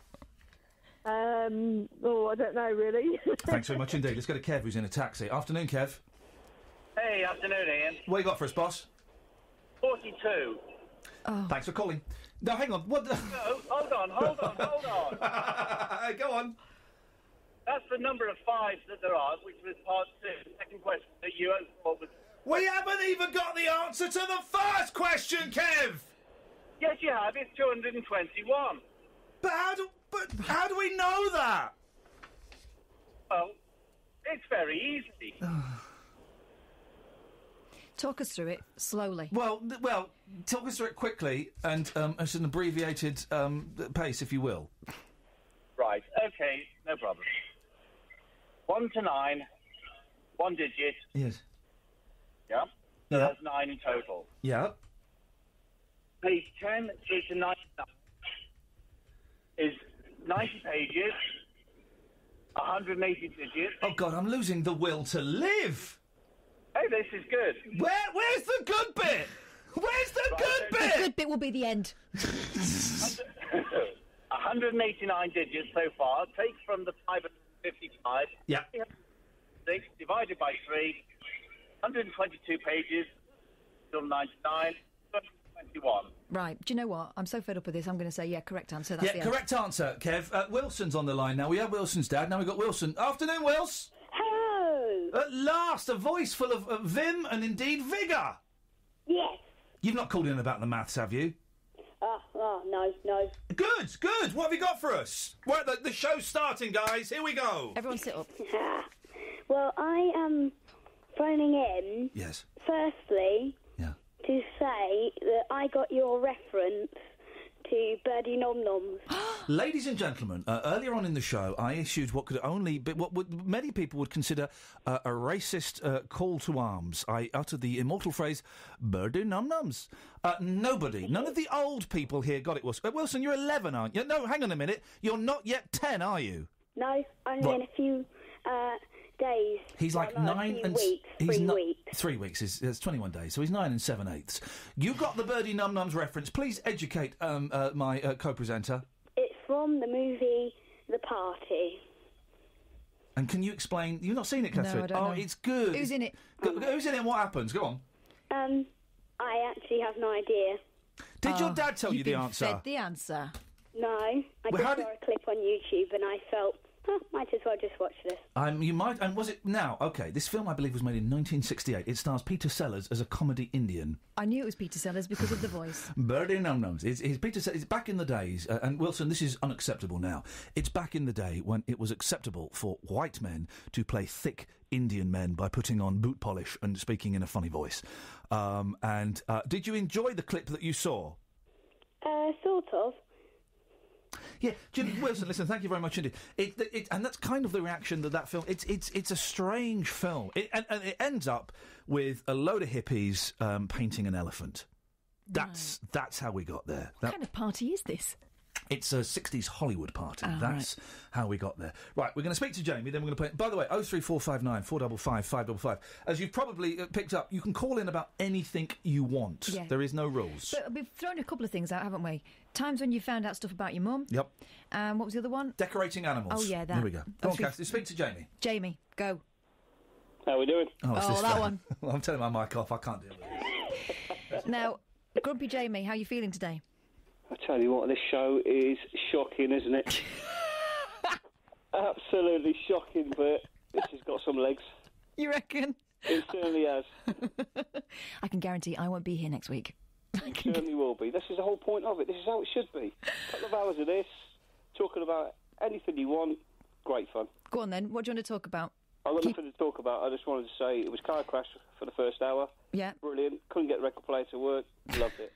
[SPEAKER 12] Um, oh, I don't know, really.
[SPEAKER 4] Thanks very much indeed. Let's go to Kev, who's in a taxi. Afternoon, Kev.
[SPEAKER 22] Hey, afternoon, Ian.
[SPEAKER 4] What you got for us, boss?
[SPEAKER 22] forty-two.
[SPEAKER 3] Oh.
[SPEAKER 4] Thanks for calling. No, hang on. What? The...
[SPEAKER 22] No, hold on, hold on, hold on.
[SPEAKER 4] Go on.
[SPEAKER 22] That's the number of fives that there are, which was part two. Second question that you thought was...
[SPEAKER 4] We haven't even got the answer to the first question, Kev!
[SPEAKER 22] Yes, you have. It's two hundred twenty-one.
[SPEAKER 4] But how do, but how do we know that?
[SPEAKER 22] Well, it's very easy.
[SPEAKER 3] Talk us through it slowly.
[SPEAKER 4] Well, th- well, talk us through it quickly and um, at an abbreviated um, pace, if you will.
[SPEAKER 22] Right, okay, no problem. One to nine, one digit,
[SPEAKER 4] Yes.
[SPEAKER 22] yeah?
[SPEAKER 4] Yeah.
[SPEAKER 22] That's nine in total.
[SPEAKER 4] Yeah.
[SPEAKER 22] Page ten through to ninety-nine is ninety pages, one hundred eighty digits.
[SPEAKER 4] Oh, God, I'm losing the will to live.
[SPEAKER 22] Hey, this is good.
[SPEAKER 4] Where, where's the good bit? Where's the
[SPEAKER 22] Right,
[SPEAKER 4] good
[SPEAKER 22] okay.
[SPEAKER 4] bit?
[SPEAKER 3] The good bit will be the end.
[SPEAKER 22] one hundred eighty-nine digits so far. Take from the five hundred fifty-five.
[SPEAKER 4] Yeah.
[SPEAKER 22] Six divided by three. one hundred twenty-two pages. Still ninety-nine. twenty-one.
[SPEAKER 3] Right, do you know what? I'm so fed up with this, I'm going to say, yeah, correct answer. That's
[SPEAKER 4] Yeah,
[SPEAKER 3] the end.
[SPEAKER 4] correct answer, Kev. Uh, Wilson's on the line now. We had Wilson's dad, now we've got Wilson. Afternoon, Wils.
[SPEAKER 23] Hello.
[SPEAKER 4] At last, a voice full of uh, vim and indeed vigour.
[SPEAKER 23] Yes.
[SPEAKER 4] You've not called in about the maths, have you?
[SPEAKER 23] Oh, oh, no, no.
[SPEAKER 4] Good, good. What have you got for us? Well, the, the show's starting, guys. Here we go.
[SPEAKER 3] Everyone sit up.
[SPEAKER 23] Well, I am phoning in,
[SPEAKER 4] Yes.
[SPEAKER 23] firstly,
[SPEAKER 4] Yeah.
[SPEAKER 23] to say that I got your reference to Birdie Nom Noms.
[SPEAKER 4] Ladies and gentlemen, uh, earlier on in the show, I issued what could only be what would, many people would consider uh, a racist uh, call to arms. I uttered the immortal phrase, "Birdie num nums." Uh, nobody, none of the old people here got it. Wilson, uh, Wilson, you're eleven, aren't you? No, hang on a minute. You're not yet ten, are you?
[SPEAKER 23] No, only
[SPEAKER 4] What?
[SPEAKER 23] in a few uh, days.
[SPEAKER 4] He's like
[SPEAKER 23] Well, no, a
[SPEAKER 4] nine
[SPEAKER 23] few
[SPEAKER 4] and s-
[SPEAKER 23] weeks,
[SPEAKER 4] he's
[SPEAKER 23] three
[SPEAKER 4] not-
[SPEAKER 23] weeks.
[SPEAKER 4] Three weeks is it's twenty-one days, so he's nine and seven eighths. You got the Birdie Num Nums reference. Please educate um, uh, my uh, co-presenter.
[SPEAKER 23] It's from the movie The Party.
[SPEAKER 4] And can you explain? You've not seen it,
[SPEAKER 23] No,
[SPEAKER 4] Catherine.
[SPEAKER 23] I don't
[SPEAKER 4] oh,
[SPEAKER 23] know.
[SPEAKER 4] it's good.
[SPEAKER 23] Who's in it?
[SPEAKER 4] Go- Who's in it? And what happens? Go on.
[SPEAKER 23] Um, I actually have no idea.
[SPEAKER 4] Did your
[SPEAKER 3] Oh,
[SPEAKER 4] dad tell you
[SPEAKER 3] you've
[SPEAKER 4] the
[SPEAKER 3] been
[SPEAKER 4] answer?
[SPEAKER 3] fed the answer.
[SPEAKER 23] No, I
[SPEAKER 4] Well,
[SPEAKER 23] just
[SPEAKER 4] how
[SPEAKER 23] saw
[SPEAKER 4] did-
[SPEAKER 23] a clip on YouTube and I felt, huh, might as well just watch this.
[SPEAKER 4] Um, you might. And was it now? Okay, this film I believe was made in nineteen sixty-eight. It stars Peter Sellers as a comedy Indian.
[SPEAKER 3] I knew it was Peter Sellers because of the voice.
[SPEAKER 4] Birdie Num Nums. It's, it's Peter. Se- It's back in the days, uh, and Wilson, this is unacceptable now. It's back in the day when it was acceptable for white men to play thick Indian men by putting on boot polish and speaking in a funny voice. Um, and uh, did you enjoy the clip that you saw?
[SPEAKER 23] Uh, sort of.
[SPEAKER 4] Yeah, Jim Wilson. Listen, thank you very much indeed. It, it, and that's kind of the reaction that that film. It's it's it's a strange film. It, and, and it ends up with a load of hippies um, painting an elephant. That's that's how we got there.
[SPEAKER 3] What
[SPEAKER 4] That,
[SPEAKER 3] kind of party is this?
[SPEAKER 4] It's a sixties Hollywood party.
[SPEAKER 10] Ah,
[SPEAKER 4] That's how we got there. Right, we're going to speak to Jamie, then we're going to play... By the way, oh three four five nine, four five five, five five five. As you've probably uh, picked up, you can call in about anything you want.
[SPEAKER 3] Yeah.
[SPEAKER 4] There is no rules.
[SPEAKER 3] But we've thrown a couple of things out, haven't we? Times when you found out stuff about your mum.
[SPEAKER 4] Yep.
[SPEAKER 3] And um, what was the other one?
[SPEAKER 4] Decorating animals.
[SPEAKER 3] Oh, yeah, that.
[SPEAKER 4] Here we go. Go on,
[SPEAKER 3] three-
[SPEAKER 4] Kathy, speak to Jamie.
[SPEAKER 3] Jamie, go.
[SPEAKER 22] How we doing?
[SPEAKER 4] Oh, it's
[SPEAKER 3] Oh,
[SPEAKER 4] this
[SPEAKER 3] that
[SPEAKER 4] guy.
[SPEAKER 3] one.
[SPEAKER 4] Well, I'm turning my mic off. I can't deal with it.
[SPEAKER 3] Now, Grumpy Jamie, how are you feeling today?
[SPEAKER 22] I tell you what, this show is shocking, isn't it? Absolutely shocking, but this has got some legs.
[SPEAKER 3] You reckon?
[SPEAKER 22] It certainly has.
[SPEAKER 3] I can guarantee I won't be here next week.
[SPEAKER 22] It certainly will be. This is the whole point of it. This is how it should be. A couple of hours of this, talking about anything you want. Great fun.
[SPEAKER 3] Go on then, what do you want to talk about?
[SPEAKER 22] I've got nothing to talk about. I just wanted to say it was car crash for the first hour.
[SPEAKER 3] Yeah.
[SPEAKER 22] Brilliant. Couldn't get the record player to work. Loved it.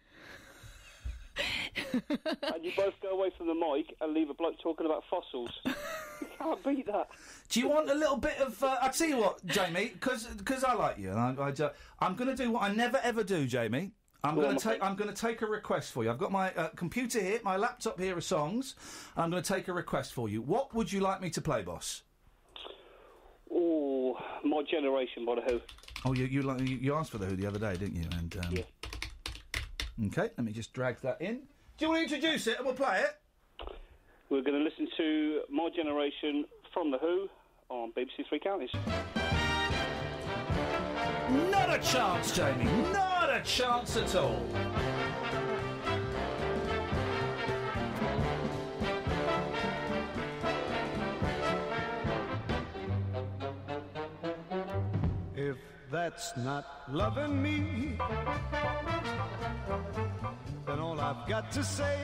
[SPEAKER 22] And you both go away from the mic and leave a bloke talking about fossils. You can't beat that.
[SPEAKER 4] Do you want a little bit of... Uh, I'll tell you what, Jamie, because I like you, and I, I ju- I'm going to do what I never ever do, Jamie. I'm
[SPEAKER 22] Go
[SPEAKER 4] going
[SPEAKER 22] on,
[SPEAKER 4] to take. I'm going to take a request for you. I've got my uh, computer here, my laptop here of songs. And I'm going to take a request for you. What would you like me to play, boss?
[SPEAKER 22] Oh, My Generation by The Who.
[SPEAKER 4] Oh, you you, like- you you asked for the Who the other day, didn't you? And um,
[SPEAKER 22] Yeah.
[SPEAKER 4] Okay, let me just drag that in. Do you want to introduce it and we'll play it?
[SPEAKER 22] We're going to listen to My Generation from The Who on B B C Three Counties.
[SPEAKER 4] Not a chance, Jamie. Not a chance at all.
[SPEAKER 14] If that's not loving me, then all I've got to say,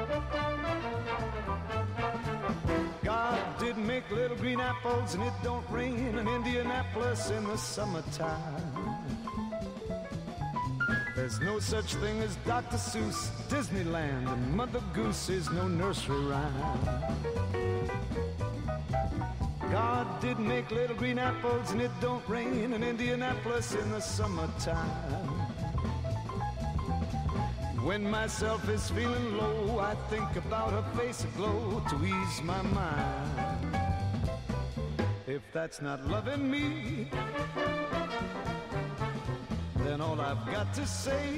[SPEAKER 14] God did make little green apples and it don't rain in Indianapolis in the summertime. There's no such thing as Doctor Seuss, Disneyland, and Mother Goose is no nursery rhyme. God did make little green apples and it don't rain in Indianapolis in the summertime. When myself is feeling low, I think about her face aglow to ease my mind. If that's not loving me, then all I've got to say,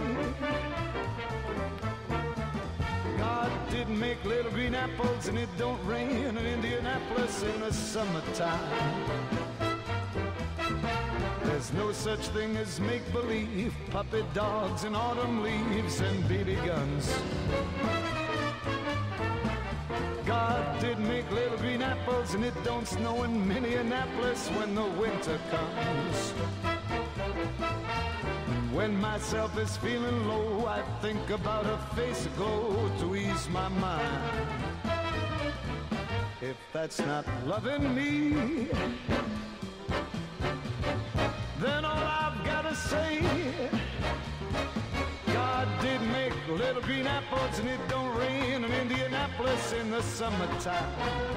[SPEAKER 14] God didn't make little green apples and it don't rain in Indianapolis in the summertime. There's no such thing as make-believe, puppy dogs and autumn leaves and B B guns. God did make little green apples and it don't snow in Minneapolis when the winter comes. When myself is feeling low, I think about her face aglow to ease my mind. If that's not loving me, then all I've got to say, God did make little green apples and it don't rain in Indianapolis in the summertime.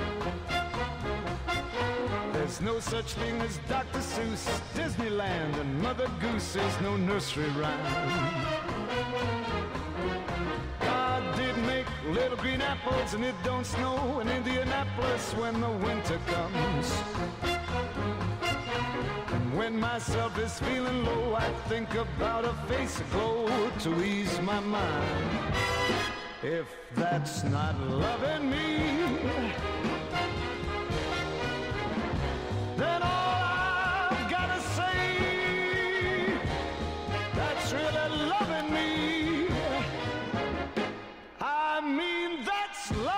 [SPEAKER 14] There's no such thing as Doctor Seuss, Disneyland, and Mother Goose is no nursery rhyme. God did make little green apples and it don't snow in Indianapolis when the winter comes. And when myself is feeling low, I think about a face aglow to ease my mind. If that's not loving me, then all I've got to say, that's really loving me. I mean, that's love.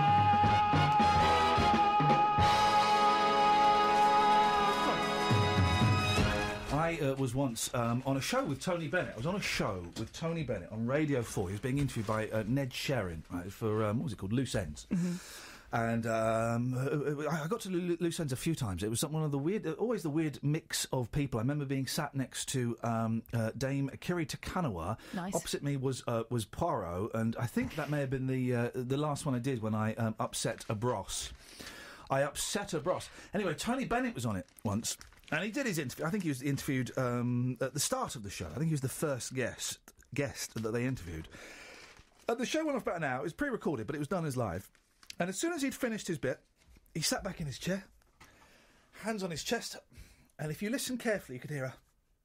[SPEAKER 4] I uh, was once um, on a show with Tony Bennett. I was on a show with Tony Bennett on Radio four. He was being interviewed by uh, Ned Sherrin, right, for, um, what was it called, Loose Ends.
[SPEAKER 3] Mm-hmm.
[SPEAKER 4] And um, I got to Lo- Loose Ends a few times. It was one of the weird, always the weird mix of people. I remember being sat next to um, uh, Dame Kiri Takanawa.
[SPEAKER 3] Nice.
[SPEAKER 4] Opposite me was uh, was Poirot, and I think that may have been the uh, the last one I did when I um, upset a Bros. I upset a Bros. Anyway, Tony Bennett was on it once, and he did his interview. I think he was interviewed um, at the start of the show. I think he was the first guest guest that they interviewed. Uh, the show went off about an hour. It was pre-recorded, but it was done as live. And as soon as he'd finished his bit, he sat back in his chair, hands on his chest, and if you listen carefully, you could hear a...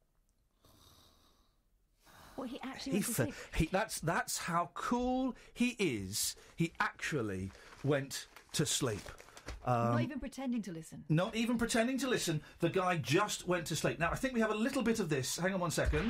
[SPEAKER 3] What, he actually
[SPEAKER 4] He
[SPEAKER 3] went to
[SPEAKER 4] fe-
[SPEAKER 3] sleep?
[SPEAKER 4] he, that's, that's how cool he is. He actually went to sleep. Um,
[SPEAKER 3] Not even pretending to listen.
[SPEAKER 4] Not even pretending to listen. The guy just went to sleep. Now, I think we have a little bit of this. Hang on one second.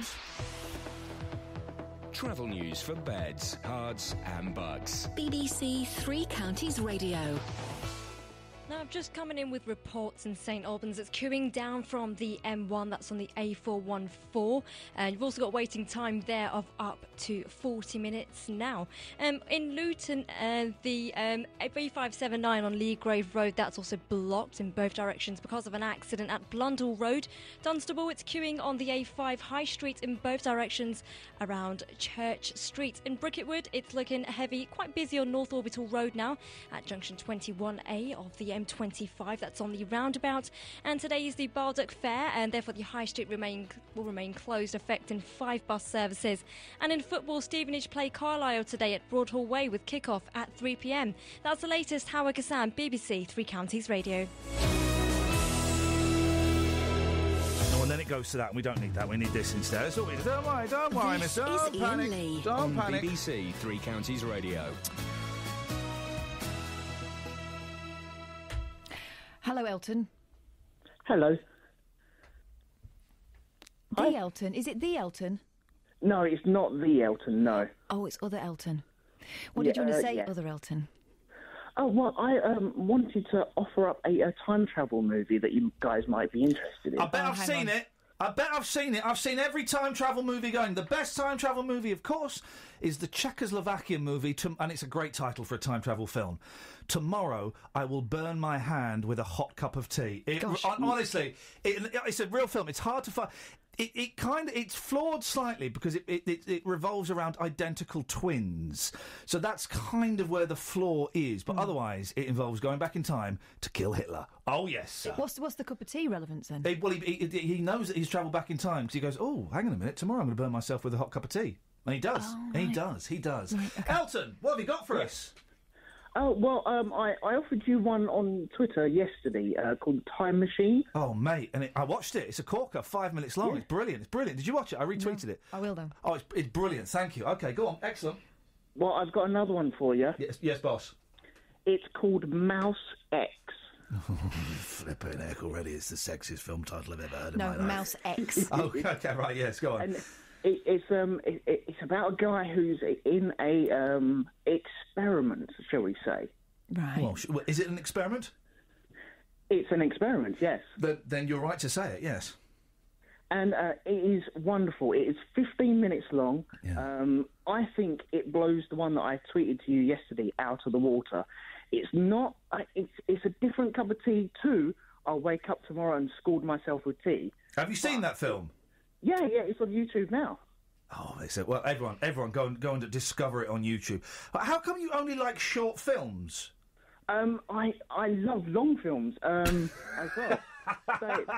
[SPEAKER 1] Travel news for beds, cards and bugs.
[SPEAKER 6] B B C Three Counties Radio.
[SPEAKER 10] Now, I've just coming in with reports in St Albans. It's queuing down from the M one, that's on the A four one four. And you've also got waiting time there of up to forty minutes now. Um, in Luton, uh, the um, B five seven nine on Leagrave Road, that's also blocked in both directions because of an accident at Blundell Road. Dunstable, it's queuing on the A five High Street in both directions around Church Street. In Bricketwood, it's looking heavy, quite busy on North Orbital Road now at junction twenty-one A of the M twenty-five, that's on the roundabout. And today is the Bardock Fair, and therefore the High Street remain will remain closed, affecting five bus services. And in football, Stevenage play Carlisle today at Broadhall Way with kick-off at three p m. That's the latest. Howard Kassan, B B C Three Counties Radio.
[SPEAKER 4] Oh, and then it goes to that, and we don't need that. We need this instead. It's all we Don't worry, don't worry,
[SPEAKER 6] This
[SPEAKER 4] mister. Don't
[SPEAKER 6] is
[SPEAKER 4] panic.
[SPEAKER 6] Iain Lee.
[SPEAKER 4] Don't
[SPEAKER 1] on
[SPEAKER 4] panic.
[SPEAKER 1] B B C Three Counties Radio.
[SPEAKER 3] Hello, Elton.
[SPEAKER 16] Hello.
[SPEAKER 3] The
[SPEAKER 16] Hi.
[SPEAKER 3] Elton. Is it the Elton?
[SPEAKER 16] No, it's not the Elton, no.
[SPEAKER 3] Oh, it's other Elton. What did you
[SPEAKER 16] Yeah,
[SPEAKER 3] want to
[SPEAKER 16] uh,
[SPEAKER 3] say,
[SPEAKER 16] yeah.
[SPEAKER 3] other Elton?
[SPEAKER 16] Oh, well, I um, wanted to offer up a, a time travel movie that you guys might be interested in.
[SPEAKER 4] I bet I've seen it. I bet I've seen it. I've seen every time travel movie going. The best time travel movie, of course, is the Czechoslovakian movie, to, and it's a great title for a time travel film. Tomorrow, I will burn my hand with a hot cup of tea. It,
[SPEAKER 3] Gosh.
[SPEAKER 4] hon- honestly, it, it's a real film. It's hard to find. It, it kind of it's flawed slightly because it, it, it, it revolves around identical twins. So that's kind of where the flaw is. But otherwise, it involves going back in time to kill Hitler. Oh yes, sir.
[SPEAKER 3] What's what's the cup of tea relevance then?
[SPEAKER 4] He, well, he, he, he knows that he's travelled back in time because he goes, oh, hang on a minute, tomorrow I'm going to burn myself with a hot cup of tea. And he does.
[SPEAKER 3] Oh,
[SPEAKER 4] He
[SPEAKER 3] right.
[SPEAKER 4] does. He does.
[SPEAKER 3] Right, okay.
[SPEAKER 4] Elton, what have you got for us?
[SPEAKER 16] Oh, well, um, I, I offered you one on Twitter yesterday uh, called Time Machine.
[SPEAKER 4] Oh, mate, and it, I watched it. It's a corker, five minutes long.
[SPEAKER 16] Yeah.
[SPEAKER 4] It's brilliant. It's brilliant. Did you watch it? I retweeted it.
[SPEAKER 3] I will, though.
[SPEAKER 4] Oh, it's, it's brilliant. Thank you. Okay, go on. Excellent.
[SPEAKER 16] Well, I've got another one for you.
[SPEAKER 4] Yes, yes, boss.
[SPEAKER 16] It's called Mouse X.
[SPEAKER 4] Flipping heck already. It's the sexiest film title I've ever heard in
[SPEAKER 3] No,
[SPEAKER 4] my life.
[SPEAKER 3] Mouse X.
[SPEAKER 4] Oh, okay, right, yes, go on.
[SPEAKER 16] And it, it's um, it, it's about a guy who's in a um experiment, shall we say?
[SPEAKER 3] Right.
[SPEAKER 4] Well, sh- well, is it an experiment?
[SPEAKER 16] It's an experiment, yes.
[SPEAKER 4] Then, then you're right to say it, yes.
[SPEAKER 16] And uh, it is wonderful. It is fifteen minutes long. Um, I think it blows the one that I tweeted to you yesterday out of the water. It's not. Uh, it's it's a different cup of tea too. I'll wake up tomorrow and scald myself with tea.
[SPEAKER 4] Have you seen that film?
[SPEAKER 16] Yeah, yeah. It's on YouTube now.
[SPEAKER 4] Oh, they said, well, everyone, everyone, go and go and discover it on YouTube. But how come you only like short films?
[SPEAKER 16] Um, I I love long films um, as well. So it's-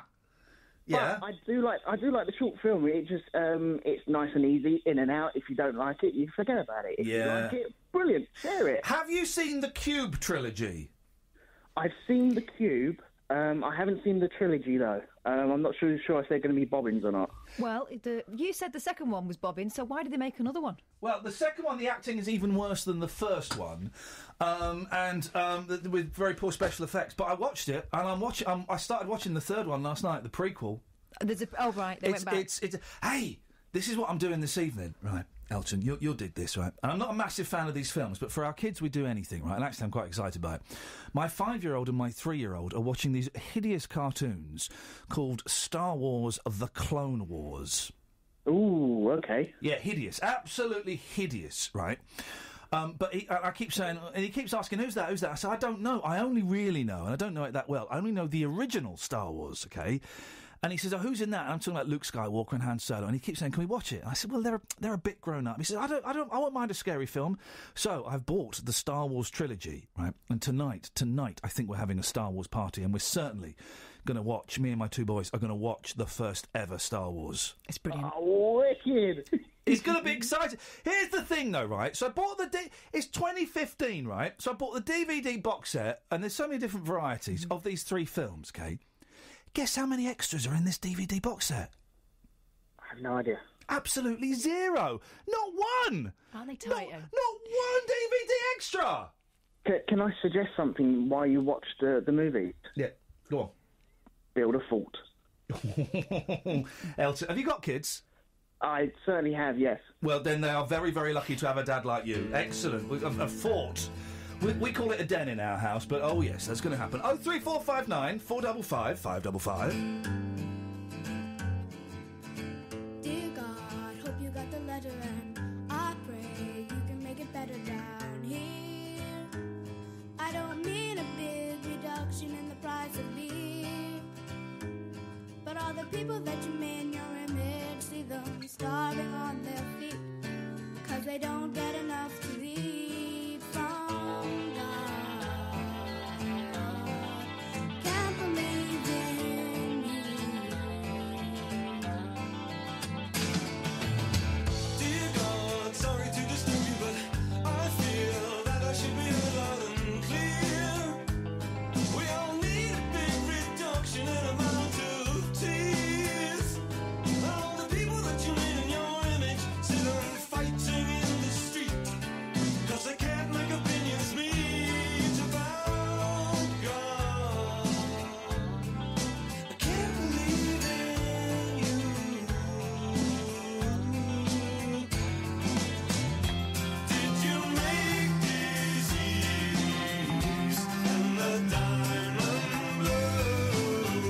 [SPEAKER 4] Yeah.
[SPEAKER 16] But I do like I do like the short film. It just um, it's nice and easy, in and out. If you don't like it, you forget about it. If you
[SPEAKER 4] Yeah.
[SPEAKER 16] like it, brilliant, share it.
[SPEAKER 4] Have you seen the Cube trilogy?
[SPEAKER 16] I've seen the Cube. Um, I haven't seen the trilogy though. Um, I'm not sure sure if they're going to be bobbins or not.
[SPEAKER 3] Well, the, you said the second one was bobbing, so why did they make another one?
[SPEAKER 4] Well, the second one, the acting is even worse than the first one, um, and um, th- with very poor special effects. But I watched it, and I'm watching. Um, I started watching the third one last night, the prequel.
[SPEAKER 3] There's a, oh, right, they
[SPEAKER 4] it's,
[SPEAKER 3] went back.
[SPEAKER 4] It's, it's, hey, this is what I'm doing this evening, right? Elton, you'll, you'll dig this, right? And I'm not a massive fan of these films, but for our kids, we do anything, right? And actually, I'm quite excited by it. My five-year-old and my three-year-old are watching these hideous cartoons called Star Wars: The Clone Wars.
[SPEAKER 16] Ooh, okay.
[SPEAKER 4] Yeah, hideous, absolutely hideous, right? Um, but he, I, I keep saying, and he keeps asking, "Who's that? Who's that?" I said, "I don't know. I only really know, and I don't know it that well. I only know the original Star Wars, okay." And he says, "Oh, who's in that?" And I'm talking about Luke Skywalker and Han Solo. And he keeps saying, "Can we watch it?" And I said, "Well, they're they're a bit grown up." He says, "I don't, I don't, I won't mind a scary film." So I've bought the Star Wars trilogy, right? And tonight, tonight, I think we're having a Star Wars party, and we're certainly going to watch. Me and my two boys are going to watch the first ever Star Wars.
[SPEAKER 3] It's brilliant.
[SPEAKER 16] Oh, wicked!
[SPEAKER 4] He's going to be excited. Here's the thing, though, right? So I bought the... D- it's twenty fifteen, right? So I bought the D V D box set, and there's so many different varieties of these three films, okay? Guess how many extras are in this D V D box set?
[SPEAKER 16] I have no idea.
[SPEAKER 4] Absolutely zero. Not one.
[SPEAKER 3] Aren't they tight?
[SPEAKER 4] Not, not one D V D extra.
[SPEAKER 16] C- can I suggest something while you watch the, the movie?
[SPEAKER 4] Yeah, go on.
[SPEAKER 16] Build a fort.
[SPEAKER 4] Elton, have you got kids?
[SPEAKER 16] I certainly have, yes.
[SPEAKER 4] Well, then they are very, very lucky to have a dad like you. Excellent. We- A, a fort. We, we call it a den in our house, but oh yes, that's going to happen. Oh three four five nine four double five five double five.
[SPEAKER 15] Dear God, hope you got the letter and I pray you can make it better down here. I don't mean a big reduction in the price of beer, but all the people that you made in your image, see them starving on their feet, cause they don't get enough to eat from God. Can't believe in you.
[SPEAKER 11] Dear God, sorry to disturb you, but I feel that I should be heard loud and clear. We all need a big reduction in amount of tears. All the people that you made in your image sit and fighting in the street, cause they can't make opinions meet about God. I can't believe in you. Did you make disease and the diamond blue?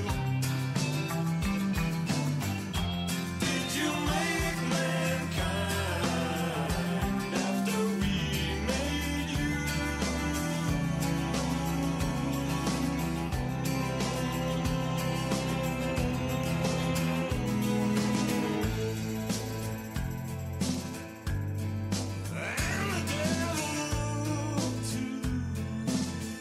[SPEAKER 11] Did you make mankind after we made you? And the devil too.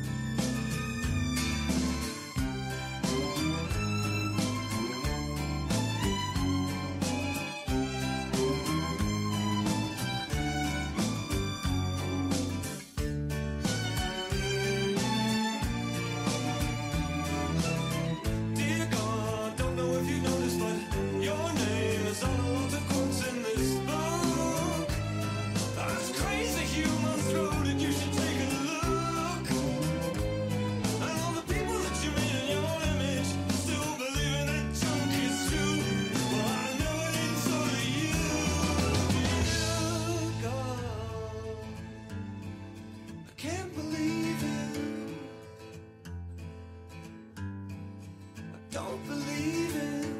[SPEAKER 11] Dear God, don't know if you noticed, but your name is on a lot of quotes in this book. That's crazy human throat, and you should take a look. And all the people that you made in your image still believing that junk is true. Well, I know it ain't so to you. Dear God, I can't believe it. I don't believe it.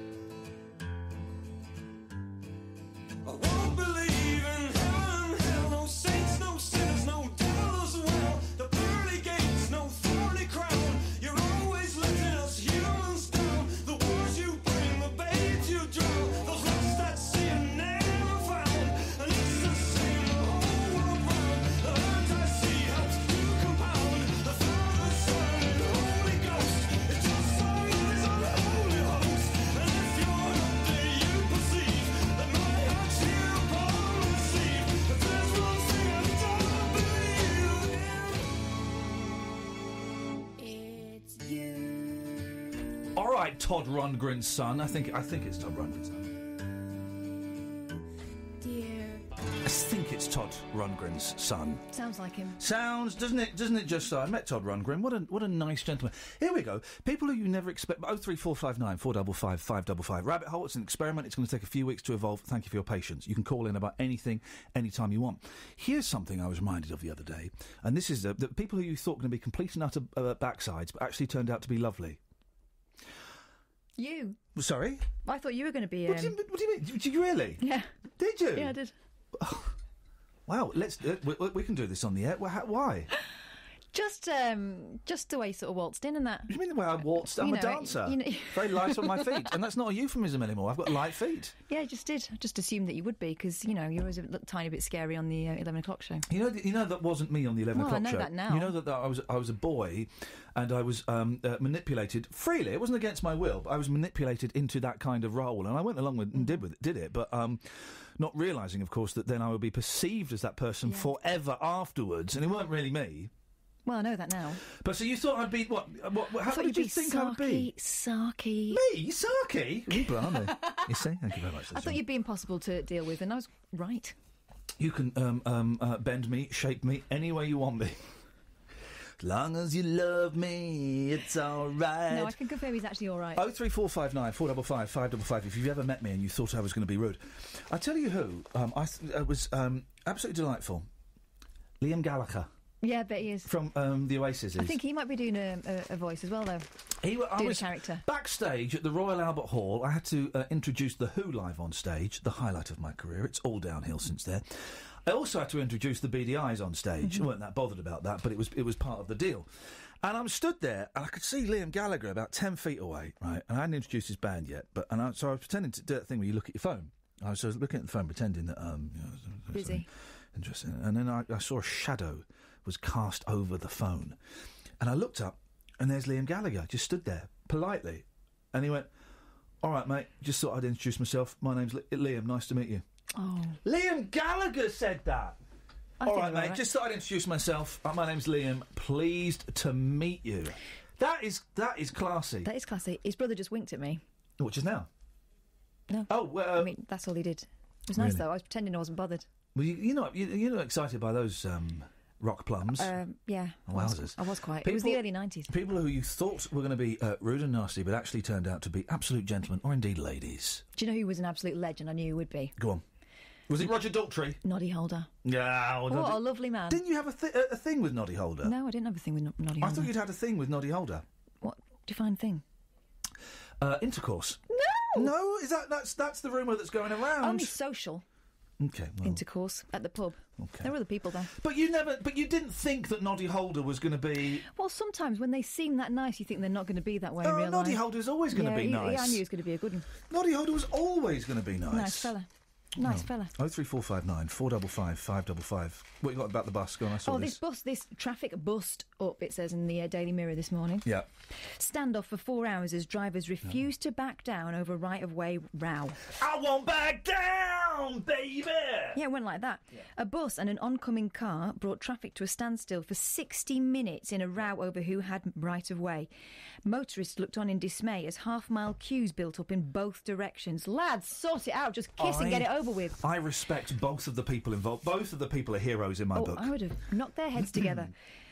[SPEAKER 11] I won't believe in heaven, hell, no saints, no sinners, no devil as well. The pearly gates, no thorny crown. You're always letting us humans down. The wars you bring, the babes you drown, those lost at sea and never found. And it's the same the whole world round. The hurt I see helps you compound. The Father, Son, and Holy Ghost. It just so is unholy host. And if you're up there, you perceive that my heart's here upon receive. If there's one thing I don't believe in,
[SPEAKER 15] It's you.
[SPEAKER 4] All right, Todd Rundgren's son. I think I think it's Todd Rundgren's son.
[SPEAKER 3] Dear.
[SPEAKER 4] I think it's Todd Rundgren's son.
[SPEAKER 3] Sounds like him.
[SPEAKER 4] Sounds, doesn't it? Doesn't it just? Uh, I met Todd Rundgren. What a what a nice gentleman. Here we go. People who you never expect. Oh three four five nine four double five five double five. Rabbit hole. It's an experiment. It's going to take a few weeks to evolve. Thank you for your patience. You can call in about anything, anytime you want. Here's something I was reminded of the other day, and this is the, the people who you thought were going to be complete and utter uh, backsides, but actually turned out to be lovely.
[SPEAKER 3] You.
[SPEAKER 4] Sorry.
[SPEAKER 3] I thought you were going to be. Um...
[SPEAKER 4] What, do you, what do you mean? Did you really?
[SPEAKER 3] Yeah.
[SPEAKER 4] Did you?
[SPEAKER 3] Yeah, I did.
[SPEAKER 4] Wow. Let's. Uh, we, we can do this on the air. Wh- how- Why?
[SPEAKER 3] Just, um, just the way you sort of waltzed in and that.
[SPEAKER 4] You mean the way I waltzed? I'm
[SPEAKER 3] You
[SPEAKER 4] a
[SPEAKER 3] know,
[SPEAKER 4] dancer.
[SPEAKER 3] you know-
[SPEAKER 4] Very light on my feet. And that's not a euphemism anymore. I've got light feet.
[SPEAKER 3] Yeah, I just did. I just assumed that you would be because, you know, you're always a little tiny bit scary on the uh, eleven o'clock show.
[SPEAKER 4] You know, you know that wasn't me on the eleven
[SPEAKER 3] Well, I
[SPEAKER 4] o'clock
[SPEAKER 3] know
[SPEAKER 4] show.
[SPEAKER 3] that now.
[SPEAKER 4] You know that, that I was I was a boy, and I was um, uh, manipulated freely. It wasn't against my will, but I was manipulated into that kind of role, and I went along with and did with it, did it. But um, not realising, of course, that then I would be perceived as that person forever afterwards, and it weren't really me.
[SPEAKER 3] Well, I know that now.
[SPEAKER 4] But so you thought I'd be what? what how
[SPEAKER 3] I thought
[SPEAKER 4] what did
[SPEAKER 3] you'd
[SPEAKER 4] you
[SPEAKER 3] be
[SPEAKER 4] think I would be?
[SPEAKER 3] Sarky.
[SPEAKER 4] Me, Sarky? Ooh, blimey. You see, thank you very much.
[SPEAKER 3] I thought you'd be impossible to deal with, and I was right.
[SPEAKER 4] You can um, um, uh, bend me, shape me, any way you want me. As long as you love me, it's all right.
[SPEAKER 3] No, I can confirm he's actually all right.
[SPEAKER 4] Oh three four five nine four five five five five five. If you've ever met me and you thought I was going to be rude, I tell you who um, I th- uh, was um, absolutely delightful. Liam Gallagher.
[SPEAKER 3] Yeah, I bet he is.
[SPEAKER 4] From um, the Oasis.
[SPEAKER 3] I think he might be doing a, a, a voice as well, though.
[SPEAKER 4] He, I
[SPEAKER 3] doing
[SPEAKER 4] was
[SPEAKER 3] a character.
[SPEAKER 4] Backstage at the Royal Albert Hall, I had to uh, introduce The Who live on stage, the highlight of my career. It's all downhill since then. I also had to introduce the B D Is on stage.
[SPEAKER 3] Mm-hmm.
[SPEAKER 4] I weren't that bothered about that, but it was it was part of the deal. And I'm stood there, and I could see Liam Gallagher about ten feet away, right? And I hadn't introduced his band yet, but and I, so I was pretending to do that thing where you look at your phone. I was, I was looking at the phone, pretending that um, you know,
[SPEAKER 3] busy.
[SPEAKER 4] Interesting. And then I, I saw a shadow was cast over the phone, and I looked up, and there's Liam Gallagher just stood there politely, and he went, "All right, mate. Just thought I'd introduce myself. My name's Li- Liam. Nice to meet you."
[SPEAKER 3] Oh,
[SPEAKER 4] Liam Gallagher said that.
[SPEAKER 3] I
[SPEAKER 4] All
[SPEAKER 3] think
[SPEAKER 4] right,
[SPEAKER 3] you're
[SPEAKER 4] mate.
[SPEAKER 3] right.
[SPEAKER 4] Just thought I'd introduce myself. Uh, my name's Liam. Pleased to meet you. That is that is classy.
[SPEAKER 3] That is classy. His brother just winked at me.
[SPEAKER 4] Which is now.
[SPEAKER 3] No.
[SPEAKER 4] Oh, well.
[SPEAKER 3] I mean, that's all he did. It was nice,
[SPEAKER 4] Really?
[SPEAKER 3] though. I was pretending I wasn't bothered.
[SPEAKER 4] Well, you, you're not you, you're not excited by those um, rock plums.
[SPEAKER 3] Um, yeah. I was,
[SPEAKER 4] Wowzers.
[SPEAKER 3] I was quite. it was the
[SPEAKER 4] People-
[SPEAKER 3] early nineties.
[SPEAKER 4] People who you thought were going to be uh, rude and nasty, but actually turned out to be absolute gentlemen, or indeed ladies.
[SPEAKER 3] Do you know who was an absolute legend? I knew he would be.
[SPEAKER 4] Go on. Was it Roger Daltrey?
[SPEAKER 3] Noddy Holder.
[SPEAKER 4] Yeah. well,
[SPEAKER 3] What
[SPEAKER 4] Noddy-
[SPEAKER 3] a lovely man.
[SPEAKER 4] Didn't you have a, th- a a thing with Noddy Holder?
[SPEAKER 3] No, I didn't have a thing with no- Noddy
[SPEAKER 4] I
[SPEAKER 3] Holder.
[SPEAKER 4] thought you'd had a thing with Noddy Holder.
[SPEAKER 3] What define thing?
[SPEAKER 4] Uh, intercourse.
[SPEAKER 3] No.
[SPEAKER 4] No, is that that's that's the rumour that's going around?
[SPEAKER 3] Only social
[SPEAKER 4] Okay. Well,
[SPEAKER 3] intercourse at the pub.
[SPEAKER 4] Okay.
[SPEAKER 3] There were other people there.
[SPEAKER 4] But you never. But you didn't think that Noddy Holder was going to be.
[SPEAKER 3] Well, sometimes when they seem that nice, you think they're not going to be that way in
[SPEAKER 4] Oh,
[SPEAKER 3] real
[SPEAKER 4] Noddy
[SPEAKER 3] life.
[SPEAKER 4] Holder's always going to
[SPEAKER 3] Yeah,
[SPEAKER 4] be
[SPEAKER 3] he-
[SPEAKER 4] nice.
[SPEAKER 3] I knew he was going to be a good one.
[SPEAKER 4] Noddy Holder was always going to be nice.
[SPEAKER 3] Nice fella. Nice fella.
[SPEAKER 4] Oh three four five nine four five five five five five. What you got about the bus? Go on, I saw
[SPEAKER 3] Oh,
[SPEAKER 4] this.
[SPEAKER 3] this bus, this traffic bust up, it says in the uh, Daily Mirror this morning.
[SPEAKER 4] Yeah.
[SPEAKER 3] Standoff for four hours as drivers refused to back down over right-of-way row.
[SPEAKER 4] I won't back down, baby!
[SPEAKER 3] Yeah, it went like that. A bus and an oncoming car brought traffic to a standstill for sixty minutes in a row over who had right-of-way. Motorists looked on in dismay as half-mile queues built up in both directions. Lads, sort it out. Just kiss and
[SPEAKER 4] I-
[SPEAKER 3] get it over with.
[SPEAKER 4] I respect both of the people involved. Both of the people are heroes in my
[SPEAKER 3] oh,
[SPEAKER 4] book.
[SPEAKER 3] I would have knocked their heads together.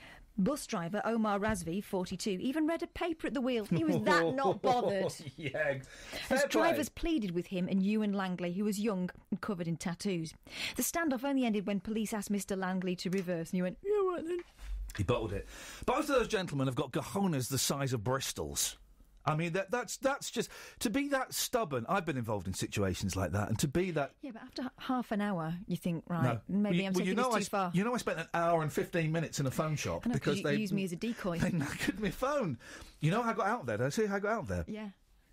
[SPEAKER 3] Bus driver Omar Razvi, forty-two, even read a paper at the wheel. He was that not bothered.
[SPEAKER 4] Yeah.
[SPEAKER 3] As
[SPEAKER 4] Fair
[SPEAKER 3] drivers
[SPEAKER 4] play.
[SPEAKER 3] pleaded with him and Ewan Langley, who was young and covered in tattoos. The standoff only ended when police asked Mister Langley to reverse, and he went, "Yeah, right then."
[SPEAKER 4] He bottled it. Both of those gentlemen have got cojones the size of Bristols. I mean, that, that's that's just to be that stubborn. I've been involved in situations like that, and to be that.
[SPEAKER 3] Yeah, but after h- half an hour, you think, right,
[SPEAKER 4] No.
[SPEAKER 3] maybe
[SPEAKER 4] You-
[SPEAKER 3] I'm
[SPEAKER 4] well,
[SPEAKER 3] taking
[SPEAKER 4] you know
[SPEAKER 3] this
[SPEAKER 4] I,
[SPEAKER 3] too
[SPEAKER 4] sp-
[SPEAKER 3] far.
[SPEAKER 4] You know, I spent an hour and fifteen minutes in a phone shop
[SPEAKER 3] I know, 'cause
[SPEAKER 4] because
[SPEAKER 3] you,
[SPEAKER 4] they
[SPEAKER 3] you used me as a decoy.
[SPEAKER 4] they knackered my phone. You know how I got out there? Did I tell you how I got out there?
[SPEAKER 3] Yeah.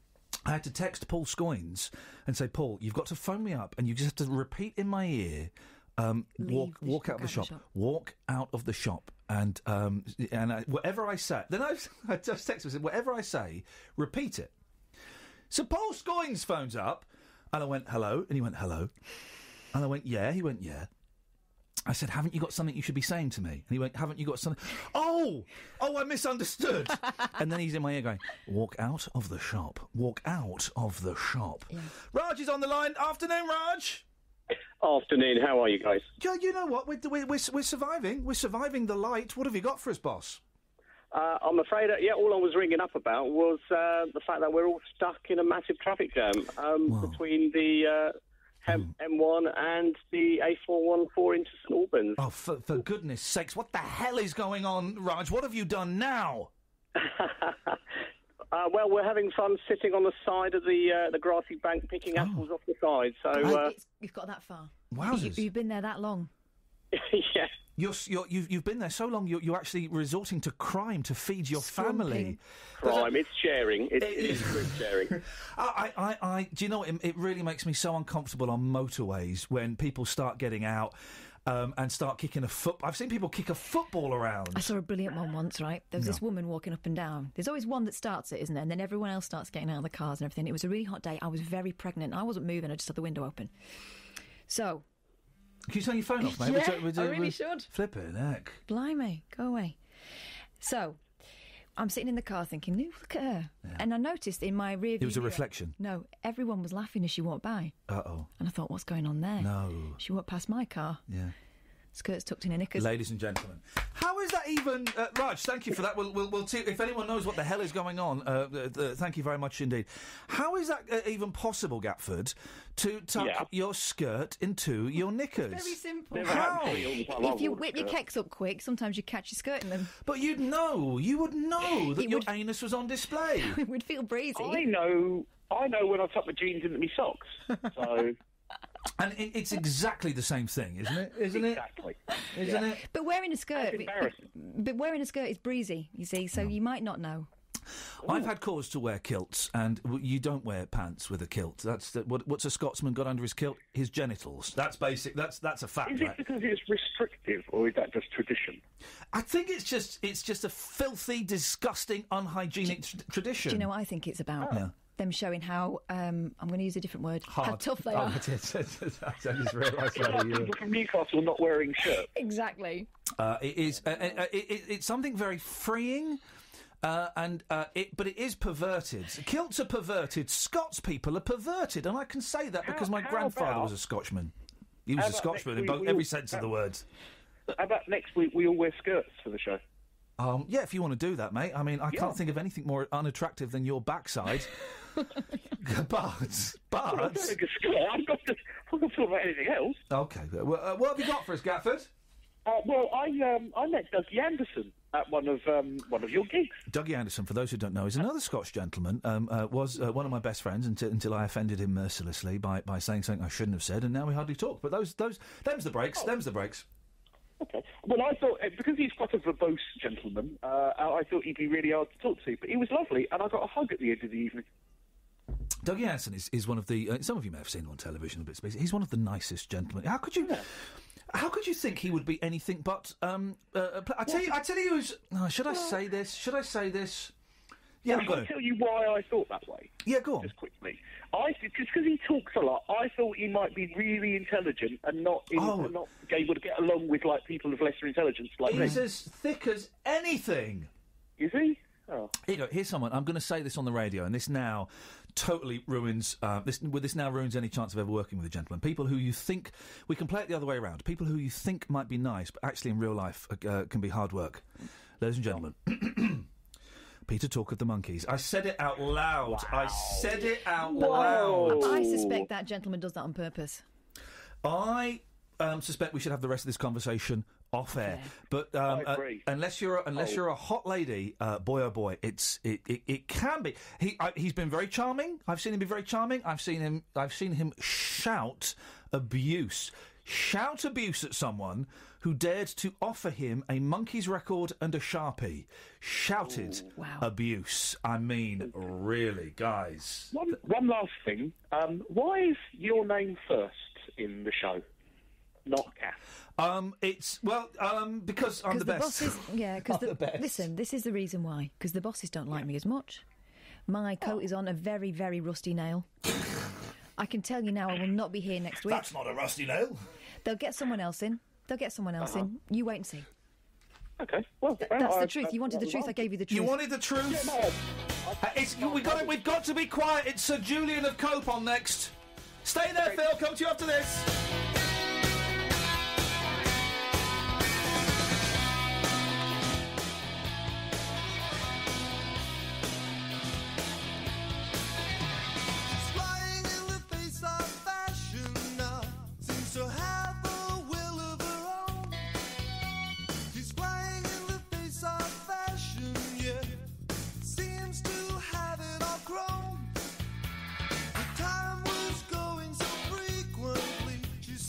[SPEAKER 4] I had to text Paul Scoynes and say, Paul, you've got to phone me up and you just have to repeat in my ear, um, walk
[SPEAKER 3] the
[SPEAKER 4] walk
[SPEAKER 3] sh-
[SPEAKER 4] out of the
[SPEAKER 3] walk
[SPEAKER 4] shop.
[SPEAKER 3] out the shop.
[SPEAKER 4] Walk out of the shop. And um, and I, whatever I say, then I, I just texted him and said, whatever I say, repeat it. So Paul Scoynes phones up and I went, hello. And he went, hello. And I went, yeah. He went, yeah. I said, haven't you got something you should be saying to me? And he went, haven't you got something? Oh! Oh, I misunderstood. And then he's in my ear going, walk out of the shop. Walk out of the shop.
[SPEAKER 3] Yeah.
[SPEAKER 4] Raj is on the line. Afternoon, Raj.
[SPEAKER 17] Afternoon, how are you guys?
[SPEAKER 4] Yeah, you know what? We're, we're, we're, we're surviving. We're surviving the light. What have you got for us, boss?
[SPEAKER 17] Uh, I'm afraid, uh, yeah, all I was ringing up about was uh, the fact that we're all stuck in a massive traffic jam um, between the uh, M- M1 and the A four one four into St Albans.
[SPEAKER 4] Oh, for, for goodness sakes, what the hell is going on, Raj? What have you done now?
[SPEAKER 17] Uh, well, we're having fun sitting on the side of the uh, the grassy bank picking apples off the side. So,
[SPEAKER 3] Oh,
[SPEAKER 17] uh,
[SPEAKER 3] it's, you've got that far.
[SPEAKER 4] Wowzers.
[SPEAKER 3] You, you've been there that long.
[SPEAKER 17] yeah.
[SPEAKER 4] You're, you're, you've, you've been there so long, you're, you're actually resorting to crime to feed your family.
[SPEAKER 17] Crime, it's sharing. It's, it is group sharing.
[SPEAKER 4] I, I, I, do you know what? It, it really makes me so uncomfortable on motorways when people start getting out um, and start kicking a foot. I've seen people kick a football around.
[SPEAKER 3] I saw a brilliant one once, right? There was
[SPEAKER 4] No.
[SPEAKER 3] this woman walking up and down. There's always one that starts it, isn't there? And then everyone else starts getting out of the cars and everything. It was a really hot day. I was very pregnant. I wasn't moving. I just had the window open. So...
[SPEAKER 4] Can you turn your phone off, mate?
[SPEAKER 3] Yeah,
[SPEAKER 4] We're do-
[SPEAKER 3] I really
[SPEAKER 4] we're-
[SPEAKER 3] should.
[SPEAKER 4] Flipping heck.
[SPEAKER 3] Blimey, go away. So, I'm sitting in the car thinking, "Ooh, look at her." And I noticed in my rear view
[SPEAKER 4] It was a
[SPEAKER 3] mirror-
[SPEAKER 4] reflection.
[SPEAKER 3] No, everyone was laughing as she walked by.
[SPEAKER 4] Uh-oh.
[SPEAKER 3] And I thought, what's going on there?
[SPEAKER 4] No.
[SPEAKER 3] She walked past my car.
[SPEAKER 4] Yeah.
[SPEAKER 3] Skirts tucked in her knickers.
[SPEAKER 4] Ladies and gentlemen, how is that even... Uh, Raj, thank you for that. We'll, we'll, we'll see if anyone knows what the hell is going on. Uh, uh, uh, thank you very much indeed. How is that uh, even possible, Gatford, to tuck
[SPEAKER 18] Yeah.
[SPEAKER 4] your skirt into your knickers?
[SPEAKER 3] Very simple.
[SPEAKER 18] Never
[SPEAKER 4] How?
[SPEAKER 18] happened to me all the time. I
[SPEAKER 3] If you
[SPEAKER 18] wore
[SPEAKER 3] whip your
[SPEAKER 18] skirt.
[SPEAKER 3] kecks up quick, sometimes you catch your skirt in them.
[SPEAKER 4] But you'd know. You would know that
[SPEAKER 3] It
[SPEAKER 4] your
[SPEAKER 3] would-
[SPEAKER 4] anus was on display.
[SPEAKER 3] It would feel breezy.
[SPEAKER 18] I know. I know when I tuck my jeans into my socks. So
[SPEAKER 4] And it, it's exactly the same thing, isn't it? Isn't
[SPEAKER 18] exactly.
[SPEAKER 4] it? Isn't it?
[SPEAKER 3] But wearing a skirt,
[SPEAKER 18] That's embarrassing.
[SPEAKER 3] but wearing a skirt is breezy, you see, so you might not know.
[SPEAKER 4] I've had cause to wear kilts, and w- you don't wear pants with a kilt. That's the, what, what's a Scotsman got under his kilt? His genitals. That's basic. That's that's a fact.
[SPEAKER 18] Is it
[SPEAKER 4] right?
[SPEAKER 18] because it's restrictive, or is that just tradition?
[SPEAKER 4] I think it's just it's just a filthy, disgusting, unhygienic tr- tradition.
[SPEAKER 3] Do you know what I think it's about?
[SPEAKER 4] Yeah.
[SPEAKER 3] Them showing how, um, I'm going to use a different word, how
[SPEAKER 4] Hard.
[SPEAKER 3] tough they
[SPEAKER 4] Oh,
[SPEAKER 3] are.
[SPEAKER 4] I did- I just realised
[SPEAKER 18] It's
[SPEAKER 4] that.
[SPEAKER 18] like
[SPEAKER 4] you-
[SPEAKER 18] people from Newcastle not wearing shirts.
[SPEAKER 3] Exactly.
[SPEAKER 4] Uh, it is. Uh, uh, uh, it, it, it's something very freeing. Uh, and uh, it, but it is perverted. Kilts are perverted. Scots people are perverted, and I can say that because my
[SPEAKER 18] how
[SPEAKER 4] grandfather
[SPEAKER 18] about-
[SPEAKER 4] was a Scotsman. He was
[SPEAKER 18] how
[SPEAKER 4] a
[SPEAKER 18] about
[SPEAKER 4] Scotsman in
[SPEAKER 18] next week
[SPEAKER 4] both,
[SPEAKER 18] we
[SPEAKER 4] every
[SPEAKER 18] all-
[SPEAKER 4] sense of the words.
[SPEAKER 18] How about next week we all wear skirts for the show?
[SPEAKER 4] Um, yeah, if you want to do that, mate. I mean, I
[SPEAKER 18] Yeah.
[SPEAKER 4] can't think of anything more unattractive than your backside. but,
[SPEAKER 18] I'm
[SPEAKER 4] but.
[SPEAKER 18] wearing a skirt. I'm not just. I'm not talking about anything else.
[SPEAKER 4] Okay, well, uh, what have you got for us, Gatford?
[SPEAKER 18] Uh, well, I um, I met Dougie Anderson at one of um, one of your gigs.
[SPEAKER 4] Dougie Anderson, for those who don't know, is another Scotch gentleman. Um, uh, was uh, one of my best friends until, until I offended him mercilessly by, by saying something I shouldn't have said, and now we hardly talk. But those those them's the breaks. Them's the breaks.
[SPEAKER 18] Okay. Well, I thought uh, because he's quite a verbose gentleman, uh, I thought he'd be really hard to talk to. But he was lovely, and I got a hug at the end of the evening.
[SPEAKER 4] Dougie Anderson is, is one of the. Uh, some of you may have seen him on television a bit. He's one of the nicest gentlemen. How could you?
[SPEAKER 18] Yeah.
[SPEAKER 4] How could you think he would be anything but? Um, uh, a pl- I tell you. I tell you. Who's, oh, should I say this? Should I say this? Yeah, I'm
[SPEAKER 18] Can I
[SPEAKER 4] going to.
[SPEAKER 18] tell you why I thought that way?
[SPEAKER 4] Yeah, go on.
[SPEAKER 18] Just quickly. I just because he talks a lot, I thought he might be really intelligent and not in,
[SPEAKER 4] Oh.
[SPEAKER 18] and not able to get along with like people of lesser intelligence like me.
[SPEAKER 4] He's as thick as anything.
[SPEAKER 18] Is he? Oh.
[SPEAKER 4] Here you go. Here's someone. I'm going to say this on the radio, and this now totally ruins. Uh, this well, this now ruins any chance of ever working with a gentleman. People who you think we can play it the other way around. People who you think might be nice, but actually in real life uh, can be hard work. Ladies and gentlemen. Peter Talk of the Monkeys. I said it out loud. I said it out loud.
[SPEAKER 3] I suspect that gentleman does that on purpose.
[SPEAKER 4] I um, suspect we should have the rest of this conversation off air. But um,
[SPEAKER 18] I
[SPEAKER 4] uh,
[SPEAKER 18] agree.
[SPEAKER 4] unless you're a, unless
[SPEAKER 18] Oh.
[SPEAKER 4] you're a hot lady, uh, boy oh boy, it's it, it, it can be. He I, he's been very charming. I've seen him be very charming. I've seen him I've seen him shout abuse, shout abuse at someone who dared to offer him a Monkeys record and a Sharpie. Shouted
[SPEAKER 3] Wow.
[SPEAKER 4] abuse. I mean, really, guys.
[SPEAKER 18] One, one last thing. Um, why is your name first in the show, not Kath?
[SPEAKER 4] Um, it's well, um, because I'm the,
[SPEAKER 3] the
[SPEAKER 4] best.
[SPEAKER 3] bosses, yeah, because
[SPEAKER 4] I'm the best.
[SPEAKER 3] listen, this is the reason why. Because the bosses don't like me as much. My coat is on a very, very rusty nail. I can tell you now, I will not be here next week.
[SPEAKER 4] That's not a rusty nail.
[SPEAKER 3] They'll get someone else in. They'll get someone else in. You wait and see.
[SPEAKER 18] Okay, well,
[SPEAKER 3] Th-
[SPEAKER 18] well,
[SPEAKER 3] that's
[SPEAKER 18] I-
[SPEAKER 3] the truth.
[SPEAKER 18] I-
[SPEAKER 3] You wanted the
[SPEAKER 18] I-
[SPEAKER 3] truth. I gave you the truth.
[SPEAKER 4] You wanted the truth.
[SPEAKER 18] Yeah, no,
[SPEAKER 4] Uh, it's, we got we've got to be quiet. It's Sir Julian of Cope on next. Stay there, Phil. Come to you after this.
[SPEAKER 11] Flying in the face of fashion now, seems to have a will of her own. She's flying in the face of fashion, yeah, seems to have it all grown. The time was going so frequently, she's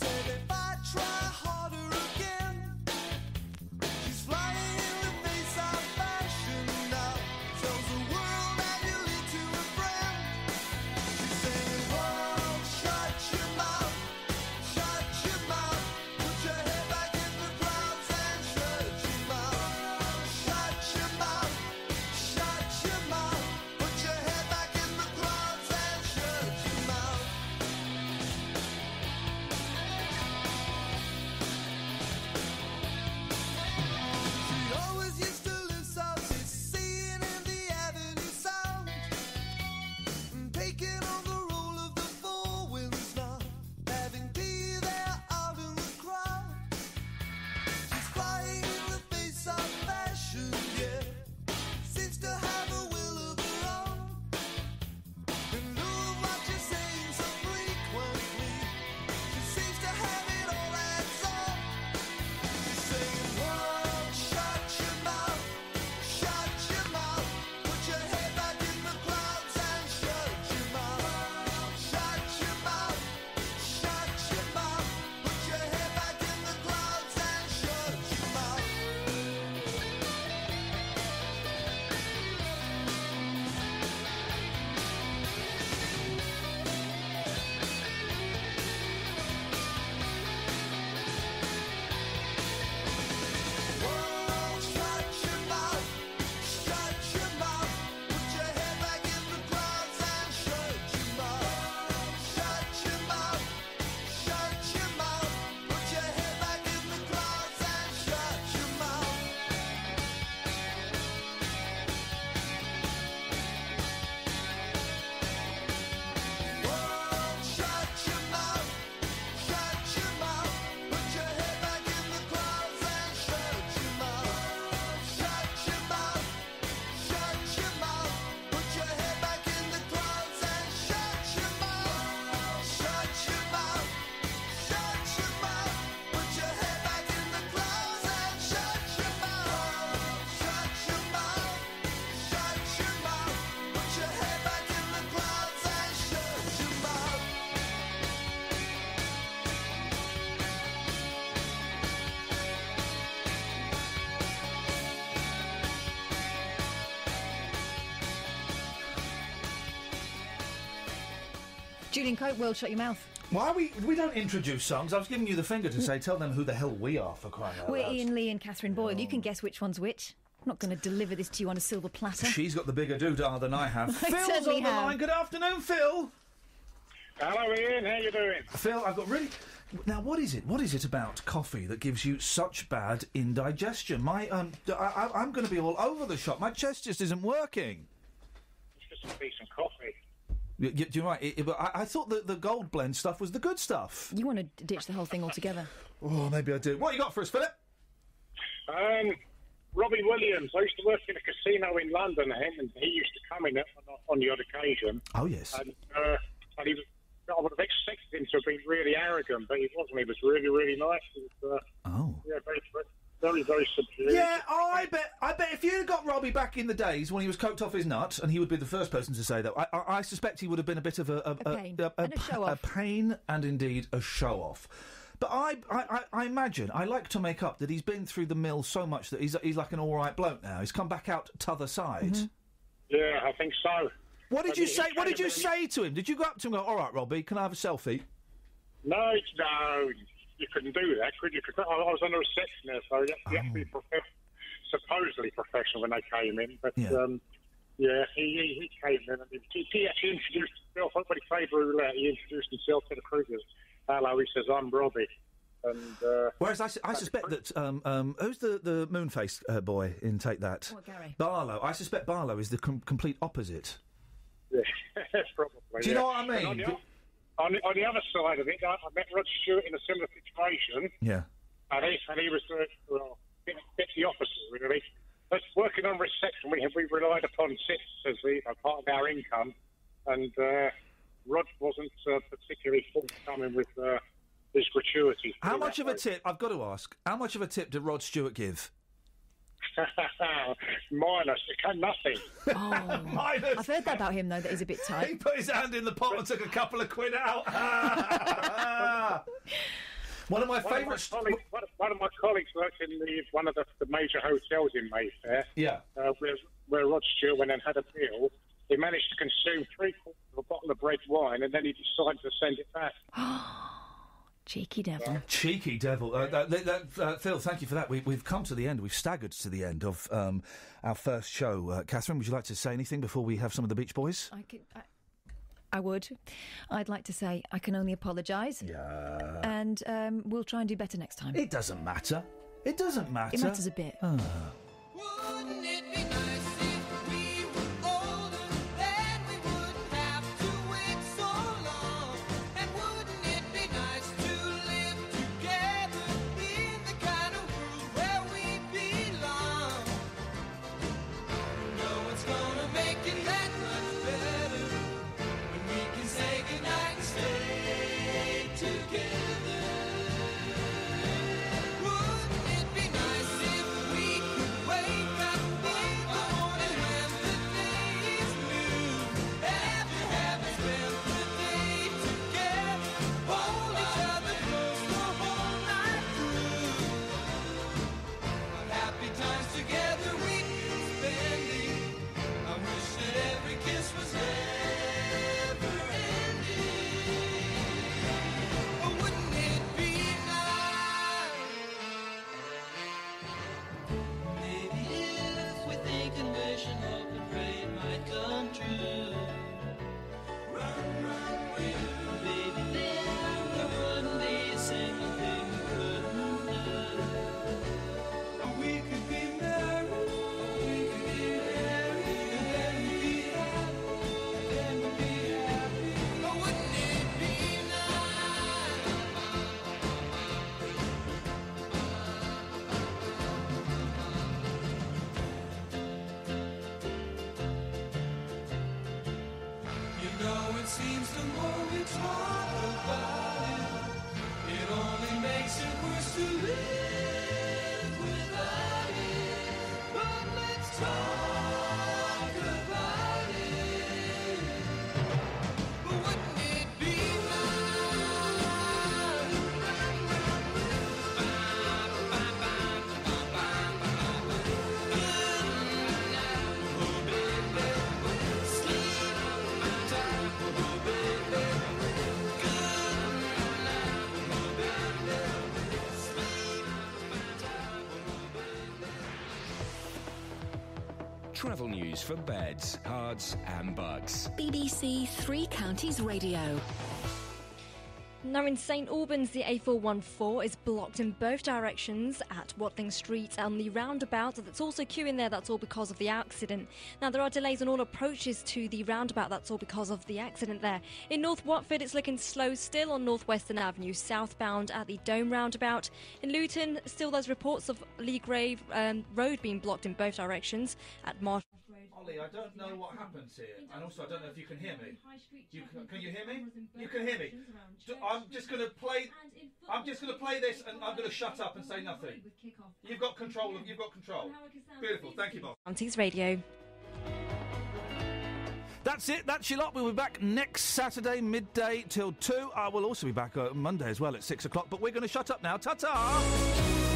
[SPEAKER 3] Julian Cope, World Shut Your Mouth.
[SPEAKER 4] Why are we... We don't introduce songs. I was giving you the finger to say, tell them who the hell we are, for crying out
[SPEAKER 3] We're
[SPEAKER 4] loud.
[SPEAKER 3] Iain Lee and Katherine Boyle. You can guess which one's which. I'm not going to deliver this to you on a silver platter.
[SPEAKER 4] She's got the bigger doodah than I have.
[SPEAKER 3] I
[SPEAKER 4] Phil's
[SPEAKER 3] certainly
[SPEAKER 4] on the
[SPEAKER 3] have.
[SPEAKER 4] line. Good afternoon, Phil.
[SPEAKER 13] Hello, Ian. How you doing?
[SPEAKER 4] Phil, I've got really... Now, what is it? What is it about coffee that gives you such bad indigestion? My, um, I, I, I'm going to be all over the shop. My chest just isn't working.
[SPEAKER 13] It's just some decent coffee.
[SPEAKER 4] Y- y- You're right. It, it, but I, I thought that the gold blend stuff was the good stuff.
[SPEAKER 3] You want to ditch the whole thing altogether?
[SPEAKER 4] Oh, maybe I do. What you got for us, Philip?
[SPEAKER 13] Um, Robbie Williams. I used to work in a casino in London, and he used to come in on, on the odd occasion.
[SPEAKER 4] Oh, yes.
[SPEAKER 13] And, uh, and he was, I would have expected him to have been really arrogant, but he wasn't. He was really, really nice. He was, uh,
[SPEAKER 4] oh.
[SPEAKER 13] Yeah, very, very, very subdued.
[SPEAKER 4] Yeah, oh, I bet. I bet if you'd got Robbie back in the days when he was coked off his nut, and he would be the first person to say that, I, I, I suspect he would have been a bit of a, a,
[SPEAKER 3] A pain.
[SPEAKER 4] a,
[SPEAKER 3] And a show-off.
[SPEAKER 4] a pain and indeed a show off. But I, I, I, I imagine I like to make up that he's been through the mill so much that he's he's like an all right bloke now. He's come back out t'other side.
[SPEAKER 3] Mm-hmm.
[SPEAKER 13] Yeah, I think so.
[SPEAKER 4] What did
[SPEAKER 13] But
[SPEAKER 4] you
[SPEAKER 13] he-
[SPEAKER 4] say?
[SPEAKER 13] he
[SPEAKER 4] What did
[SPEAKER 13] came
[SPEAKER 4] you
[SPEAKER 13] in-
[SPEAKER 4] say to him? Did you go up to him and go, "All right, Robbie, can I have a selfie"?
[SPEAKER 13] No, it's- no, you couldn't do that, could you? Because I, I was on the reception there, so you have, you have to be prof- supposedly professional when they came in. But
[SPEAKER 4] Yeah.
[SPEAKER 13] um, yeah, he, he, he came in and he, he actually introduced himself. When he played roulette, he introduced himself to the cricketers. Hello, he says, "I'm Robbie." And uh,
[SPEAKER 4] Whereas I, su- I suspect that um, um, who's the the moon-faced uh, boy in Take That?
[SPEAKER 3] What, Gary?
[SPEAKER 4] Barlow. I suspect Barlow is the com- complete opposite.
[SPEAKER 13] yeah, probably.
[SPEAKER 4] Do you
[SPEAKER 13] yeah.
[SPEAKER 4] know what I
[SPEAKER 13] And
[SPEAKER 4] mean?
[SPEAKER 13] On the, o- on, the, on the other side of it, I, I met Rod Stewart in a similar situation.
[SPEAKER 4] Yeah.
[SPEAKER 13] And he, and he was uh, well, a bit, bit the opposite, really. But working on reception, we we relied upon tips as the, a part of our income, and uh, Rod wasn't uh, particularly forthcoming with uh, his gratuity.
[SPEAKER 4] How much of a tip? I've got to ask. How much of a tip did Rod Stewart give?
[SPEAKER 13] Minus, it came nothing.
[SPEAKER 3] Oh,
[SPEAKER 4] Minus.
[SPEAKER 3] I've heard that about him, though, that he's a bit
[SPEAKER 4] He
[SPEAKER 3] tight.
[SPEAKER 4] put his hand in the pot and took a couple of quid out. One of my
[SPEAKER 13] One of my
[SPEAKER 4] favourite.
[SPEAKER 13] colleagues, one, of, one of my colleagues worked in the, one of the, the major hotels in Mayfair.
[SPEAKER 4] Yeah.
[SPEAKER 13] Uh, where, where Rod Stewart went and had a meal. He managed to consume three quarters of a bottle of red wine, and then he decided to send it back.
[SPEAKER 3] Cheeky devil.
[SPEAKER 4] Cheeky devil. Uh, that, that, uh, Phil, thank you for that. We, we've come to the end. We've staggered to the end of um, our first show. Uh, Catherine, would you like to say anything before we have some of the Beach Boys?
[SPEAKER 3] I could. I, I would. I'd like to say I can only apologise.
[SPEAKER 4] Yeah.
[SPEAKER 3] And um, we'll try and do better next time.
[SPEAKER 4] It doesn't matter. It doesn't matter.
[SPEAKER 3] It matters a bit.
[SPEAKER 4] Ah.
[SPEAKER 11] Wouldn't it be nice if we were older? Then we wouldn't have to wait so long. And wouldn't it be nice to live together in the kind of world where we belong? No one's gonna make it that much better when we can say goodnight and stay together. Wouldn't it be nice if we could
[SPEAKER 1] Travel news for beds, cards and bugs.
[SPEAKER 6] B B C Three Counties Radio.
[SPEAKER 10] Now in St Albans, the A four one four is blocked in both directions at Watling Street and the roundabout. That's also queuing there. That's all because of the accident. Now there are delays on all approaches to the roundabout. That's all because of the accident there. In North Watford, it's looking slow still on North Western Avenue, southbound at the Dome roundabout. In Luton, still there's reports of Lee Grave um, Road being blocked in both directions at Marsh.
[SPEAKER 4] Ollie, I don't know what happens here, and also I don't know if you can hear me. You can, can you hear me? You can hear me. D- I'm just going to play. I'm just going to play this, and I'm going to shut up and say nothing. You've got control. Of, you've got control. Beautiful. Thank you, Bob.
[SPEAKER 10] Counties Radio.
[SPEAKER 4] That's it. That's your lot. We'll be back next Saturday midday till two. I will also be back uh, Monday as well at six o'clock. But we're going to shut up now. Ta-ta.